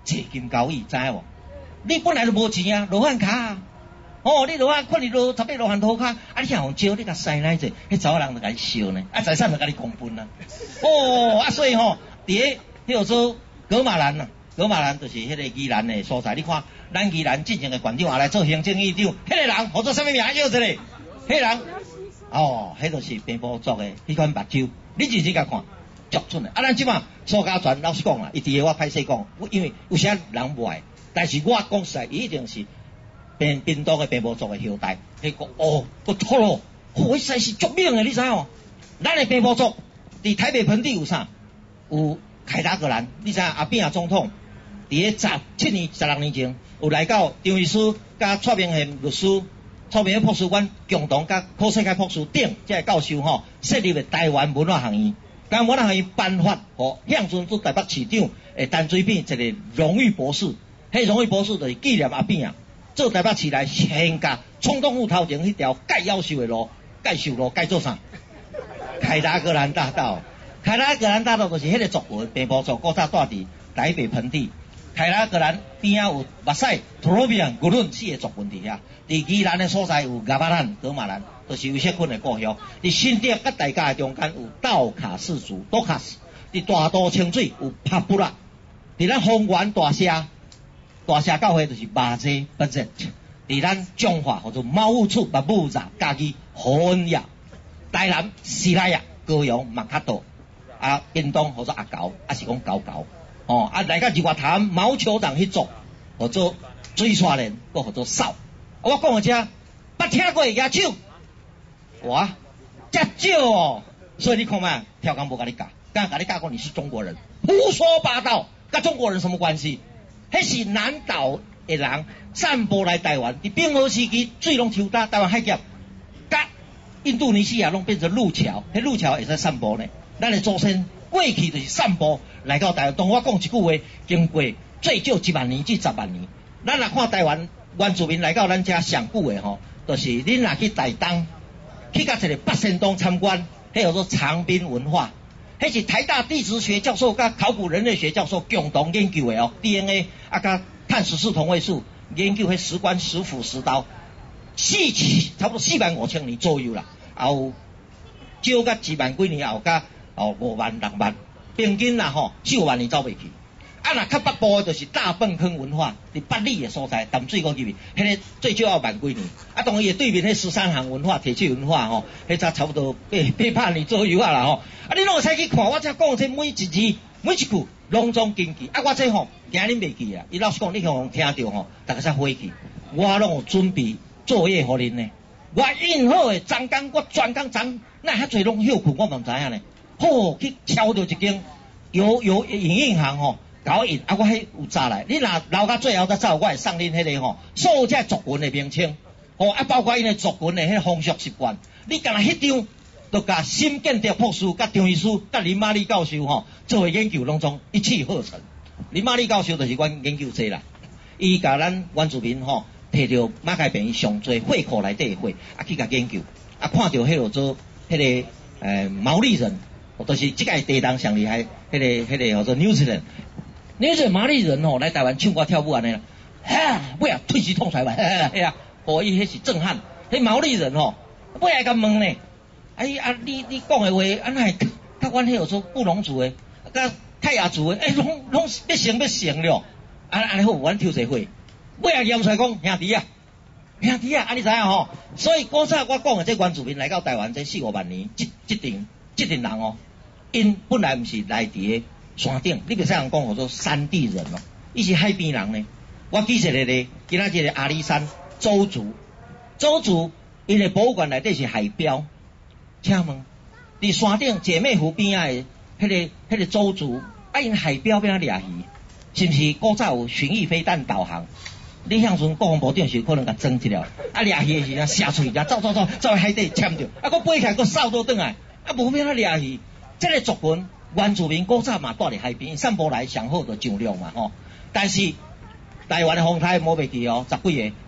H: 坐金交椅，知影无？你本来就无钱啊，罗汉卡啊，哦，你罗汉困你罗十八罗汉涂骹，啊，你向招你甲塞奶者，迄查某人就甲你笑呢，啊，财产就甲你公分啊，哦，啊，所以吼，伫迄迄个做格马兰啊，格马兰就是迄个宜兰的所在，你看咱宜兰进前的县长也来做行政院长，迄个人号做啥物名？叫一个，迄个人，哦，迄就是平埔族的迄款目睭，你仔细甲看。足准的，啊！咱即马苏家全老实讲啦，伊伫个我歹势讲，因为有些人无爱，但是我讲实在，伊一定是边边岛嘅平埔族嘅后代。迄个哦，个错咯，哦，实在是足命嘅，你知哦？咱嘅平埔族伫台北盆地有啥？有凯达格兰，你知阿扁总统伫个十七年、十六年前有来到张医师甲蔡明宪律师、蔡明宪博士馆共同甲柯世凯博士等即个教授吼，设立嘅台湾文化学院。但我让伊颁发，吼，向阵做台北市长诶陈水扁一个荣誉博士，迄荣誉博士就是纪念阿扁啊，做台北市来先甲总统府头前迄条该夭寿的路，该寿路该做啥？凯达格兰大道，凯达格兰大道就是迄个族群，平埔族古早住伫台北盆地，凯达格兰边仔有目屎、托罗比安、古伦四个族群伫遐，伫宜兰的所在有亚巴兰、格马兰。就是有些群的故乡，伫新店甲大家中间有道卡氏族，道卡氏；伫大都清水有帕布拉，伫咱丰原大社，大社教会就是马街不热；伫咱中华或者毛物处把木扎家己红呀，台南西拉呀，高雄马卡多，啊，屏东或者阿狗，啊是讲狗狗，哦，啊来到二外潭毛酋长迄族，或者水沙人，搁或者扫。我讲个遮，捌听过野手。哇，遮少哦，所以你看嘛，跳工无甲你教，刚甲你教过你是中国人，胡说八道，跟中国人什么关系？迄是南岛的人散步来台湾，伫冰河时期水拢抽干，台湾海峡，甲印度尼西亚拢变成路桥，迄路桥会使散步呢。咱的祖先过去就是散步来到台湾，当我讲一句话，经过最少一万年至十万年，咱若看台湾原住民来到咱遮上久的吼，就是恁若去台东。去甲一个八仙洞参观，迄叫做长滨文化，迄是台大地质学教授甲考古人类学教授共同研究的哦 ，D N A 啊甲碳十四同位素研究迄石棺、石斧、石刀，四差不多四万五千年左右啦，也有少甲一万几年，也有甲哦五万六万，平均啦吼四五万年走袂去。啊，若较北部的就是大粪坑文化，伫北里的所在，淡水沟入面，迄个最少要万几年。啊，当然伊对面迄十三行文化、铁器文化吼，迄才差不多八八百年左右啊啦吼。啊，你拢会使去看，我才讲这每一字每一句拢总经记。啊，我这吼惊恁袂记啊，伊老实讲，你向听到吼，大家才回去。我拢有准备作业互恁呢。我印好的昨工，我专工昨那遐侪拢休困，我嘛唔知影呢。好，去敲到一间有有影印行吼。搞印啊！我迄有查来，你若留到最后才走，我会送恁迄个吼，所有这族群的名称，吼啊，包括因的族群的迄风俗习惯，你干那迄张，就甲新建筑博士、甲张医师、甲林玛丽教授吼，做研究拢总一气呵成。林玛丽教授就是阮研究者啦，伊甲咱原住民吼，摕着马改变伊上最会库内底的会，啊去甲研究，啊看到迄个做迄个诶毛利人，就是即个地动上厉害，迄个迄个叫做纽西兰。你这马里人哦，来台湾唱歌跳舞安尼啦，哈，尾啊推死痛出来吧，哎呀，哦，伊迄是震撼，迄毛利人哦，尾啊甲问呢，哎啊，你你讲的话，安那甲阮迄个做布农族的，甲泰雅族的，哎，拢拢要成要成了，安安尼好，阮抽一会，尾啊验出来讲兄弟啊，兄弟啊，安尼知影吼，所以古早我讲的这原住民来到台湾这四五万年，即即定即定人哦，因本来毋是来伫个。山顶，你别使人讲叫做山地人哦，伊是海边人呢。我记一个咧，今仔日个阿里山周族，周族因的博物馆内底是海标，请问，伫山顶姐妹湖边仔的迄个迄个周族，啊因海标边仔掠鱼，是毋是古早有巡弋飞弹导航？你向阵国防部长是可能甲装一了，啊掠鱼的时阵下出去，走走走走去海底潜着，啊佫飞起来佫扫倒转来，啊无变仔掠鱼，这个族群。原住民古早嘛住伫海边，散步来上好就上量嘛吼。但是台湾的风台摸袂记哦，十几个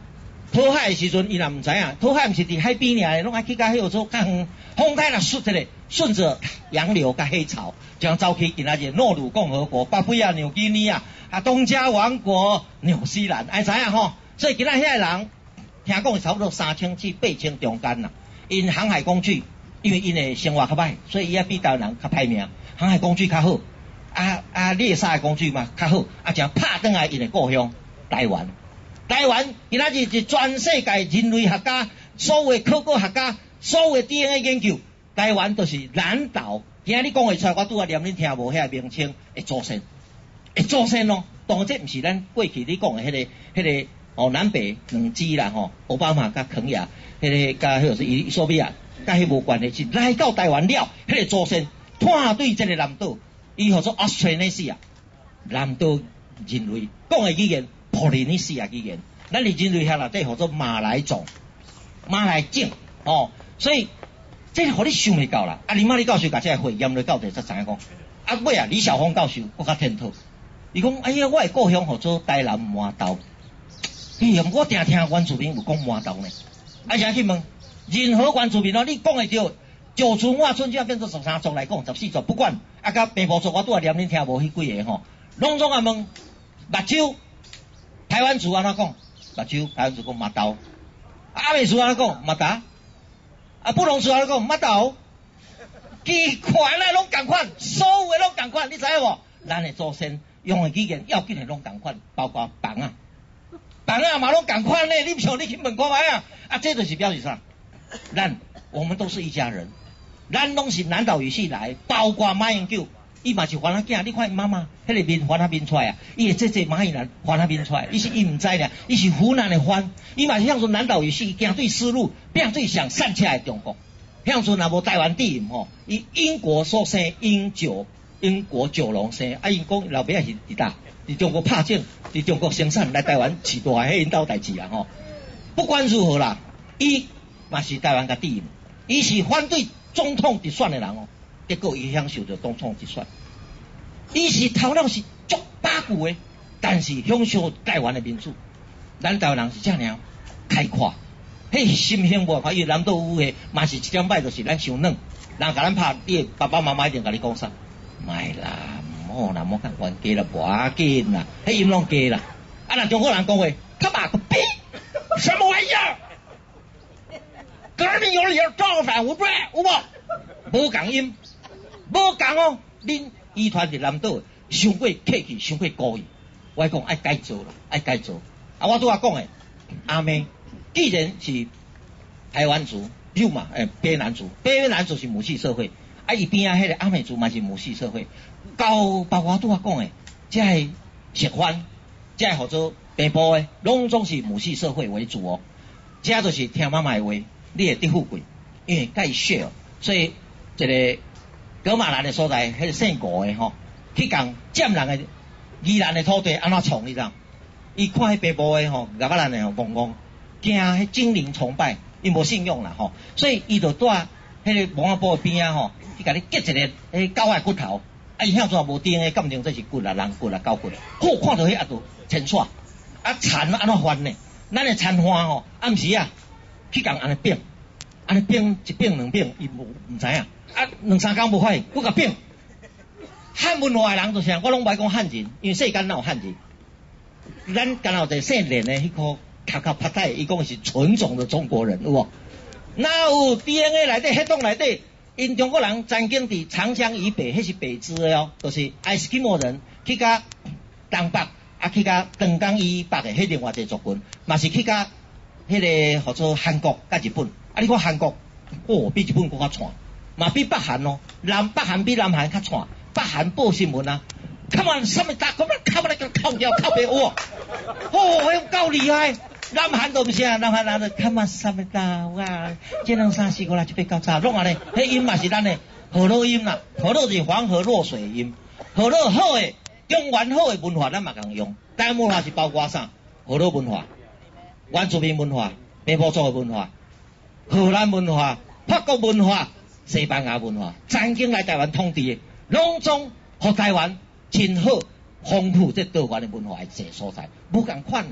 H: 讨海的时阵，伊若唔知影，讨海唔是伫海边尔，拢爱去甲迄号做较远，风台若顺一个，顺着洋流甲海潮，将走去今仔日诺鲁共和国、巴布亚纽几尼亚、啊东加王国、纽西兰，爱知影吼。所以今仔遐个人，听讲差不多三千至八千中间啦。因航海工具，因为因的生活较歹，所以伊也比台湾人较歹命。航海工具较好，啊啊猎杀的工具嘛较好，啊将拍转来因的故乡台湾。台湾今仔日是全世界人类学家、所有考古学家、所有 D N A 研究，台湾都是南岛。今仔日讲会出来，我拄啊念恁听无遐名称的祖先，的祖先咯。当然这毋是咱过去你讲的迄、那个、迄、那个哦南北两支啦吼，奥巴马甲肯亚，迄、那个甲迄个是伊索比亚，甲迄无关系，是来到台湾了，迄、那个祖先判对这个南岛，伊号做 Australasia， 南岛人类讲的语言。普林尼西亚语言，咱哋人类学啦，即叫做马来种、马来种哦，所以这互你想袂到啦。啊，林马里教授甲这个会验落到底才知影讲，啊尾啊李小峰教授搁较天讨，伊讲哎呀，我的故乡号做台南麻豆，哎，我定听原住民有讲麻豆呢，啊，想去问任何原住民咯，你讲会着，九族话村就要变做十三族来讲，十四族不管，啊，甲平埔族我拄啊念恁听无迄几个吼，拢总啊问目睭。台湾族安怎讲？目睭，台湾族讲麻豆。阿美族安怎讲？麻达。啊，布农族安怎讲？麻豆。奇怪啦，拢共款，所有的拢共款，你知影无？咱的祖先用的语言要紧的拢共款，包括房啊，房啊嘛拢共款呢。你唔像你去问看卖啊？啊，这就是表示啥？咱我们都是一家人，咱拢是南岛语系来，包括马英九。伊嘛是番仔囝，你看伊妈妈迄个面番仔面出来啊，伊会这这马伊兰番仔面出来，伊是伊唔知俩，伊是湖南的番，伊嘛是向做南岛语系，行对丝路，变对上散起来中国，向做若无台湾地毋吼，伊英国所生英九，英国九龙生，啊因讲老爸是伫搭，伫中国拍整，伫中国生产来台湾饲大迄因兜代志啊吼，不管如何啦，伊嘛是台湾个地，伊是反对总统直选的人哦。结果伊享受着总统直选，伊是头脑是足八股的，但是享受台湾的民主。咱台湾人是这样开阔，迄心胸无看，伊南岛有诶，嘛是一点摆就是咱伤软，人甲咱拍，你爸爸妈妈一定甲你讲啥？卖啦，唔好啦，唔好讲冤家啦，无要紧啦，迄音拢假啦。啊，那中国人讲话，他妈个逼，什么玩意儿？革命有理，造反无罪，有无？无讲音。无讲哦，恁依团伫南岛，伤过客气，伤过故意。我讲爱改造啦，爱改造。啊，我拄仔讲诶，阿妹，既然是台湾族，肉嘛，诶，卑南族，卑南族是母系社会，啊，伊边啊迄个阿美族嘛是母系社会。到包括拄仔讲诶，即系食番，即系或者平埔诶，拢总是母系社会为主哦。即就是听妈妈诶话，你会得富贵，因为介血哦，所以一个。格马兰的所在，迄个姓吴的吼，去共占人的宜兰的土地，安怎创？你知道？伊看迄北部的吼，格马兰的吼，戆戆，惊迄精灵崇拜，伊无信用啦吼，所以伊就住迄个蒙阿波边啊吼，去甲你结一个迄狗仔骨头，啊伊遐怎无钉的，鉴定这是骨啦、人骨啦、狗骨啦，好看到迄阿度清楚，啊田安怎翻呢？咱的田花吼，暗时啊去共安尼变，安尼变一变两变，伊无毋知影。啊，两三工无发现，佮甲变。汉文化的人就是我拢唔爱讲汉人，因为世间哪有汉人？咱敢有一个姓连的迄个卡卡拍带，伊讲是纯种的中国人，有无？哪有 D N A 内底、血统内底？因中国人曾经伫长江以北，迄是北支的哦，就是爱斯基摩人去甲东北，啊去甲长江以北的迄另外一个族群，嘛是去甲迄个号做韩国甲日本。啊，你看韩国，哦，比日本更较惨。嘛比北韩哦，南北韩比南韩较惨，北韩报新闻啊，看完什么大，咁样看不来个靠掉靠边哇，哦，够厉害，南韩都唔是啊，南韩人就看完什么大哇，这两三四个来就被搞差，弄啊咧，迄音嘛是咱的河洛音啦，河洛是黄河落水音，河洛好诶，中原好诶文化咱嘛共用，但文化是包括啥？河洛文化、原住民文化、平埔族诶文化、荷兰文化、法国文化。西班牙文化曾经来台湾统治的，拢总互台湾真好丰富这多元的文化的一个所在，无共款啦。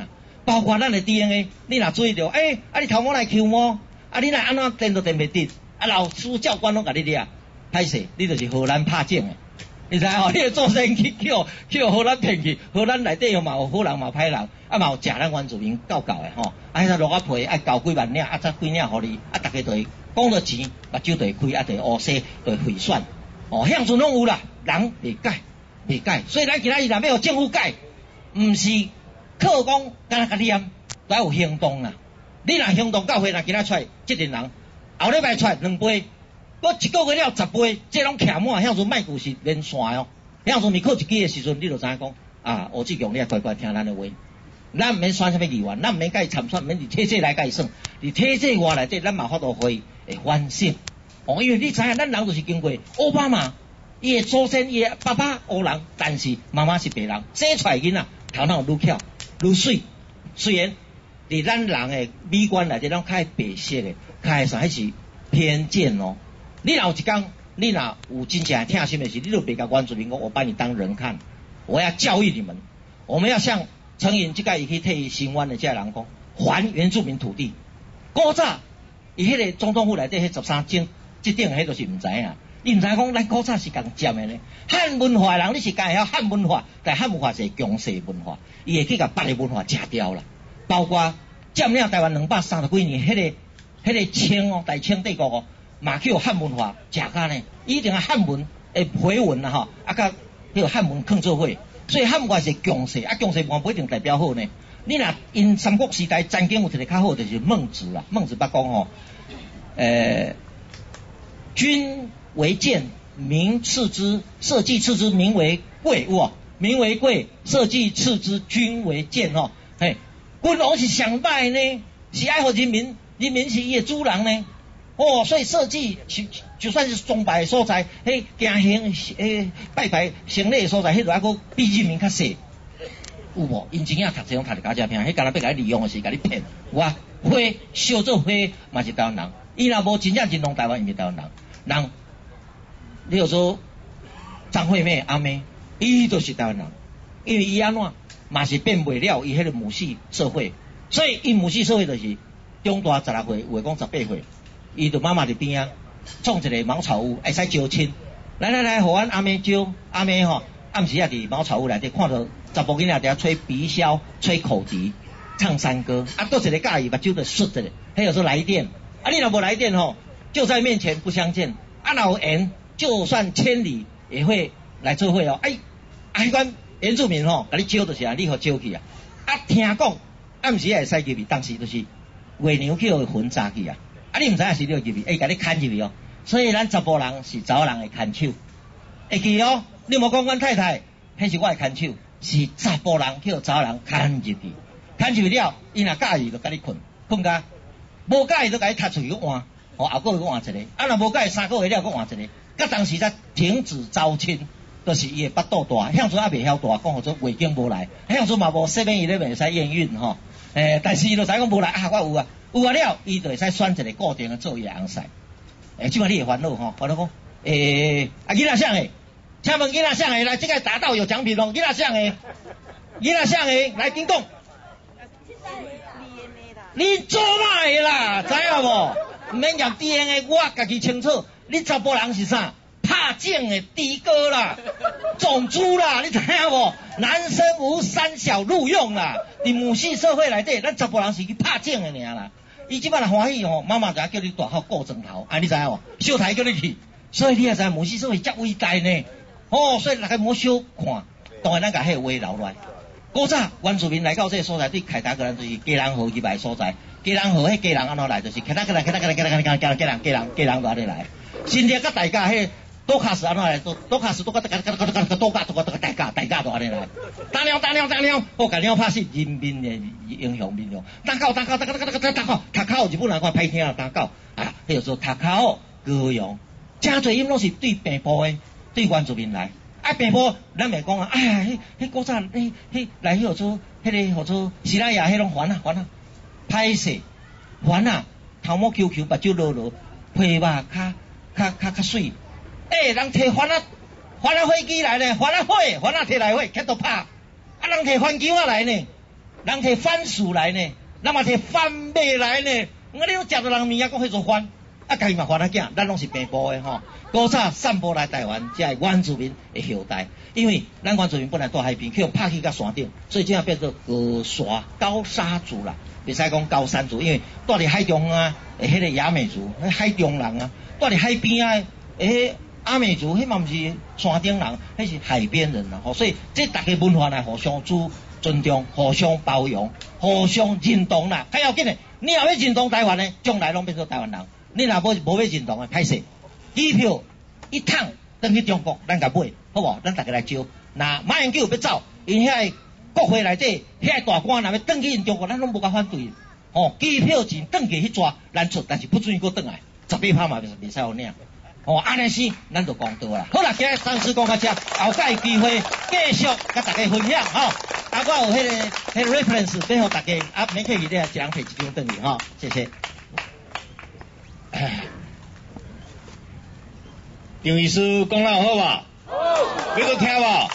H: 包括咱的 D N A， 你若注意到，诶、欸，啊你头毛来 Q 毛，啊你若安怎电都电袂直，啊老师教官拢甲你掠，歹势，你就是荷兰拍种的，你知哦？你个做生去去互去互荷兰骗去，荷兰内底有嘛有好人嘛歹人，啊嘛有食咱原住民够够的吼，啊迄个落啊皮爱交几万领，啊才几领互你，啊逐个就会讲到钱，目睭就会开，啊就会乌洗，就会回旋，哦，向阵拢有啦，人袂改。袂改，所以咱今仔日若要互政府改，毋是靠讲敢若甲念，都要有行动啦。你若行动到位，若今仔出来即阵人，后礼拜出来两杯，搁一个月了十杯，这拢徛满，向阵卖股是连线哦。向阵咪靠一支的时阵，你就知影讲啊，吴志强你也乖乖听咱的话，咱毋免选啥物议员，咱毋免甲伊参选，免伫体制内甲伊算，伫体制外内底咱嘛法度互伊会反省。哦，因为你知影咱人就是经过奥巴马。伊的祖先，伊的爸爸黑人，但是妈妈是白人，生出来囡仔头脑愈巧愈水。虽然伫咱人的美观内底，拢较白色的，较啥是偏见哦。你若有一天，你若有真正疼心的事，你就别甲原住民讲，我把你当人看，我要教育你们，我们要像陈颖即个伊去替新湾的这人讲，还原住民土地。古早伊迄个总统府内底迄十三间，即顶的迄都是毋知影。你毋知讲咱古早是共占的呢？汉文化人你是共会晓汉文化，但汉文化是强势文化，伊会去甲别个文化食掉啦。包括占领台湾两百三十几年，迄、那个、迄个清哦，大清帝国哦，嘛去有汉文化食甲呢。以前啊汉文诶回文啦吼，啊甲迄个汉文放做伙，所以汉文化是强势，啊强势文化不一定代表好呢。你若因三国时代曾经有一个较好，就是孟子啦。孟子捌讲吼，诶、呃，君为贱，民次之；社稷次之，民为贵。哇，民为贵，社稷次之，君为贱哦。嘿，君王是上歹呢，是爱护人民，人民是伊的主人呢。哦，所以社稷就算是崇拜的所在，迄行行诶拜拜行礼的所在，迄个还佫比人民较细。有无？因真正读册拢读得假正偏，迄干若要甲你利用的是甲你骗。有啊，花烧做花嘛是台湾人，伊若无真正认同台湾，伊是台湾人。人你有说张惠妹阿妹，伊就是台湾人，因为伊安怎嘛是变袂了伊迄个母系社会，所以伊母系社会就是中大十六岁，有诶讲十八岁，伊就妈妈伫边啊，创一个茅草屋，会使招亲。来来来，互阮阿妹招阿妹吼，暗时啊伫茅草屋内底看到查甫囡仔伫遐吹鼻箫、吹口笛、唱山歌，啊，倒一个介意目睭就缩着咧，迄有时候来电，啊，你若无来电吼，就在面前不相见，啊，若有缘。就算千里也会来做伙哦。哎，啊，迄款原住民吼，甲你招就是啊，你互招去啊。啊，听讲暗时也会使入去，当时就是月娘去互魂扎去啊。啊，你毋知影是你入去，会甲你牵入去哦。所以咱查甫人是查某人的牵手，会记哦。你莫讲阮太太，迄是我的牵手，是查甫人去互查某人牵入去，牵入去了，伊若介意就甲你困，困甲无介意就甲你踢出去去换，哦，后个月换一个，啊，若无介意三个月了，搁换一个。甲当时才停止招亲，就是伊的腹肚大，向阵也袂晓大，讲好做月经无来，向阵嘛无 seven eleven 会使验孕吼，诶，但是伊就知讲无来啊，我有啊，有啊了，伊就会使选一个固定的做伊的翁婿。诶，即摆你会烦恼吼，烦恼讲，诶，啊囡仔啥诶？请问囡仔啥诶？来，这个达到有奖品咯，囡仔啥诶？囡仔啥诶？来，叮咚。你做嘛的啦？知影无？毋免验 D N A， 我家己清楚。你查甫人是啥？拍种的的哥啦，种猪啦，你知影无？男生无三小录用啦。伫母系社会内底，咱查甫人是去拍种的尔啦。伊即摆若欢喜吼，妈妈就叫你大号顾枕头，啊，你知影无？小台叫你去，所以你也知母系社会遮伟大呢。哦，所以大家莫小看，当然咱甲迄个话留落来。古早原住民来到这个所在，对凯达格兰就是基人河入来所在。基人河迄基人安怎来？就是凯达格兰、凯达格兰、凯达格兰、凯达格兰、凯达格兰、凯达格兰、凯达格兰来。新店甲大家迄多卡斯安怎来？多卡斯多卡多卡多卡多卡多卡多卡大家大家都安尼来。打鸟打鸟打鸟，我甲鸟拍死人民的英雄民众。打狗打狗打狗打狗打狗打狗，读口日本人看歹听啊，打狗啊，迄叫做读口羔羊。真侪音拢是对平埔的，对原住民来。啊，平埔咱咪讲啊，哎呀，迄迄古早迄迄来迄号做迄个号做西拉雅，迄种烦啊烦啊，歹势烦啊，头毛 Q Q， 目睭落落，皮肉较较较较水。诶、欸，人摕番啊番啊飞机来呢，番啊火，番啊摕来火，开到拍，啊人摕番球啊来呢， 人摕番薯来呢，人嘛摕番麦来呢，我你都食到人物啊，讲迄做番，啊，家己嘛番仔囝，咱拢是平埔的吼。古早散播来台湾，才系原住民的后代，因为咱原住民本来住海边，去互拍去到山顶，所以这样变做高沙高沙族啦，袂使讲高山族，因为住伫海中啊，诶，迄个雅美族，海中人啊，住伫海边啊，诶。阿美族，迄嘛毋是山顶人，迄是海边人啦，吼，所以这大家文化来互相尊尊重，互相包容，互相认同啦。较要紧诶，你若要认同台湾诶，将来拢变做台湾人；你若无无要认同诶，歹势，机票一趟登去中国，咱甲买，好无？咱大家来招。那马英九要走，因遐国会内底遐大官若要登去因中国，咱拢无甲反对。哦，机票钱登去去抓，咱出，但是不准伊搁登来，十八趴嘛袂使互领。哦，安尼先，咱就讲到啦。好啦，今日暂时讲到这，后摆机会继续甲大家分享吼。啊，我有迄、那个迄、那个 reference 要互大家，啊，免客气咧，一人摕一张转去吼，谢谢。张医师讲了好无？好，你都听无？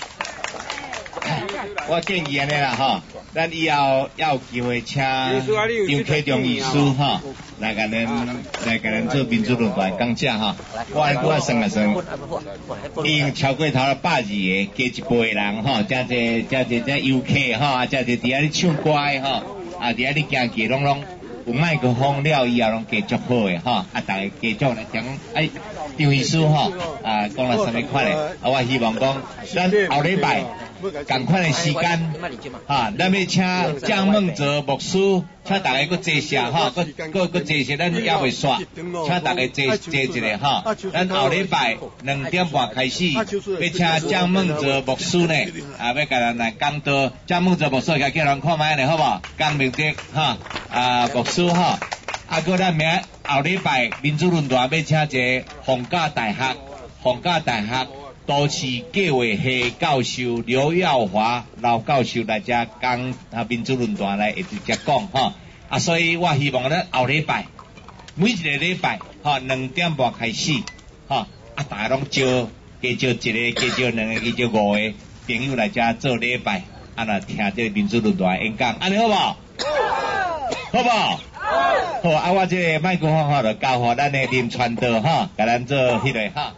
H: 我建议安尼啦吼，咱以后要有机会请张启忠医师吼来甲咱来甲咱做民主论坛讲者吼。我我算啊算，已经超过头了百二个，加一倍人吼，真侪真侪真游客吼，啊真侪伫遐咧唱歌的吼，啊伫遐咧行街拢拢有麦克风了以后拢加足好的吼，啊大家继续来讲，哎张医师吼啊讲了什么款的，啊我希望讲咱后礼拜。同款的时间，哈，咱要请江孟哲牧师，请大家搁坐下哈，搁搁搁坐下，咱也未煞，请大家坐坐一下哈。咱后礼拜两点半开始，要请江孟哲牧师呢，啊，要甲咱来讲到江孟哲牧师，甲叫人看卖咧，好无？江明德哈，啊，牧师哈，啊，搁咱明后礼拜民主论坛要请一个逢甲大学，逢甲大学。都市计划系教授刘耀华老教授来遮讲啊民主论坛来会直接讲吼，啊所以我希望咧后礼拜每一个礼拜吼两点半开始吼，啊大家拢招加招一个加招两个加招五个朋友来遮做礼拜，啊来听这个民主论坛演讲，安尼好无？好，好不好？好，啊我这个麦克风吼就交互咱的林传道吼，甲咱做迄个哈。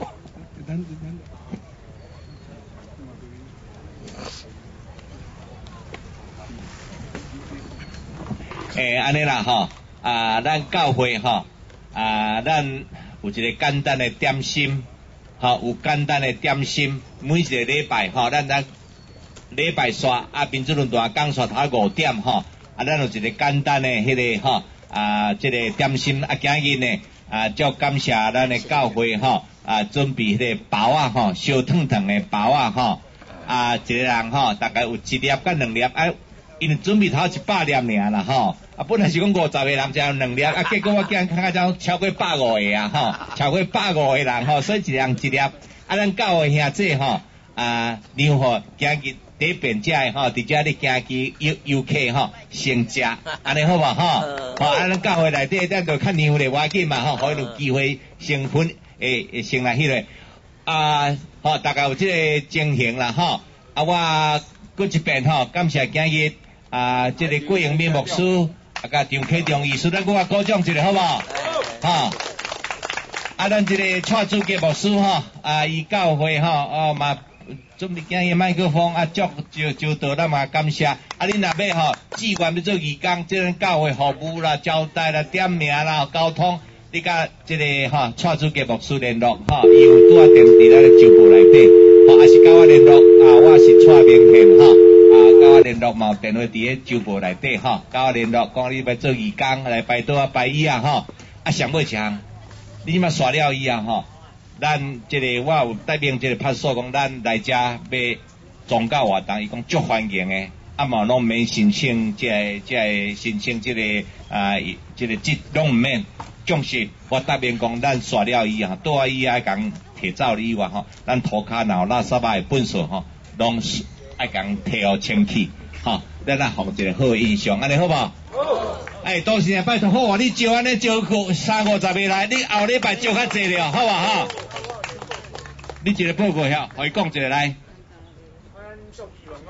H: 诶，安尼啦吼，啊，咱教会吼，啊，咱有一个简单的点心，吼，有简单的点心，每一个礼拜吼，咱咱礼拜刷啊，民主论坛讲刷头五点吼，啊，咱有一个简单的迄个吼，啊，这个点心啊，今日呢，啊，足感谢咱的教会吼，啊，准备迄个包啊吼，烧烫烫的包啊吼，啊，一个人吼，大概有一粒甲两粒啊。因为准备头一百粒尔啦吼，啊本来是讲五十个人才有两粒，啊结果我今看看才超过百五个啊吼，超过百五个人吼，所以一人一粒，啊咱教会兄弟吼啊，让吼今日第便遮的吼，伫遮咧行去游游客吼先食，安尼好无吼？吼啊咱教会内底咱就较牛咧，要紧嘛吼，可以有机会成分诶诶先来迄个啊，吼大家有即个情形啦吼，啊我搁一遍吼，感谢今日。啊，这个郭永明牧师，啊，甲张启忠医师，咱我鼓掌一下好无？好。哈，啊，咱这个蔡主基牧师吼，啊，伊教会吼，哦嘛，准备今日麦克风啊，足就就到咱嘛感谢。啊，恁若要吼，志愿要做义工，即咱教会服务啦、招待啦、点名啦、交通，你甲这个吼蔡主基牧师联络吼，伊有拄啊电伫咱个招部内底，吼，啊是甲我联络，啊，我是蔡明宪吼。啊，甲我联络嘛有电话伫咧招部内底吼，甲我联络讲你要做义工来拜倒啊拜伊啊吼，啊上尾一项，你嘛刷了以后吼，咱即、這个我有带兵即个拍手讲咱来遮要宗教活动，伊讲足欢迎诶，啊嘛拢毋免申请即、這个即、這个申請即、這个啊即、這個即拢毋免，總是我答應講咱刷了以後，倒啊以後講摕走以外吼，咱塗骹若有垃圾仔诶本數吼，攏是。爱共摕互清氣，吼，咱啊互一个好印象，安尼好无？好。哎，多谢拜托好啊，你招安尼招個三五十个来，你后禮拜招較濟了，好无哈？你一個報告遐，互伊講一個來。
I: 咱足希望講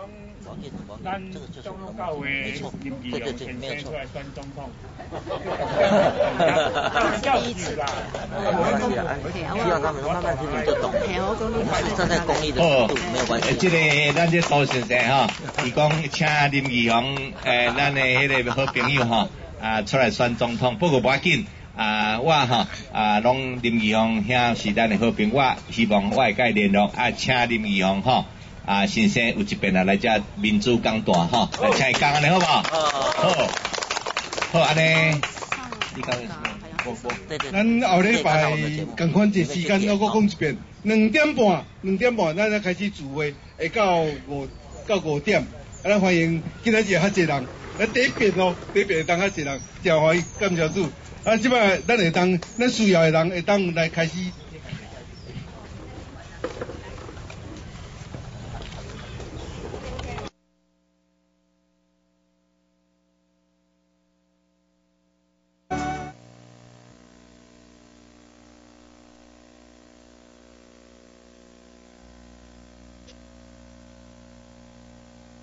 F: 咱中央教会任期用先生出来选总统，第一次啦，
A: 希望他们慢慢听听就懂，是站在公益的角度没有关系。
G: 这个咱这杜先生哈，伊讲请林义雄诶，咱的迄个好朋友哈啊出来选总统，不过无要紧。啊，我吼啊，拢林义雄兄是咱的好朋友，我希望我会甲伊联络，啊，请林义雄吼啊先生有一遍啊来遮民主讲坛吼，来请伊讲安尼好无？好，好安尼，你讲
E: 咱后礼拜共款一时间，我讲一遍，两点半，两点半咱才开始聚会，会到五到五点，啊，咱欢迎今仔日较侪人，咱第一遍哦，第一遍会当较侪人，真欢喜，感谢主。啊，即摆咱会当，咱需要的人会当来开始